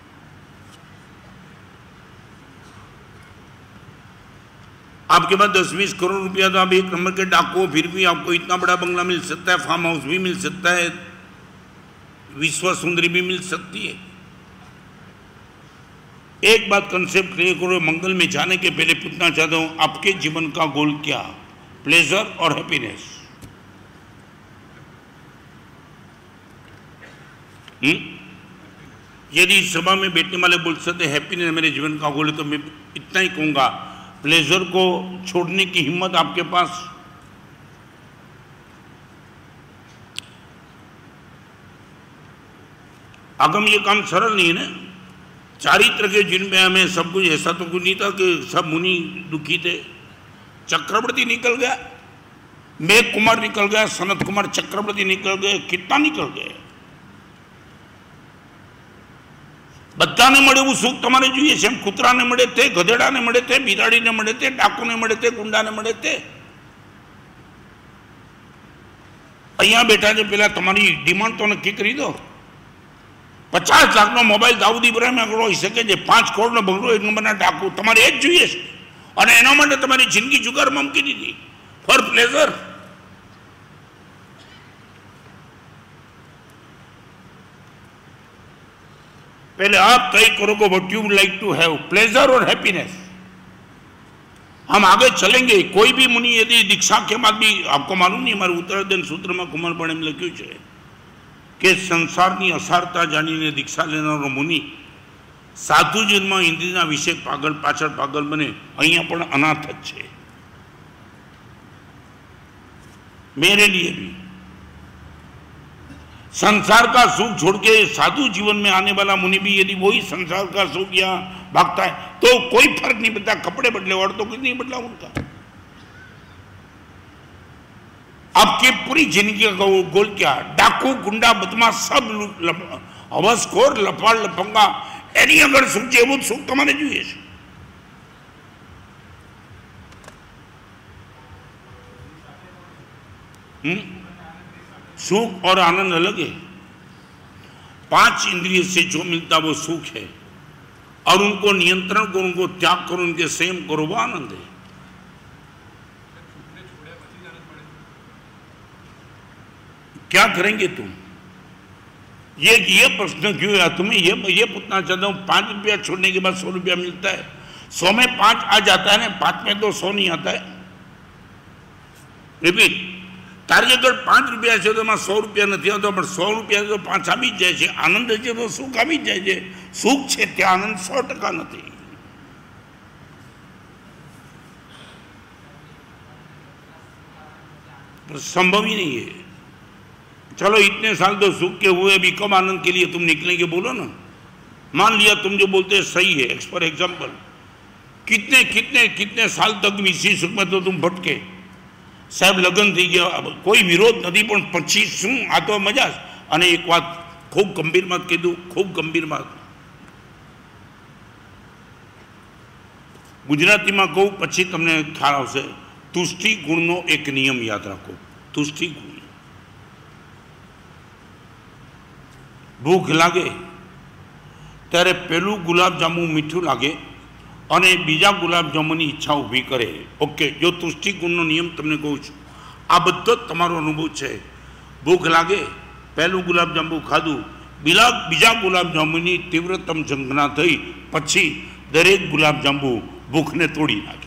आपके पास 10-20 करोड़ रुपया तो आप एक नंबर के डाकू हो, फिर भी आपको इतना बड़ा बंगला मिल सकता है, फार्म हाउस भी मिल सकता है, विश्व सुंदरी भी मिल सकती है। एक बात कंसेप्ट क्लियर करो। मंगल में जाने के पहले पूछना चाहता हूं, आपके जीवन का गोल क्या? प्लेजर और हैप्पीनेस? यदि सभा में बैठने वाले बोल सकते हैप्पीनेस मेरे जीवन का गोल है, तो मैं इतना ही कहूंगा, प्लेजर को छोड़ने की हिम्मत आपके पास? आगम ये काम सरल नहीं है ना। चारित्र के जिनमें हमें सब कुछ, ऐसा तो कुछ नहीं था कि सब मुनि दुखी थे। चक्रवर्ती निकल गया, मेघ कुमार निकल गया, सनत कुमार चक्रवर्ती निकल गए, कितना निकल गए। બધાને મળે એવું સુખ તમારે જોઈએ છે? એમ કૂતરાને મળે તે, ગધેડાને મળે તે, બિલાડીને મળે તે, ડાકુને મળે તે, ગુંડાને મળે તે? અહીંયા બેઠા છે, પેલા તમારી ડિમાન્ડ તો નક્કી કરી દો। 50 લાખનો મોબાઈલ દાઉદ ઇબ્રાહિમ આગળ હોઈ શકે છે, 5 કરોડનો બંગલો, એક નંબરના ડાકુ, તમારે એ જ જોઈએ છે। અને એના માટે તમારી જિંદગી જુગારમાં મૂકી દીધી ફોર પ્લેઝર। पहले आप तय करो को what you would like to have, pleasure और हैप्पीनेस। हम आगे चलेंगे। कोई भी मुनि यदि दीक्षा के बाद भी, आपको मालूम नहीं, हमारे उत्तराधन सूत्र में कुमारपण में लख्यू है कि संसार की असारता जानी दीक्षा लेनारो मुनि साधु जीवन में इंद्रियना विषय पागल पाछळ पागल बने, अहींया पण अनाथ ज छे। मेरे लिए भी संसार का सुख छोड़ के साधु जीवन में आने वाला मुनि भी यदि वही संसार का सुख यहाँ भागता है तो कोई फर्क नहीं पड़ता। कपड़े बदले और तो कुछ नहीं बदला उनका। आपकी पूरी जिंदगी का गोल क्या? डाकू, गुंडा, बदमाश, सब हवसखोर, लफाड़, लफंगा, एनी अगर सुख है वो सुख તમારે જોઈએ છે। सुख और आनंद अलग है। 5 इंद्रिय से जो मिलता वो सुख है, और उनको नियंत्रण करो, उनको त्याग करो, उनके संयम करो, वो आनंद है। क्या करेंगे तुम? ये प्रश्न क्यों है? तुम्हें ये पूछना चाहता हूं। 5 रुपया छोड़ने के बाद 100 रुपया मिलता है। 100 में 5 आ जाता है ना, 5 में तो 100 नहीं आता है। रिपीट, तारी अगर 5 रुपया है तो 100 रुपया नहीं आता, पर 100 रुपया तो 5 आ जाए। आनंद है तो सुख आ जाए। सुख है त्या आनंद 100% नहीं। संभव ही नहीं है। चलो इतने साल तो सुख के हुए, अभी कब आनंद के लिए तुम निकलेंगे? बोलो ना। मान लिया तुम जो बोलते हैं सही है, फॉर एग्जाम्पल, कितने कितने कितने साल तक इसी सुख में तो तुम भटके। साहब लग्न थी गया, कोई विरोध नहीं, पण પછી શું? આ તો મજા। અને એક વાત ખૂબ ગંભીર વાત કીધું, ખૂબ ગંભીર વાત ગુજરાતીમાં કહું પછી તમને ખ્યાલ આવશે। तुष्टि गुणनो एक नियम याद रखो। तुष्टि गुण, भूख लागे त्यारे पेलू गुलाबजामु मीठू लागे और बीजा गुलाबजामुन की इच्छा उभी करे। ओके, जो तुष्टि गुणनो नियम तमने कहूँ छूं, आ बधो तमारो अनुभव है। भूख लागे, पहलू गुलाबजांबू खाधु, बीजा गुलाबजांबू की तीव्रतम झंखना थई, पछी दरेक गुलाबजांबू भूख ने तोड़ी नाखे।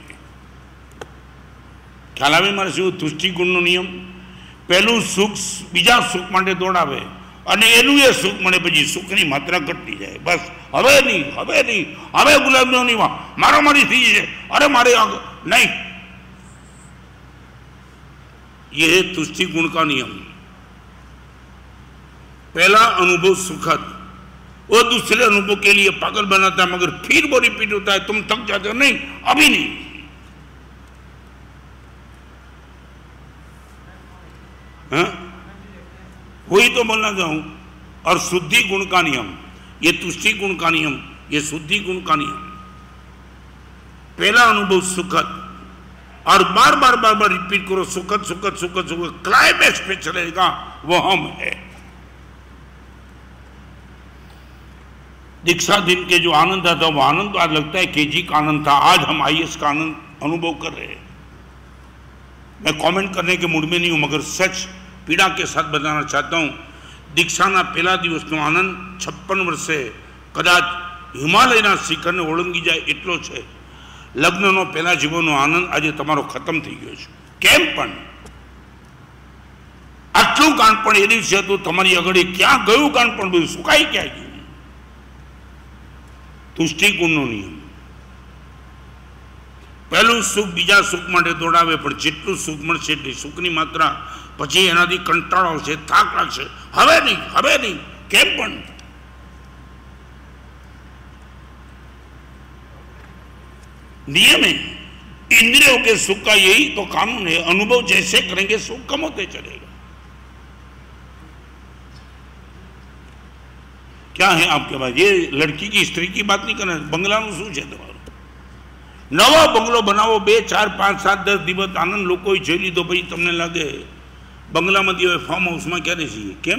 ख्याल आवे मारे शुं? तुष्टि गुणनो नियम। पहलू सुख बीजा सुख माटे दौड़ावे અને એનું એ સુખ મળે પછી સુખની માત્રા ઘટતી જાય। બસ હવે નહીં, હવે ગુલાબજાંબુ નહીં, મારામારી થઈ છે, અરે મારે नहीं। यह है तुष्टि गुण का नियम। पहला अनुभव सुखद, वो दूसरे अनुभव के लिए पागल बनाता है, मगर फिर वो रिपीट होता है, तुम थक जाते हो, नहीं अभी नहीं। हाँ, वही तो बोलना चाहूं। और शुद्धि गुण का नियम, ये तुष्टि गुण का नियम, ये शुद्धि गुण का नियम। पहला अनुभव सुखद और बार बार रिपीट करो, सुखद सुखद सुखद सुखद, क्लाइमैक्स पे चलेगा वो हम है। दीक्षा दिन के जो आनंद आता वो आनंद आज लगता है केजी का आनंद था, आज हम आईएएस का आनंद अनुभव कर रहे हैं। मैं कमेंट करने के मूड में नहीं हूं, मगर सच पीड़ा के साथ बताना चाहता हूं। दीक्षाना पहला दिवसनो आनंद 56 वर्षे कदाच हिमालयना शिखरने ओळंगी जाए एटलो छे। लग्ननो पहला जीवननो आनंद आज तमारो खत्म थई गयो छे। केम पण आटलू कानपण ए दिवसे हतुं, तमारी अगळे क्यां गयुं कानपण, બધું સુકાઈ ક્યાં ગયું? तुष्टि गुणनो नियम। पहलू सुख बीजा सुख माटे दौड़ावे, पण जेटलुं सुख मळशे એટલી સુખની માત્રા પછી એનાથી કંટાળો આવશે, થાક લાગશે, હવે નહીં કેમ પણ। नियम है, इंद्रियों के सुख का यही तो कानून है। अनुभव जैसे करेंगे सुख कम होते चलेगा। क्या है आपके पास? ये लड़की की स्त्री की बात नहीं करना, बंगला नु शू छे तमारो? नवा बंगलो बनावो, 2 4 5 7 10 दिवस आनंद लोकोए જોઈ લીધો, પછી તમને લાગે बंगलाમાંથી હવે ફાર્મ હાઉસમાં ક્યારે જઈએ? કેમ?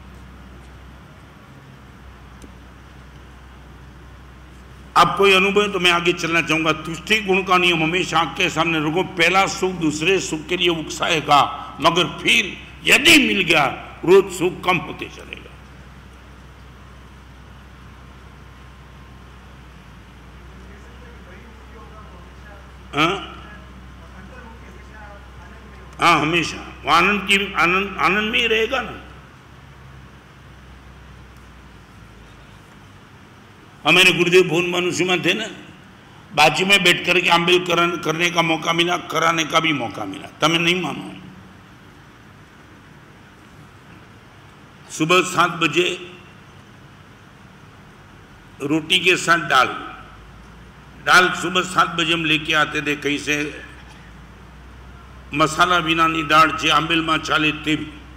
आप कोई अनुभव है तो मैं आगे चलना चाहूंगा। तुष्टि गुण का नियम हमेशा आपके सामने रखो। पहला सुख दूसरे सुख के लिए उकसाएगा, मगर फिर यदि मिल गया रोज सुख कम होते चलेगा। हाँ, हमेशा आनंद की आनंद में ही रहेगा ना। हमारे गुरुदेव भुवन मनुष्य में थे ना, बाजू में बैठ करके आंबिल करने का मौका मिला, कराने का भी मौका मिला। तमें नहीं मानो, सुबह 7 बजे रोटी के साथ दाल सुबह 7 बजे हम लेके आते थे कहीं से, मसाला विनानी दाल जे आंबिल में चाले ते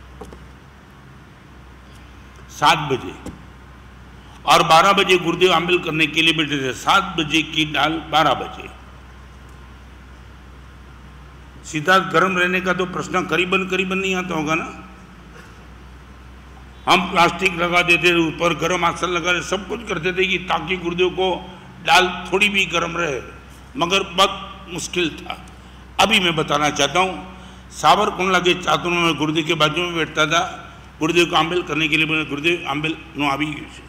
7 बजे। और 12 बजे गुरुदेव आंबिल करने के लिए बैठे थे। 7 बजे की दाल 12 बजे। सीधा गर्म रहने का तो प्रश्न करीबन नहीं आता होगा ना। हम प्लास्टिक लगा देते, ऊपर गर्म आसन लगा देते, सब कुछ करते थे कि ताकि गुरुदेव को दाल थोड़ी भी गर्म रहे, मगर बहुत मुश्किल था। अभी मैं बताना चाहता हूँ, सावरकुंडला के चातुर्मा में गुरुदेव के बाजू में बैठता था। गुरुदेव को आंबिल करने के लिए बोले, गुरुदेव आंबिल नो आवी गयुं छे।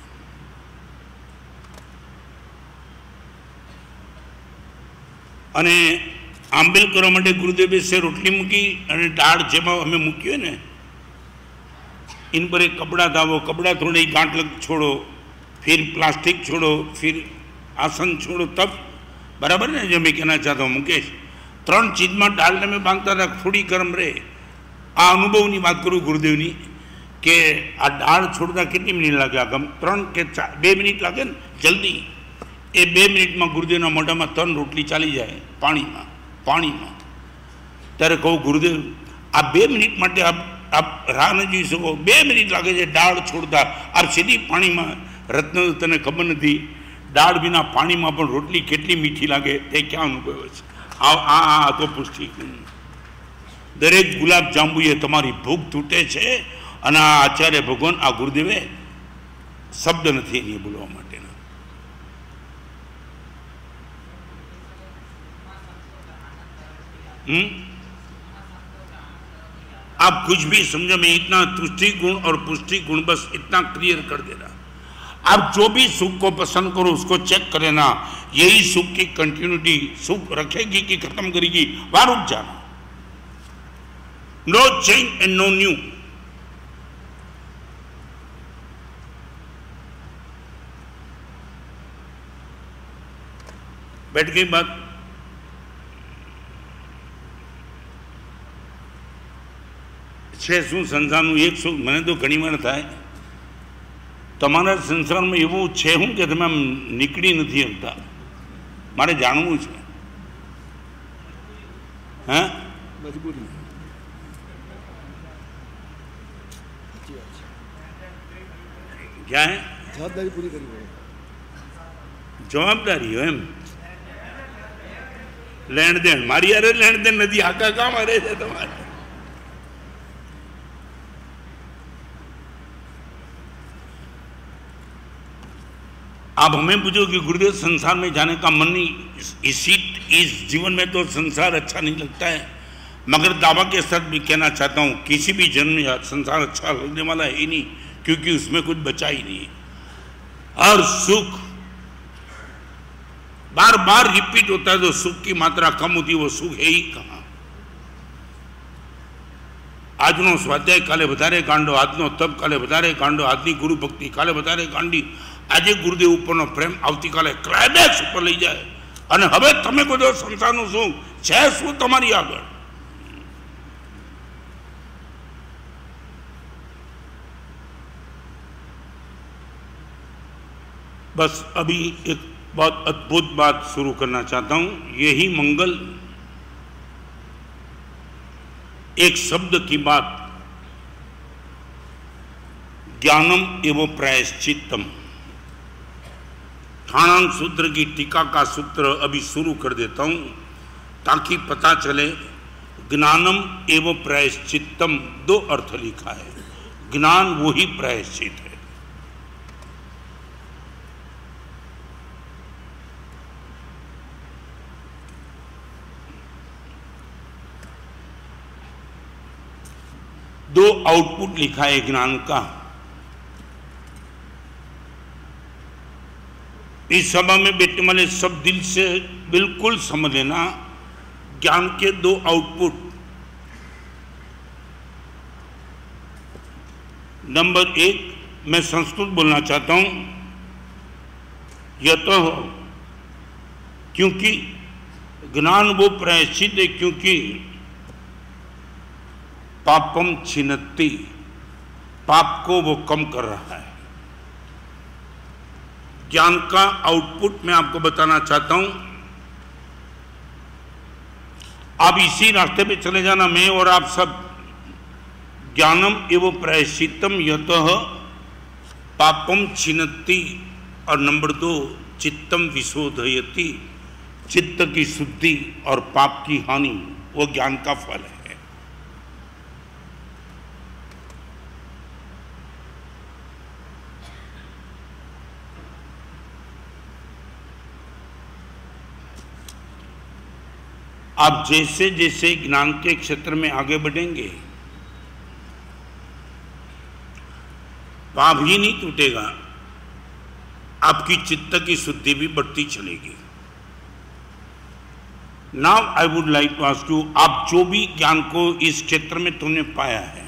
અને આંબેલ કરવા માટે ગુરુદેવે से રોટલી મૂકી અને દાળ જેમાં અમે મૂક્યો ને इन पर एक कपड़ा था, वो कपड़ा थोड़ी गांठ लग छोड़ो, फिर प्लास्टिक छोड़ो, फिर आसन छोड़ो, तब बराबर ने जो मैं कहना चाहता हूँ मुकेश। 3 चीज में डालने में बांधता था, थोड़ी गर्म रहे। आ अनुभव की बात करूँ गुरुदेव की कि आ दाल छोड़ता कितनी मिनिट लगे? आगम 3 के 2 मिनिट लगे न जल्दी। ए 2 मिनिट में गुरुदेव मोढ़ा में 3 रोटली चाली जाए पानी में। त्यारे कहूँ गुरुदेव आ 2 मिनिट माटे आप राह न जी सको, 2 मिनिट लगे है दाल छोड़ता। आप सीधी पानी में रत्न तने खबर नहीं, दाल बिना पानी में पण रोटली केटली मीठी लगे ते क्या अनुभव है? આ તો પુષ્ટિ ગુણ. દરેક ગુલાબ જાંબુ એ તમારી ભૂખ તૂટે છે અને આ આચાર્ય ભગવાન આ ગુરુદેવે શબ્દ નથી એની બોલવા માટેના. आप कुछ भी समझो में इतना तुष्टि गुण और पुष्टि गुण बस इतना क्लियर कर देना. आप जो भी सुख को पसंद करो उसको चेक करे ना, यही सुख की कंटिन्यूटी सुख रखेगी कि खत्म करेगी, वहां रुक जाना. No change and no new. बैठ गई बात. છે શું સંસારનું એક સુખ મને તો ઘણી વાર થાય તમારા સંસારમાં એવું છે શું કે તમે આમ નીકળી નથી શકતા, મારે જાણવું છે. હા મજબૂરી क्या है જવાબદારી પૂરી કરવી પડે. જવાબદારી હોય એમ લેણ દેણ મારી યારે લેણ દેણ નથી, આખા કામ અરે છે તમારે. आप हमें पूछो कि गुरुदेव संसार में जाने का मन नहीं, इस जीवन में तो संसार अच्छा नहीं लगता है, मगर दावा के साथ भी कहना चाहता हूँ किसी भी जन्म में संसार अच्छा लगने वाला है ही नहीं, क्योंकि उसमें कुछ बचा ही नहीं. और सुख बार बार रिपीट होता है तो सुख की मात्रा कम होती है, वो सुख है ही कहाँ. આજનો સ્વાધ્યાય કાલે વધારે કાંડો, આજનો તપ કાલે વધારે કાંડો, આજની ગુરુ ભક્તિ કાલે વધારે કાંડી, આજે ગુરુદેવ ઉપરનો પ્રેમ આવતીકાલે ક્લાઇમેક્સ ઉપર લઈ જાય. અને હવે તમે કહો સંસારનું શું છે, શું તમારી આગળ. बस अभी एक बहुत अद्भुत बात शुरू करना चाहता हूं. यही मंगल एक शब्द की बात, ज्ञानम एवं प्रायश्चित्तम, ठाणांग सूत्र की टीका का सूत्र अभी शुरू कर देता हूं ताकि पता चले. ज्ञानम एवं प्रायश्चित्तम दो अर्थ लिखा है. ज्ञान वही प्रायश्चित है. दो आउटपुट लिखा है ज्ञान का. इस सभा में बैठने वाले सब दिल से बिल्कुल समझ लेना, ज्ञान के दो आउटपुट. नंबर एक, मैं संस्कृत बोलना चाहता हूं. यह तो क्योंकि ज्ञान वो प्रायश्चित है, क्योंकि पापम छिन्नति, पाप को वो कम कर रहा है. ज्ञान का आउटपुट मैं आपको बताना चाहता हूं. आप इसी रास्ते पे चले जाना, मैं और आप सब. ज्ञानम एवं प्रायश्चित्तम यतः पापम छिन्नति, और नंबर 2 चित्तम विशोधयति, चित्त की शुद्धि और पाप की हानि वो ज्ञान का फल है. आप जैसे जैसे ज्ञान के क्षेत्र में आगे बढ़ेंगे, पाप ही नहीं टूटेगा, आपकी चित्त की शुद्धि भी बढ़ती चलेगी. Now I would like to ask you, आप जो भी ज्ञान को इस क्षेत्र में तुमने पाया है,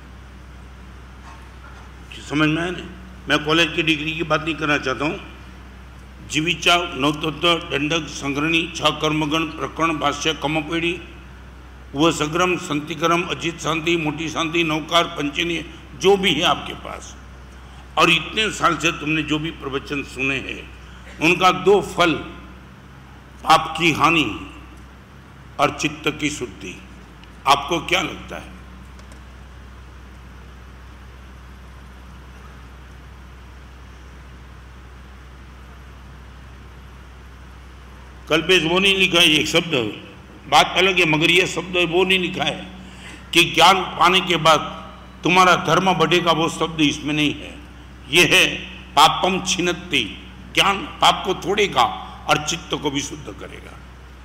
समझ में आया ना? मैं कॉलेज की डिग्री की बात नहीं करना चाहता हूं. जीविचा, नवतत्व, दंडक, संग्रहणी, 6 कर्मगण, प्रकरण, भाष्य, कमपेड़ी, वह सग्रम, संतिक्रम, अजित शांति, मोटी शांति, नौकार, पंचनी, जो भी है आपके पास, और इतने साल से तुमने जो भी प्रवचन सुने हैं, उनका 2 फल, पाप की हानि और चित्त की शुद्धि, आपको क्या लगता है? कल्पेश वो नहीं लिखा है एक शब्द, बात अलग है, मगर ये शब्द वो नहीं लिखा है कि ज्ञान पाने के बाद तुम्हारा धर्म बढ़ेगा, वो शब्द इसमें नहीं है। ये है पापम छिन्नति, ज्ञान पाप को तोड़ेगा और चित्त को भी शुद्ध करेगा।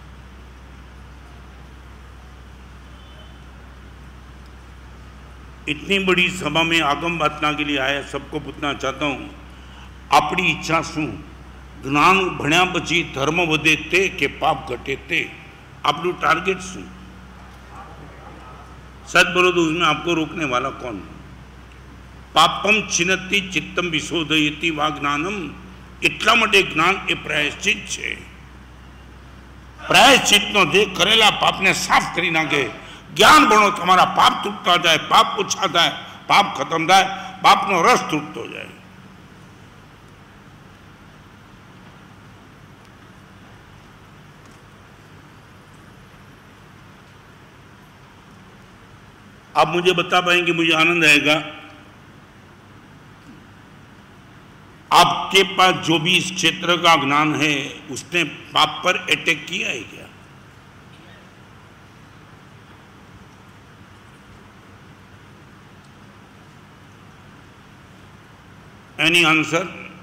इतनी बड़ी सभा में आगम बातना के लिए आया, सबको पूछना चाहता हूं, अपनी इच्छा शू ज्ञान भण्या पछी धर्म वधे ते के पाप घटे ते, आपनु टारगेट शू? सच बोलो तो उसमें आपको रोकने वाला कौन? पापम छिन्नति चित्तम विशोधयति वा ज्ञानम, એટલા માટે જ્ઞાન એ પ્રાયશ્ચિત છે। પ્રાયશ્ચિતનો જે કરેલા પાપને સાફ કરી નાખે। જ્ઞાન ભણો, તમારા પાપ તૂટતા જાય, પાપ ઓછા થાય, પાપ ખતમ થાય, પાપનો રસ તૂટતો જાય। आप मुझे बता पाएंगे, मुझे आनंद आएगा। आपके पास जो भी इस क्षेत्र का ज्ञान है, उसने पाप पर अटैक किया है क्या? Any answer?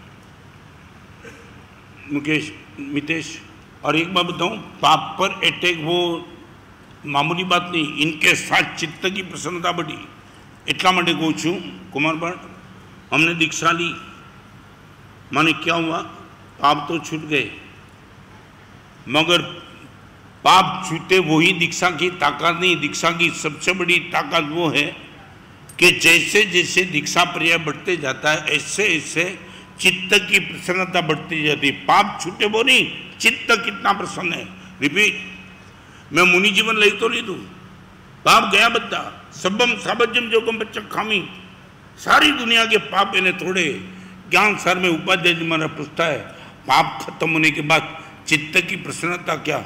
मुकेश, मितेश? और एक बात बताऊं, पाप पर अटैक वो मामूली बात नहीं, इनके साथ चित्त की प्रसन्नता बढ़ी। इतना માટે કહું છું कुमार भट्ट, हमने दीक्षा ली, माने क्या हुआ? पाप तो छूट गए, मगर पाप छूटे वही दीक्षा की ताकत नहीं। दीक्षा की सबसे बड़ी ताकत वो है कि जैसे जैसे दीक्षा पर्याय बढ़ते जाता है, ऐसे ऐसे चित्त की प्रसन्नता बढ़ती जाती। पाप छूटे वो नहीं, चित्त कितना प्रसन्न है। रिपीट, मैं मुनि जीवन लई तो लीधु, पाप गया बद्दा, सबम साबज्यम जोगम बच्चा खामी, सारी दुनिया के पाप इन्हें थोड़े। ज्ञान सर में उपाध्याय जी मारा पूछता है, पाप खत्म होने के बाद चित्त की प्रसन्नता क्या?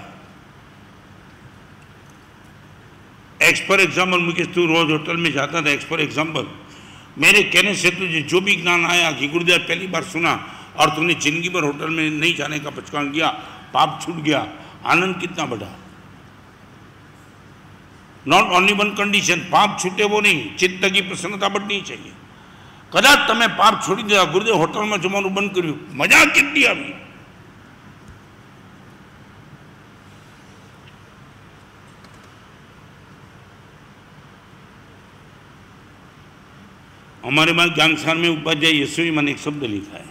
एक्स फॉर एग्जाम्पल, मुकेश तू रोज होटल में जाता था, एक्स फॉर एग्जाम्पल, मेरे कहने से तुझे जो भी ज्ञान आया कि गुरुदेव पहली बार सुना और तूने जिंदगी भर होटल में नहीं जाने का पचकान किया, पाप छूट गया, आनंद कितना बढ़ा। नॉट ओनली वन कंडीशन, पाप छूटे वो नहीं, चित्त की प्रसन्नता बढ़नी चाहिए। कदाच तमे पाप छोड़ी दिया, गुरुदेव होटल में जमવાનું બંધ કર્યું, मजा कितनी આવી। हमारे पास ज्ञानसार में उपाध्याय यशवी मैंने एक शब्द लिखा है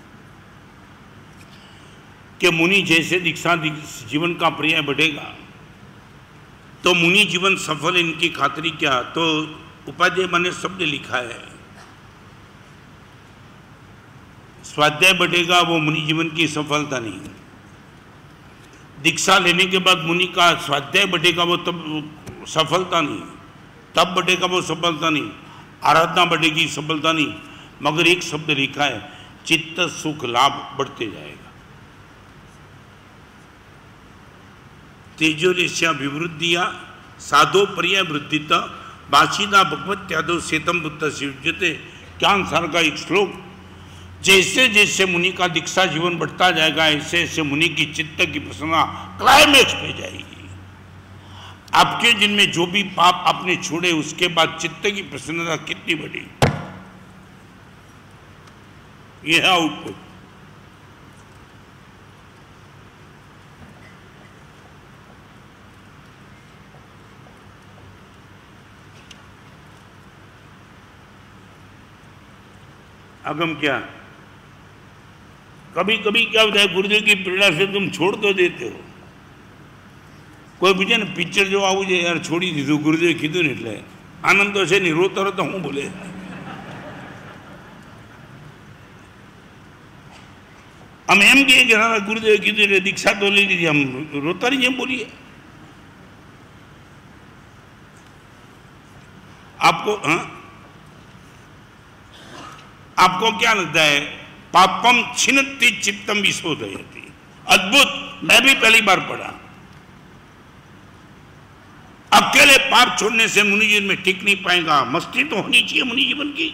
कि मुनि जैसे दीक्षा जीवन का पर्याय बढ़ेगा तो मुनि जीवन सफल, इनकी खातरी क्या? तो उपाध्याय मैंने शब्द लिखा है, स्वाध्याय बढ़ेगा वो मुनि जीवन की सफलता नहीं। दीक्षा लेने के बाद मुनि का स्वाध्याय बढ़ेगा वो तब सफलता नहीं, तब बढ़ेगा वो सफलता नहीं। आराधना बढ़ेगी, सफलता नहीं। मगर एक शब्द लिखा है, चित्त सुख लाभ बढ़ते जाएगा। तेजोरेश्या विवृद्धिया साधो पर्याय वृद्धिता बाशीदा भगवत यादव सेतम बुद्ध शिवजते। ज्ञान सार का एक श्लोक, जैसे जैसे मुनि का दीक्षा जीवन बढ़ता जाएगा, ऐसे ऐसे मुनि की चित्त की प्रसन्नता क्लाइमेक्स पे जाएगी। आपके जिनमें जो भी पाप आपने छोड़े, उसके बाद चित्त की प्रसन्नता कितनी बढ़ी, यह है आउटपुट। अगम क्या, कभी कभी क्या होता है, गुरुदेव की प्रेरणा से तुम छोड़ तो देते हो। कोई बीजे ने पिक्चर जो आવું છે यार छोड़ी दीधું, गुरुदेव कीधुं ने એટલે आनंद तो है नहीं, रोता रोता हूँ बोले। हम एम कहे कि हाँ गुरुदेव कीधुं એટલે दीक्षा तो ले लीजिए, हम रोता नहीं हम बोलिए। आपको हाँ, आपको क्या लगता है? पापम छिन्नति चित्तम विशोधयति, अद्भुत। मैं भी पहली बार पढ़ा। अकेले पाप छोड़ने से मुनि जीवन में टिक नहीं पाएगा, मस्ती तो होनी चाहिए मुनि जीवन की।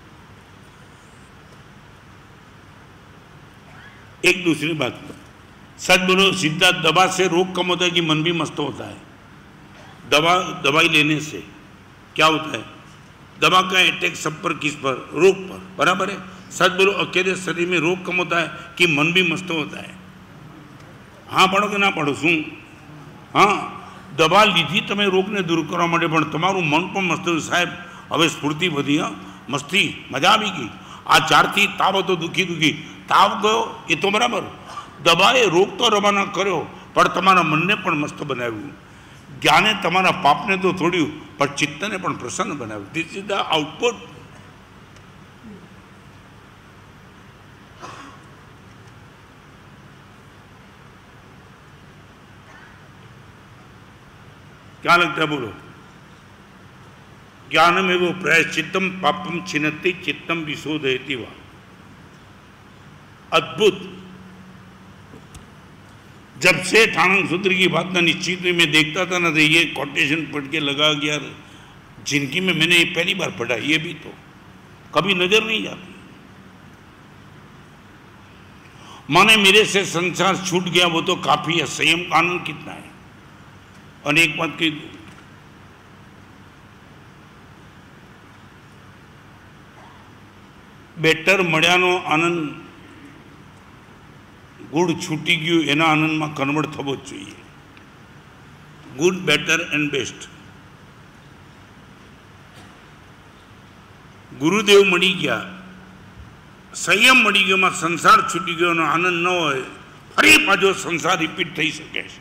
एक दूसरी बात, सच बोलो, सीधा दवा से रोग कम होता है कि मन भी मस्त होता है? दवाई लेने से क्या होता है? दवा का अटैक सब पर, किस पर? रोग पर, बराबर है? सच बोलो, अकेले शरीर में रोग कम होता है कि मन भी मस्त होता है? हाँ पढ़ो कि ना पढ़ो शू? हाँ, दवा लीधी तमे रोग ने दूर करवा माटे, पण तमारू मन पण मस्त थयुं। साहेब हवे स्फूर्ति वधी, मस्ती, मजा आवी गई। आ चारथी ताव तो दुखी ताव गयो ए तो बराबर, दवाए रोग तो रवाना कर्यो पण तमारा मनने पण मस्त बनाव्युं। ज्ञाने तमारा पापने तो तोड्युं पण चित्तने पण प्रसन्न बनाव्युं। This is the output. क्या लगता है बोलो? ज्ञानमेव प्रायश्चित्तम पापम छिन्नति चित्तम विशोधयति वा। अद्भुत। जब से आनंद सूत्र की बात ना निश्चित हुई, मैं देखता था ना, तो ये कोटेशन पढ़ के लगा कि यार जिंदगी में मैंने ये पहली बार पढ़ा, ये भी तो कभी नजर नहीं जाती। माने मेरे से संसार छूट गया वो तो काफी है। संयम का आनंद कितना है। और एक बात की, बेटर मळ्यानो आनंद गुड़ छूटी गयु एना आनंद में कन्वर्ट थवो जोईए। Good, better and best. Gurudev मळी गया, संयम मळी गयो, में संसार छूटी गयो, आनंद न होय, फरी पाछो संसार रिपीट थई शके छे।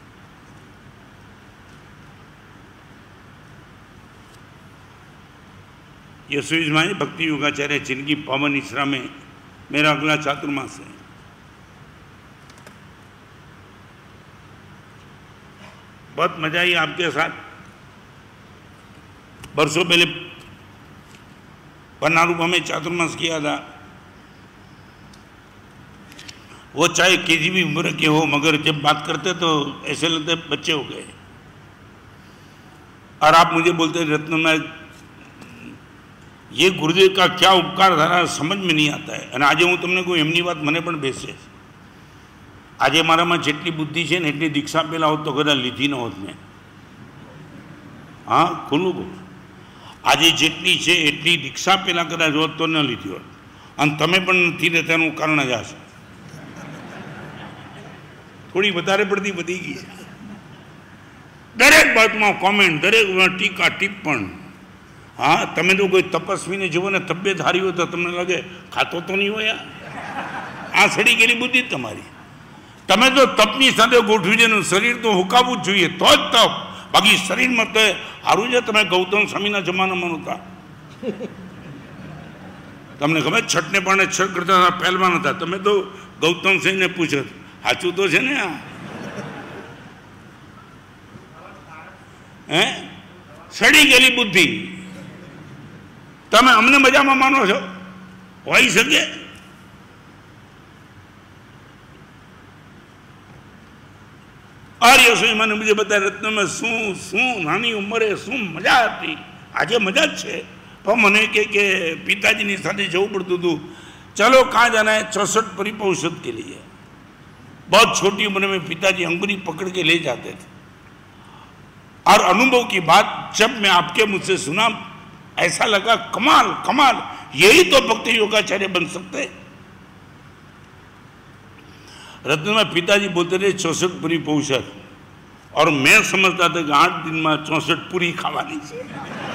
यशोज माई भक्ति योगाचार्य जिनकी पावन इसरा में मेरा अगला चातुर्मास है। बहुत मजा आई आपके साथ। बरसों पहले पन्नारूपा में चातुर्मास किया था। वो चाहे किसी भी उम्र के हो, मगर जब बात करते तो ऐसे लगते बच्चे हो गए। और आप मुझे बोलते रत्न, ये गुरुदेव का क्या उपकार धारा समझ में नहीं आता है। અને આજે હું તમને કોઈ એમની વાત મને પણ બેસે। આજે મારામાં જેટલી બુદ્ધિ છે ને એટલી દીક્ષા પહેલાં હોત તો કદાચ લીધી ન હોત મેં। હા, ખુલ્લું બોલ, આજે જેટલી છે એટલી દીક્ષા પહેલાં કદાચ હોત તો ન લીધી હોત। અને તમે પણ નથી રહેતા એનું કારણ જ આ છે। થોડી વધારે પડતી વધી ગઈ છે। દરેક બાતમાં કોમેન્ટ, દરેક ટીકા ટિપ્પણ। हाँ, तमें तो कोई तपस्वी ने जो ने तबियत हारी हो तो तमने लगे खातो तो नहीं हो यार। आ सड़ी गेली बुद्धि तमारी। तमें तो तपनी साथे गोठवी जेनु शरीर तो हुकावू जोईए तो ज तप, बाकी शरीर में तो हारू जे तमे गौतम स्वामीना जमानामां नहोता। तमने खबर छठने पाणे छठ करता था पहलवान था, तमें तो गौतम सिंह ने पूछो साचुं तो छे ने आ? हैं, सड़ी गेली बुद्धि। तमे अमने मजा में मानो छो? होई सके? और यशोई मैंने मुझे बताया रत्न में शू नानी उम्रे शू मजा आती। आज मजा छे, पर मने के पिताजी ने साथे जवुं पड़तुं हतुं। चलो कहाँ जाना है? 64 परिपौषध के लिए। बहुत छोटी उम्र में पिताजी अंगुली पकड़ के ले जाते थे। और अनुभव की बात जब मैं आपके मुझसे सुना, ऐसा लगा कमाल कमाल, यही तो भक्ति योगाचार्य बन सकते। रत्न में पिताजी बोलते थे 64 पूरी पौषध, और मैं समझता था कि 8 दिन में 64 पूरी खावानी है।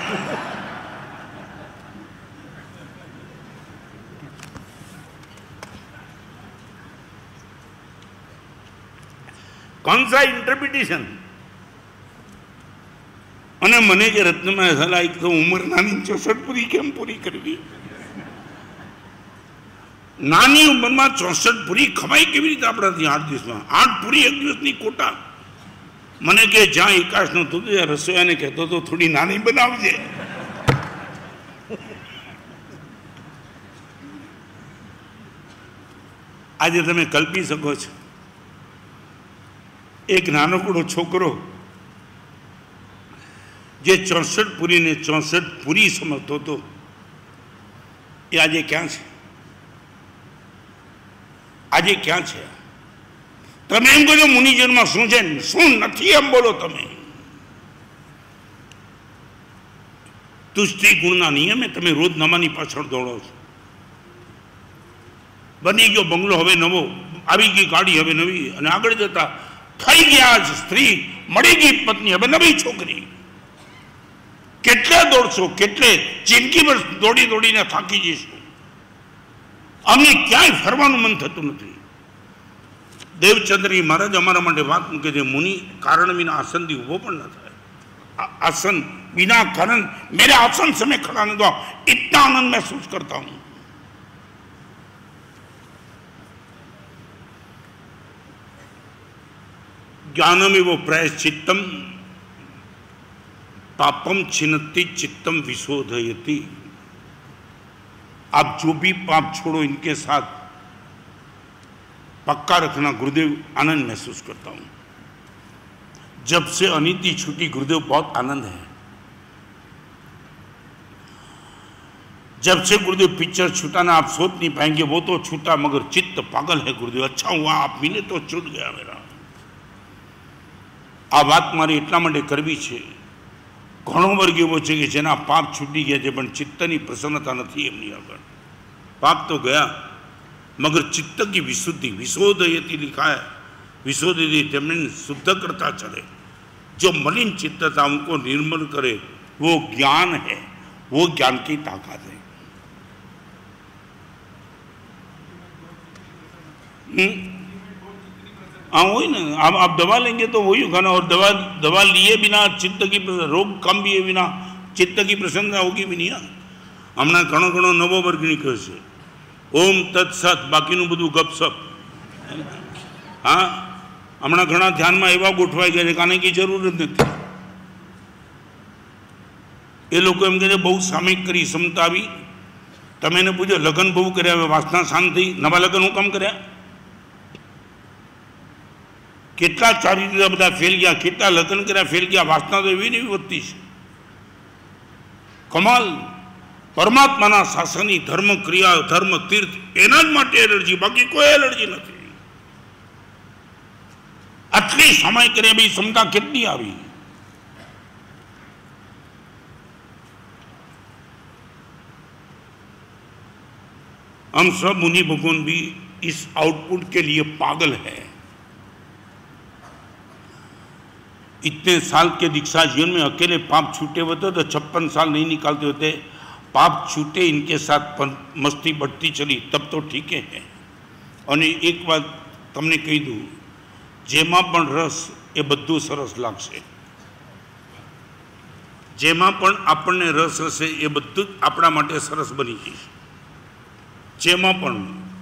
कौन सा इंटरप्रिटेशन? અને મને કે રત્નમાં ऐसा लाइक तो उम्र नानी 64 पूरी केम पूरी करवी? नानी उम्र में 64 पूरी खवाई केवी रीते आपणाथी 8 दिवस में? 8 पूरी एक दिवसनी कोटा। मने के ज्यां एकाश नो तो रसोईयाने कहतो तो थोड़ी नानी बनावजे। आज तमे कल्पी सको छो, एक नानकड़ो छोकरो जे 64 पूरी ने 64 पूरी समझतो तो ये आज क्या है? आज क्या है? તમે એમ કહો મુનિજનમાં શું છે શું નથી એમ બોલો તમે. તુષ્ટિ ગુણના નિયમે તમે રોજ નમાની પાછળ દોડો છો. બની ગયો બંગલો હવે નવો, આવી ગઈ ગાડી હવે નવી, અને આગળ જતા થઈ ગયા સ્ત્રી, મળી ગઈ પત્ની, હવે નવી છોકરી. કેટલે દોડશો, કેટલે જિંદગી પર દોડી દોડીને થાકી જઈશું. અમને ક્યાંય ફરવાનું મન થતું નથી. દેવચંદ્રી મહારાજ અમારા માટે વાત મૂકે છે, મુનિ કારણ વિના આસનથી ઊભો પણ ન થાય. आसन बिना कारण मेरे आसन से मैं खड़ा नहीं हुआ, इतना आनंद महसूस करता हूं. ज्ञानमेव प्रायश्चित्तम पापम छिन्नति चित्तम विशोधयति. आप जो भी पाप छोड़ो इनके साथ पक्का रखना. गुरुदेव आनंद महसूस करता हूं. जब से अनीति छूटी गुरुदेव बहुत आनंद है. जब से गुरुदेव पिक्चर छूटा ना, आप सोच नहीं पाएंगे. वो तो छूटा मगर चित्त पागल है गुरुदेव. अच्छा हुआ आप मिले तो छूट गया मेरा. आ बात मारे એટલા માટે કરવી છે. ઘણો વર્ગ એવો છે કે જેના પાપ છૂટી ગયા છે પણ ચિત્તની પ્રસન્નતા નથી એમની આગળ. પાપ તો ગયા मगर चित्त की विशुद्धि विशोधयति लिखा है. विशोधयति तेमने शुद्ध करता चले. जो मलिन चित्त था उनको निर्मल करे, वो ज्ञान है, वो ज्ञान की ताकत है. हाँ वही ना, आप दवा लेंगे तो वही होगा ना. और दवा लिए बिना चित्त की रोग कम लिए बिना चित्त की प्रसन्नता होगी भी नहीं. हमने घणो घणो नवो वर्ग निकळ्यो छे. ओम तत्सत बाकीનું બધું ગપસપ. हाँ हमने घणा ध्यान में एवं गोठवाई गए आने की जरूर ज नहीं. ये लोग एम कहे बहु सामयिक करी समता आई. तमे ने पूछो लग्न बहु कर्या वासना शांत थी, नवा लग्न हूँ कम कर्या. केटला चारित्र्य बधा फेल गया, केटला लग्न कर्या फेल गया. वासना तो एवी ने वधती छे. कमाल. परमात्मा शासनी धर्म क्रिया धर्म तीर्थ एना ज माटे एलर्जी, बाकी कोई एलर्जी नहीं. आटली समय करे भी क्षमता कितनी आई. हम सब मुनि भगवान भी इस आउटपुट के लिए पागल है. इतने साल के दीक्षा जीवन में अकेले पाप छूटे होते तो 56 साल नहीं निकालते होते. पाप छूटे इनके साथ मस्ती बढ़ती चली तब तो ठीक है. और एक बात तमने कही दूं, जेमा पण रस ए बधु सरस लागशे. जेमा पण आपने रस हशे ए बधु आपणा माटे सरस बनी जशे. जेमा पण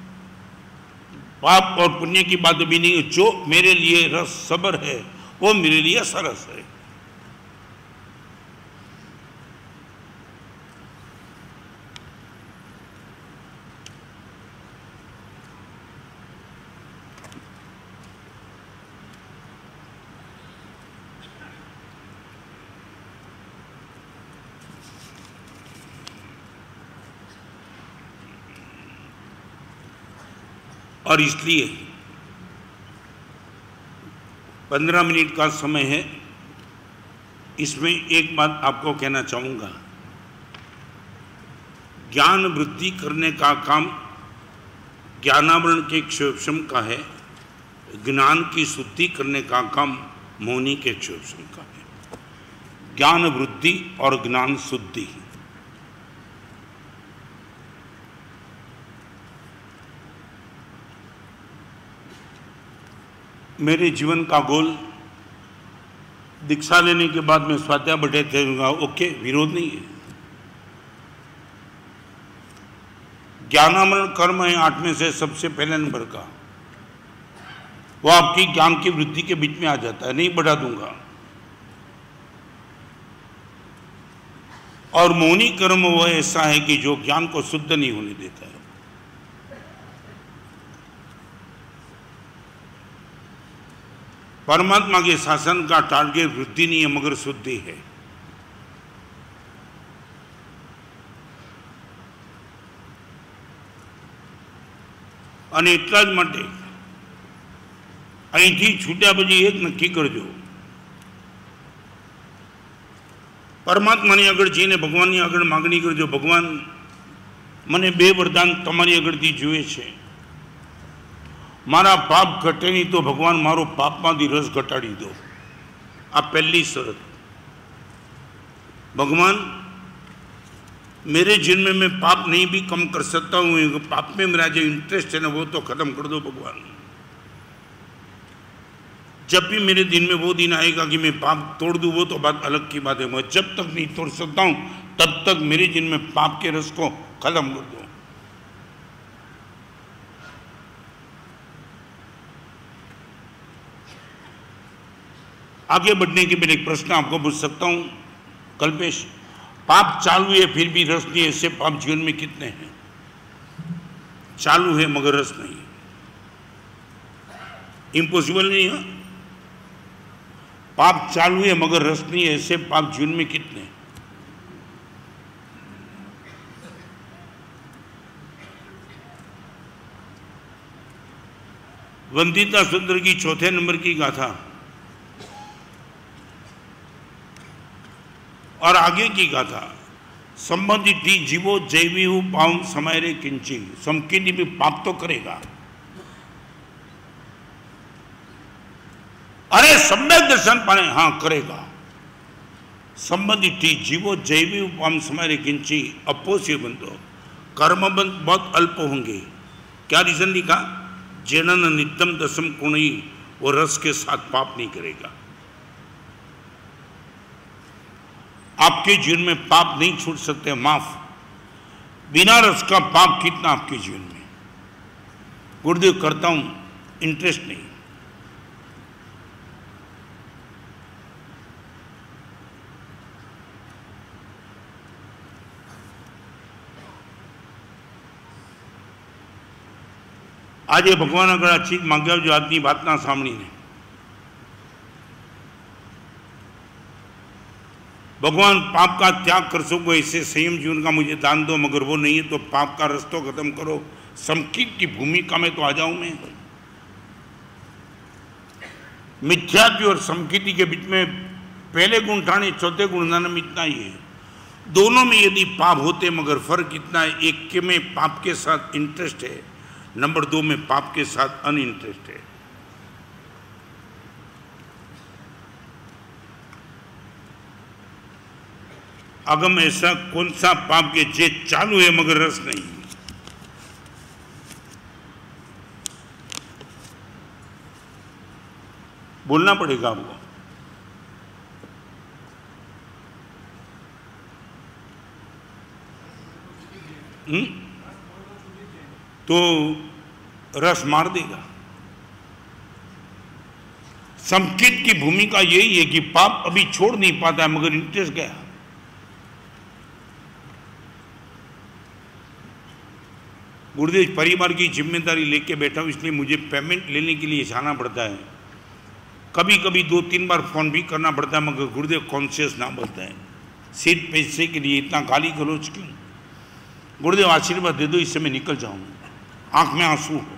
पाप और पुण्य की बात भी नहीं. जो मेरे लिए रस सबर है वो मेरे लिए सरस है. और इसलिए 15 मिनट का समय है. इसमें एक बात आपको कहना चाहूँगा. ज्ञान वृद्धि करने का काम ज्ञानावरण के क्षोभशम का है. ज्ञान की शुद्धि करने का काम मौनी के क्षोभशम का है. ज्ञान वृद्धि और ज्ञान शुद्धि. मेरे जीवन का गोल दीक्षा लेने के बाद में स्वाध्याय बैठे थे. ओके, विरोध नहीं है. ज्ञानामरण कर्म है 8 में से सबसे पहले नंबर का. वो आपकी ज्ञान की वृद्धि के बीच में आ जाता है. नहीं बढ़ा दूंगा. और मौनी कर्म वो ऐसा है कि जो ज्ञान को शुद्ध नहीं होने देता है. परमात्मा के शासन का टारगेट वृद्धि नहीं है मगर शुद्धि है. અને એટલા જ માટે અહીંથી છૂટ્યા પછી એક નક્કી કરજો, પરમાત્માની આગળ જઈને ભગવાનની આગળ માગણી કરજો, ભગવાન મને બે વરદાન તમારી આગળથી જોઈએ છે, મારા પાપ ઘટે નહીં તો ભગવાન મારો પાપમાંથી રસ ઘટાડી દો। આ પહેલી શરત। भगवान मेरे जन्म में पाप नहीं भी कम कर सकता हूँ, पाप में मेरा जो इंटरेस्ट है ना वो तो खत्म कर दो भगवान। जब भी मेरे दिन में वो दिन आएगा कि मैं पाप तोड़ दूँ वो तो बात अलग की बात है, मैं जब तक नहीं तोड़ सकता हूँ तब तक मेरे जन्म में पाप के रस को खत्म कर दो। आगे बढ़ने के पहले एक प्रश्न आपको पूछ सकता हूँ कल्पेश, पाप चालू है फिर भी रस नहीं, ऐसे पाप जीवन में कितने हैं? चालू है मगर रस नहीं, इम्पॉसिबल नहीं है। पाप चालू है मगर रस नहीं है, ऐसे पाप जीवन में कितने हैं? वंदिता सुंदर की चौथे नंबर की गाथा और आगे की गाथा, संबंधित जीवो जैवी हूं पाऊं समय रे किंची, समकिनी भी पाप तो करेगा। अरे सम्यक दर्शन पाने, हाँ करेगा। संबंधित जीवो जैवी हूं पाऊं समय रे किंची, अपोष्य बंधो, कर्म बंध बहुत अल्प होंगे। क्या रीजन लिखा? जनन नित्यम दशम कुणी, वो रस के साथ पाप नहीं करेगा। आपके जीवन में पाप नहीं छूट सकते, माफ। बिना रस का पाप कितना आपके जीवन में? गुरुदेव करता हूं, इंटरेस्ट नहीं। आज ये भगवान अगर अच्छी मांगे जो आदमी बात ना सामनी ने, भगवान पाप का त्याग कर सको, ऐसे संयम जीवन का मुझे दान दो, मगर वो नहीं है तो पाप का रस तो खत्म करो। समकित की भूमिका में तो आ जाऊं मैं। मिथ्यात्व और समकिति के बीच में पहले गुण ठाणे चौथे गुण नाम इतना ही है। दोनों में यदि पाप होते मगर फर्क इतना है, एक के में पाप के साथ इंटरेस्ट है, नंबर 2 में पाप के साथ अनइंटरेस्ट है। अगम ऐसा कौन सा पाप के जे चालू है मगर रस नहीं? बोलना पड़ेगा आपको। तो रस मार देगा। समकित की भूमिका यही है कि पाप अभी छोड़ नहीं पाता है मगर इंटरेस्ट गया। गुरुदेव परिवार की जिम्मेदारी लेके बैठा हूं, इसलिए मुझे पेमेंट लेने के लिए जाना पड़ता है। कभी कभी 2-3 बार फोन भी करना पड़ता है मगर गुरुदेव कॉन्शियस ना बोलता है। सिर्फ पैसे के लिए इतना गाली गलौज क्यों? गुरुदेव आशीर्वाद दे दो, इससे मैं निकल जाऊं। आंख में आंसू हो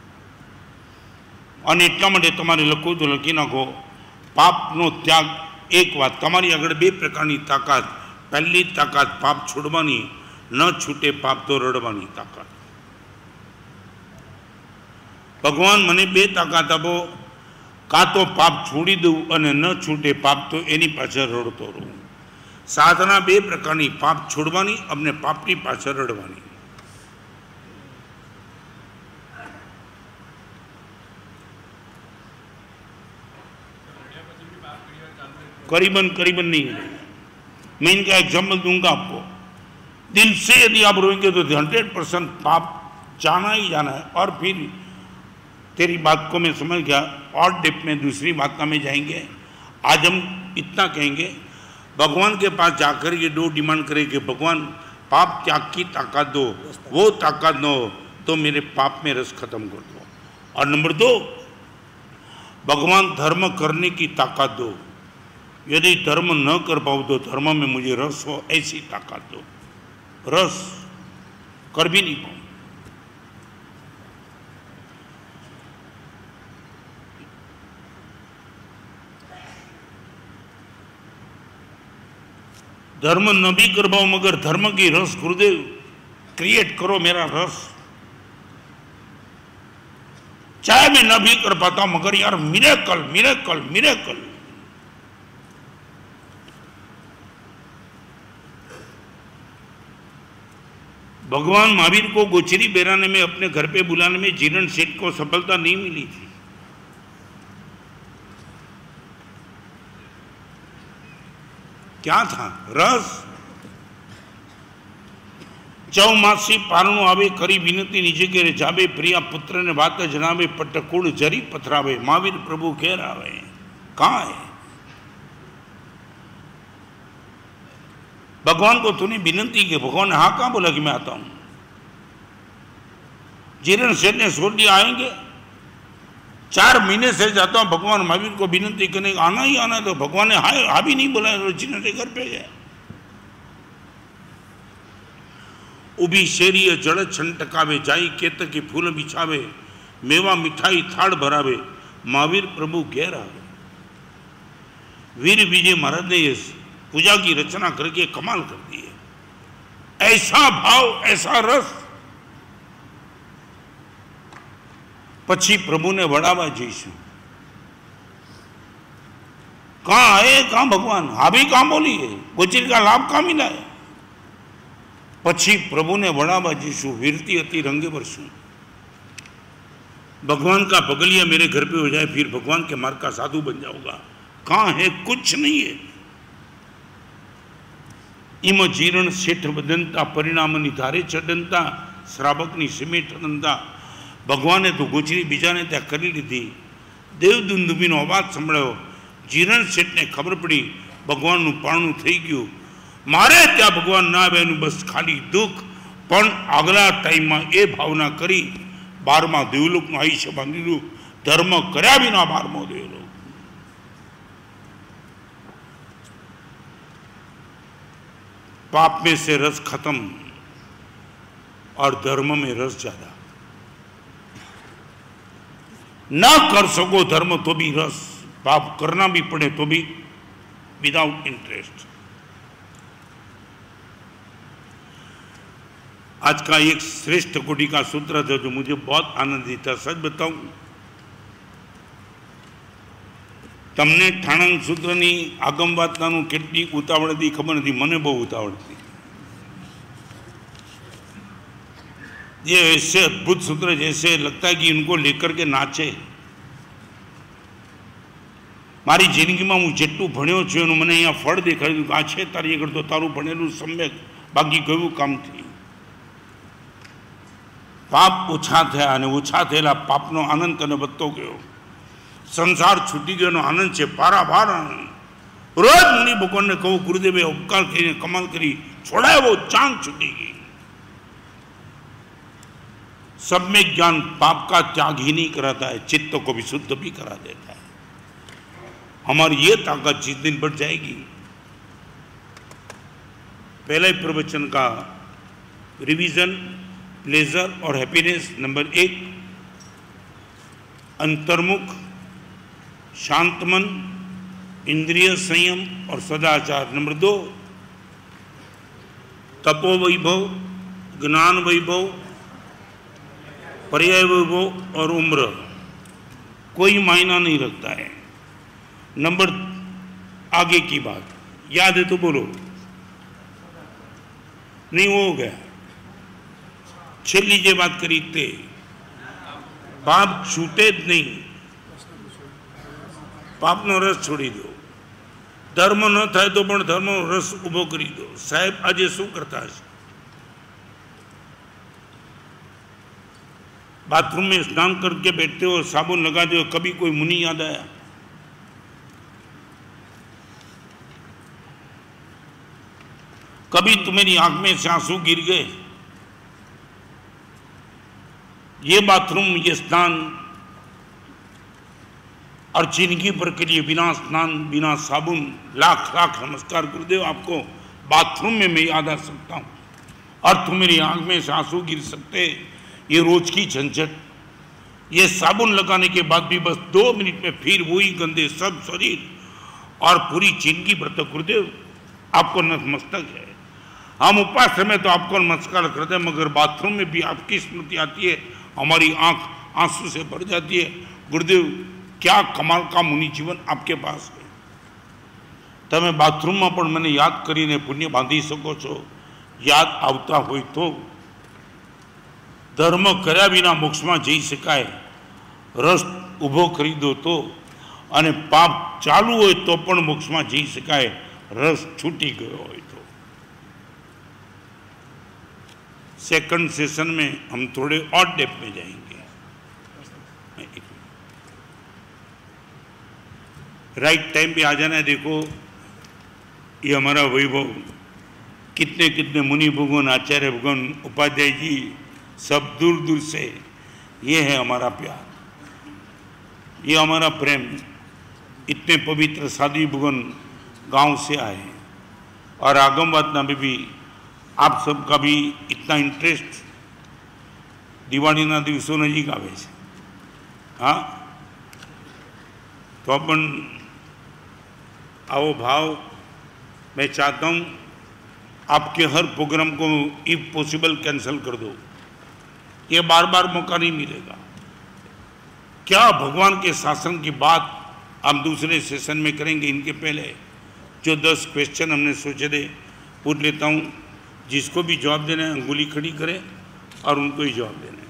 અને એટલા માટે તમારે લખવું તો લખી નાખો, પાપનો ત્યાગ એક વાત તમારી આગળ 2 પ્રકારની તાકાત। પહેલી તાકાત પાપ છોડવાની, ન છૂટે પાપ તો રડવાની તાકાત। ભગવાન મને 2 તાકાત આપો, કાં તો પાપ છોડી દઉં અને ન છૂટે પાપ તો એની પાછળ રડતો રહું। સાધના 2 પ્રકારની, પાપ છોડવાની અને પાપની પાછળ રડવાની। करीबन नहीं है। मैं इनका एग्जाम्पल दूंगा आपको। दिल से यदि आप रोएंगे तो 100% पाप जाना ही जाना है। और फिर तेरी बात को मैं समझ गया, और डेप्थ में दूसरी बात में जाएंगे। आज हम इतना कहेंगे, भगवान के पास जाकर ये 2 डिमांड करें कि भगवान पाप त्याग की ताकत दो, वो ताकत न हो तो मेरे पाप में रस खत्म कर दो। और नंबर 2, भगवान धर्म करने की ताकत दो। यदि धर्म न कर पाऊँ तो धर्म में मुझे रस हो, ऐसी ताकत दो। रस कर भी नहीं पाऊँ। 2 धर्म न भी कर पाओ मगर धर्म की रस गुरुदेव क्रिएट करो मेरा रस। चाहे मैं न भी कर पाता मगर यार मिरेकल मिरेकल मिरेकल। भगवान महावीर को गोचरी बेराने में अपने घर पे बुलाने में जीरण सेठ को सफलता नहीं मिली थी। क्या था? रस। चौमासी पारणु आवे करी विनती नीचे के जाबे प्रिया पुत्र ने बात जनावे पटकुड़ जरी पथरावे महावीर प्रभु कह रहे कहाँ है? भगवान को तूने विनती की, भगवान ने हाँ कहाँ बोला कि मैं आता हूं? जीरण सेठ ने सोच लिया आएंगे। 4 महीने से जाता हूं भगवान महावीर को विनती करने आना ही आना, तो भगवान ने हाँ भी नहीं बोला, तो जीरण से घर पे गए। उभी शेरीय जड़ छन टकावे जाई केत के फूल बिछावे मेवा मिठाई थाड़ भरावे महावीर प्रभु घेर आवे। वीर विजय महाराज ने ये पूजा की रचना करके कमाल कर दी है। ऐसा भाव ऐसा रस। पछी प्रभु ने वड़ावा जैसु कहां आए कहां भगवान हाभी कहां बोली है, गोचरी का लाभ कहां मिला है? पछी प्रभु ने वड़ावा जैसु वीरती अति रंगे बरसू। भगवान का बगलिया मेरे घर पे हो जाए फिर भगवान के मार्ग का साधु बन जाऊंगा। कहां है? कुछ नहीं है। इम जीर्ण सेठ बदनता परिणाम निधारे चढ़नता श्रावकनी समेट दंता। भगवान ने तो गोचरी बीजा ने त्या करी लीधी। देवदुंदुबीनो अवाज संभळायो। जीरण सेठ ने खबर पड़ी भगवान नु पाणु थई गयुं। मारे त्या भगवान ना आवे एनु बस खाली दुख। पण આગલા ટાઈમમાં એ ભાવના કરી 12મા દેવલોકનું આયુષ્ય બાંધ્યું। ધર્મ કર્યા વિના 12મો દેવલોક। पाप में से रस खत्म और धर्म में रस ज्यादा। ना कर सको धर्म तो भी रस, पाप करना भी पड़े तो भी विदाउट इंटरेस्ट। आज का एक श्रेष्ठ कोटि का सूत्र था जो मुझे बहुत आनंदित था। सच बताऊं, तमने ठाणंग सूत्रनी आगम वार्तानु केटली उतावळ थी खबर नहीं, मने बहुत उतावळ थी। ये ऐसे अद्भुत सूत्र जैसे लगता है कि इनको लेकर के नाचे। मारी जिंदगी में हूँ जेटलू भण्यो छुं एनुं मने अहींया फळ देखाड्युं कि आ छे तारी આગળ तो तारुं भणेलुं सम्यक, बाकी कयुं काम थी। पाप ओछा थया अने ओछा थयेला पापनो आनंद तने वधतो गयो। संसार छूटी गयो नो आनंद छे पारावार आनंद। रोज मुनि भगवान ने कहूं गुरुदेवे उपकार करीने कमाल करी छोड़ायो चांद छूटी गई। सब में ज्ञान पाप का त्याग ही नहीं कराता है, चित्त को भी शुद्ध भी करा देता है। हमारी ये ताकत जिस दिन बढ़ जाएगी। पहले प्रवचन का रिवीजन, प्लेजर और हैप्पीनेस। नंबर 1 अंतर्मुख, शांतमन, इंद्रिय संयम और सदाचार। नंबर 2 तपो वैभव, ज्ञान वैभव, पर्याय वैभव और उम्र। कोई मायना नहीं रखता है। नंबर आगे की बात याद है तो बोलो, नहीं वो हो गया। छेल्ली जे बात करी ते पाप छूटे ज नहीं, पापनो रस छोड़ी दो। धर्म न थाय तो पण धर्मनो रस उभो करी दो। साहेब आज शू करता है? बाथरूम में स्नान करके बैठते हो, साबुन लगा दो, कभी कोई मुनि याद आया? कभी तुम्हारी आंख में से आंसू गिर गए? ये बाथरूम, ये स्नान और जिंदगी भर के लिए बिना स्नान बिना साबुन लाख लाख नमस्कार गुरुदेव आपको बाथरूम में मैं याद आ सकता हूँ और तुम्हारी आंख में से आंसू गिर सकते। ये रोज की झंझट, ये साबुन लगाने के बाद भी बस 2 मिनट में फिर वही गंदे सब शरीर और पूरी जिंदगी भर तक गुरुदेव आपको नतमस्तक है। हम उपास्य में तो आपको नमस्कार करते हैं, मगर बाथरूम में भी आपकी स्मृति आती है, हमारी आंख आंसू से भर जाती है। गुरुदेव, क्या कमाल का मुनि जीवन आपके पास है। તમે બાથરૂમમાં પણ મને યાદ કરીને પુણ્ય બાંધી શકો છો। યાદ આવતા હોય તો ધર્મ કર્યા વિના મોક્ષમાં જઈ શકાય, રસ ઊભો કરી દો તો, અને પાપ ચાલુ હોય તો પણ મોક્ષમાં જઈ શકાય, રસ છૂટી ગયો હોય તો। सेकंड सेशन में हम थोड़े और डेप्थ में जाएंगे। राइट टाइम पे आ जाना है। देखो, ये हमारा वैभव, कितने कितने मुनि भगवान, आचार्य भगवान, उपाध्याय जी, सब दूर दूर से, ये है हमारा प्यार, ये हमारा प्रेम। इतने पवित्र साधु भगवान गांव से आए, और आगमवादना में भी आप सबका भी इतना इंटरेस्ट। दिवाળી ना दिवसों नजीक आवे छे, हाँ, तो अपन आओ भाव। मैं चाहता हूँ आपके हर प्रोग्राम को इफ पॉसिबल कैंसिल कर दो, ये बार बार मौका नहीं मिलेगा। क्या भगवान के शासन की बात हम दूसरे सेशन में करेंगे। इनके पहले जो 10 क्वेश्चन हमने सोचे थे पूछ लेता हूँ। जिसको भी जवाब देना है अंगुली खड़ी करें और उनको ही जवाब देना है।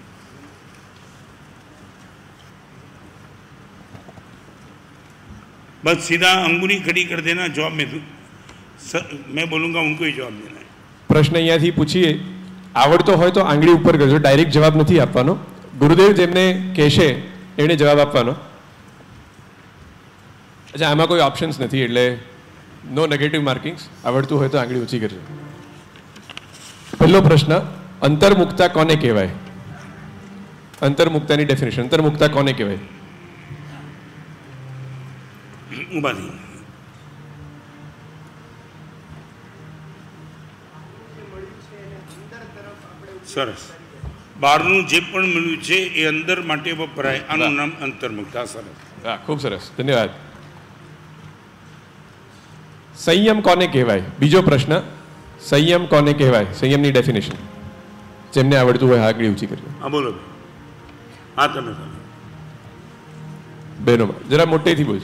बस सीधा अंगुली खड़ी कर देना, जवाब में मैं बोलूँगा उनको ही जवाब देना है। પ્રશ્ન અહીંયાથી પૂછીએ, આવડતો હોય તો આંગળી ઉપર કરજો, ડાયરેક્ટ જવાબ નથી આપવાનો। ગુરુદેવ જેમને કહેશે એને જવાબ આપવાનો। અચ્છા, આમાં કોઈ ઓપ્શન્સ નથી, એટલે નો નેગેટિવ માર્કિંગ્સ। આવડતું હોય તો આંગળી ઊંચી કરજો। પહેલો પ્રશ્ન, અંતર્મુક્તા કોને કહેવાય? અંતર્મુક્તાની ડેફિનેશન, અંતર્મુક્તા કોને કહેવાય? ઊભા થઈ સરસ। બહારનું જે પણ મળ્યું છે એ અંદર માટે વપરાય, આનું નામ અંતર્મુક્તા। સરસ, હા, ખૂબ સરસ, ધન્યવાદ। સંયમ કોને કહેવાય? બીજો પ્રશ્ન, સંયમ કોને કહેવાય? સંયમની ડેફિનેશન જેમને આવડતું હોય આંગળી ઊંચી કરજો। હા બોલો। હા તમે બહેનોમાં જરા મોટેથી બોલજો।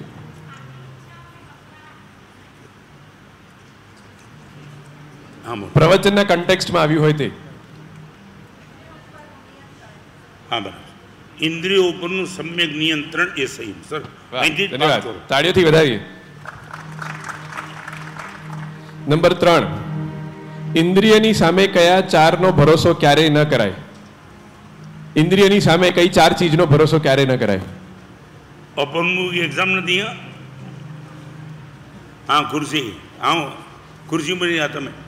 હા બોલો। પ્રવચનના કન્ટેક્સ્ટમાં આવ્યું હોય તે। હા બરાબર। ઇન્દ્રિયો ઉપરનું સમ્યક નિયંત્રણ એ સંયમ। સર, અહીંથી જ વાત ધન્યવાદ, કરો। તાળીઓથી વધારીએ। નંબર 3, ઇન્દ્રિયની સામે કયા 4નો ભરોસો ક્યારેય ન કરાય? ઇન્દ્રિયની સામે કઈ 4 ચીજનો ભરોસો ક્યારેય ન કરાય? ઓપન મૂવી એક્ઝામ નથી। હા ખુરશી, હા ખુરશી બની આ તમે।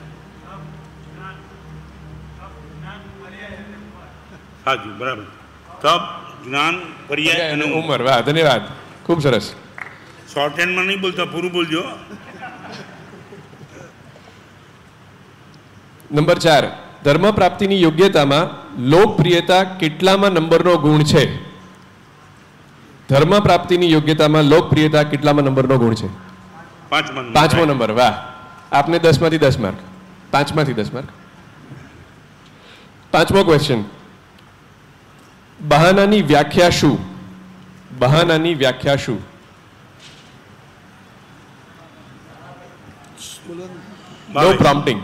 હા જી બરાબર। તપ, જ્ઞાન, પર્યાય અને ઉંમર। વાહ, ધન્યવાદ, ખૂબ સરસ। શોર્ટ હેન્ડમાં નહીં બોલતા, પૂરું બોલજો। નંબર 4, ધર્મ પ્રાપ્તિની યોગ્યતામાં લોકપ્રિયતા કેટલામાં નંબરનો ગુણ છે? ધર્મ પ્રાપ્તિની યોગ્યતામાં લોકપ્રિયતા કેટલામાં નંબરનો ગુણ છે? 5મો નંબર। વાહ, આપને 10માંથી 10 માર્ક, 5માંથી 10 માર્ક। 5મો ક્વેશ્ચન, બહાનાની વ્યાખ્યા શું? બહાનાની વ્યાખ્યા શું? નો પ્રોમ્પ્ટિંગ।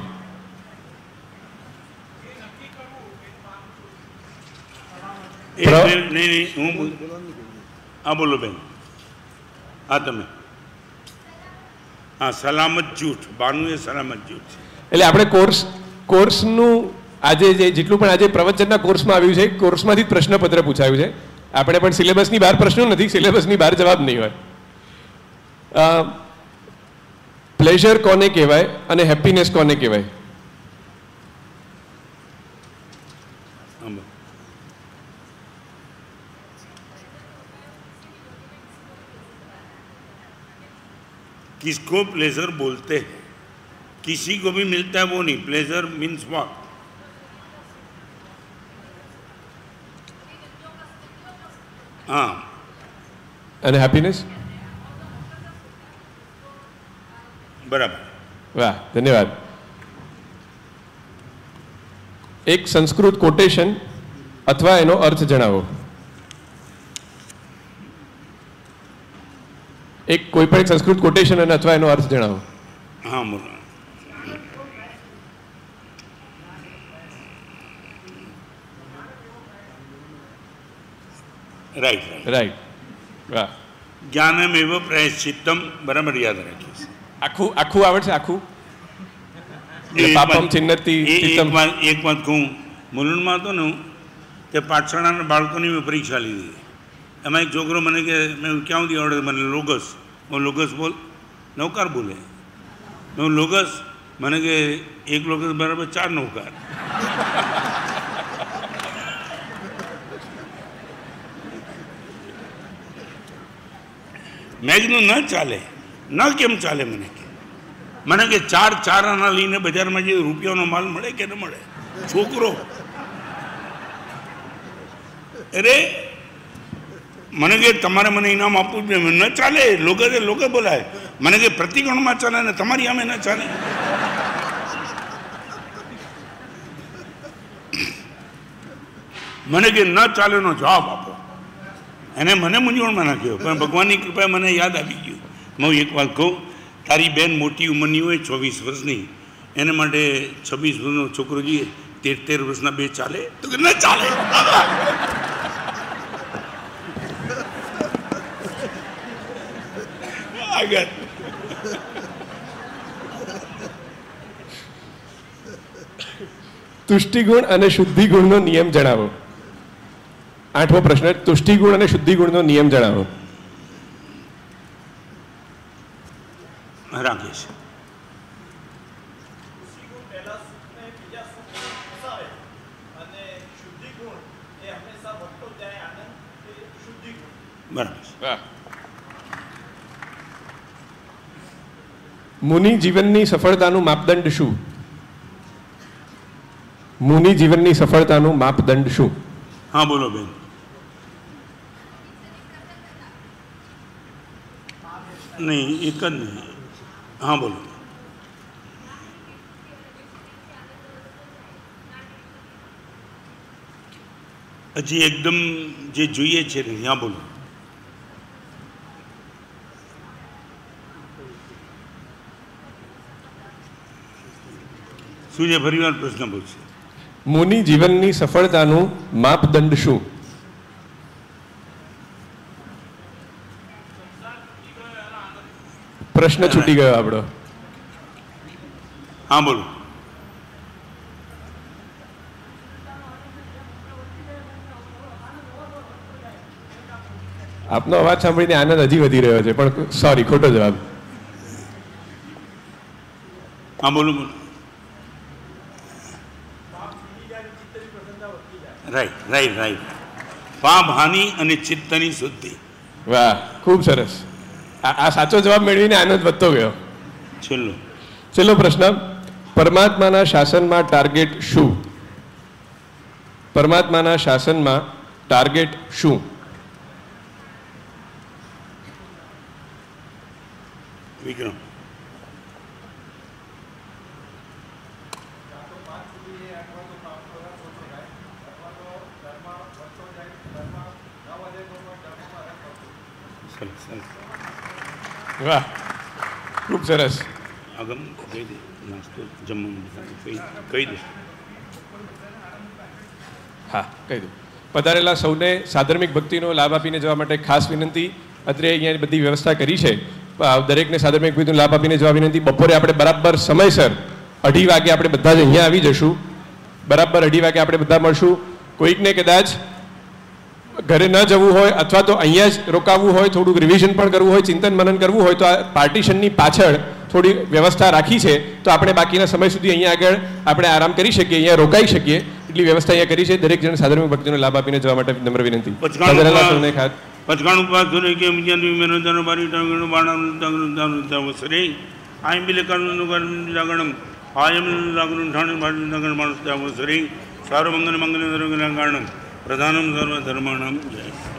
નહીં, હું હા બોલો બેન। હા તમે। હા, સલામત જૂઠ, બાનું એ સલામત જૂઠ છે। એટલે આપણે કોર્સનું આજે જેટલું પણ આજે પ્રવચનના કોર્સમાં આવ્યું છે, કોર્સમાંથી જ પ્રશ્નપત્ર પૂછાયું છે। આપણે પણ સિલેબસની બહાર પ્રશ્નો નથી, સિલેબસની બહાર જવાબ નહીં હોય। પ્લેઝર કોને કહેવાય અને હેપીનેસ કોને કહેવાય? किसको प्लेजर बोलते हैं? किसी को भी मिलता है वो नहीं। Pleasure means what? हाँ, અને હેપીનેસ? बराबर। વાહ, ધન્યવાદ. એક સંસ્કૃત કોટેશન અથવા એનો અર્થ જણાવો. એક કોઈ પણ એક સંસ્કૃત કોટેશન અને અથવા એનો અર્થ જણાવો. હા બોલો. Right right. વાહ. જ્ઞાનમેવ પ્રાયશ્ચિત્તમ, બરાબર યાદ રાખીશ. આખું આખું આવડશે? આખું પાપમ ચિન્નતિ ચિત્તમ. એક વાત કહું, મુલુંડમાં હતો ને હું, તે પાઠશાળાના બાળકોની મેં પરીક્ષા લીધી. એમાં એક છોકરો મને કે મેં ક્યાં સુધી આવડે? મને લોગસ. હું લોગસ બોલ, નૌકાર બોલે. હું લોગસ, મને કે એક લોગસ બરાબર 4 નૌકાર. મેં કીધું ન ચાલે. ન કેમ ચાલે? મને કે 4 આના લઈને બજારમાં જે રૂપિયાનો માલ મળે કે ન મળે? છોકરો અરે મને કે તમારે મને ઇનામ આપવું જ ન ચાલે. લોકો બોલાય. મને કે પ્રતિગણમાં ચાલે ને તમારી આમે ન ચાલે. મને કે ન ચાલેનો જવાબ આપો. એને મને મૂંઝવણમાં નાખ્યો, પણ ભગવાનની કૃપાએ મને યાદ આવી ગયું. હું એક વાત કહું, તારી બેન મોટી ઉંમરની હોય 24 વર્ષની, એને માટે 26 વર્ષનો છોકરો જોઈએ, 13 વર્ષના 2 ચાલે? તો કે ન ચાલે. આગળ તુષ્ટિગુણ અને શુદ્ધિગુણનો નિયમ જણાવો. 8મો પ્રશ્ન, તુષ્ટિગુણ અને શુદ્ધિગુણનો નિયમ જણાવો. રાકેશ. બરાબર. મુનિ જીવનની સફળતાનું માપદંડ શું? મુનિ જીવનની સફળતાનું માપદંડ શું? હા બોલો બેન. નહીં, એક જ નહીં. હા બોલો. હજી એકદમ જે જોઈએ છે ને, હા બોલો. શું છે? ફરી વાર પ્રશ્ન પૂછશે. મુનિ જીવનની સફળતાનું માપદંડ શું? પ્રશ્ન છૂટી ગયો આપણો. હા બોલો. આપનો અવાજ સાંભળીને આનંદ હજી વધી રહ્યો છે, પણ સોરી, ખોટો જવાબ. હા બોલો બોલો. રાઈટ. પાપ હાનિ અને ચિત્તની શુદ્ધિ. વાહ, ખૂબ સરસ. આ સાચો જવાબ મેળવીને આનંદ વધતો ગયો. છેલ્લો પ્રશ્ન, પરમાત્માના શાસનમાં ટાર્ગેટ શું? પરમાત્માના શાસનમાં ટાર્ગેટ શું? વિક્રમ. વાહ, ખૂબ સરસ. આગમ કહી દે, નાસ્તો જમવાનું કહી દે. હા, કહી દઉં. પધારેલા સૌને સાધર્મિક ભક્તિનો લાભ આપીને જવા માટે ખાસ વિનંતી. અત્રે અહીંયા બધી વ્યવસ્થા કરી છે. દરેકને સાધર્મિક ભક્તિનો લાભ આપીને જવા વિનંતી. બપોરે આપણે બરાબર સમયસર 2:30 વાગે આપણે બધા જ અહીંયા આવી જશું. બરાબર 2:30 વાગે આપણે બધા મળશું. કોઈકને કદાચ ઘરે ન જવું હોય અથવા તો અહીંયા જ રોકાવું હોય, થોડુંક રિવિઝન પણ કરવું હોય, ચિંતન મનન કરવું હોય, તો આ પાર્ટીશનની પાછળ થોડી વ્યવસ્થા રાખી છે, તો આપણે બાકીના સમય સુધી અહીંયા આગળ આપણે આરામ કરી શકીએ, અહીંયા રોકાઈ શકીએ, એટલી વ્યવસ્થા અહીંયા કરી છે. દરેક જણ સાધર્મિક ભક્તિનો લાભ આપીને જવા માટે નમ્ર વિનંતી. પચકાણું પાસ ધોરે કે મિજાનું મેનો દાનો બારી ટાંગણું બાણાનું ટાંગણું દાનું દાવ સરે આયમ બિલે કાનું જાગણમ આયમ લાગણું ઠાણું બારી ટાંગણ માણસ દાવ સરે સારો મંગલ મંગલ ધર્મ કારણમ પ્રધાનમ સર્વ ધર્માણમ જય.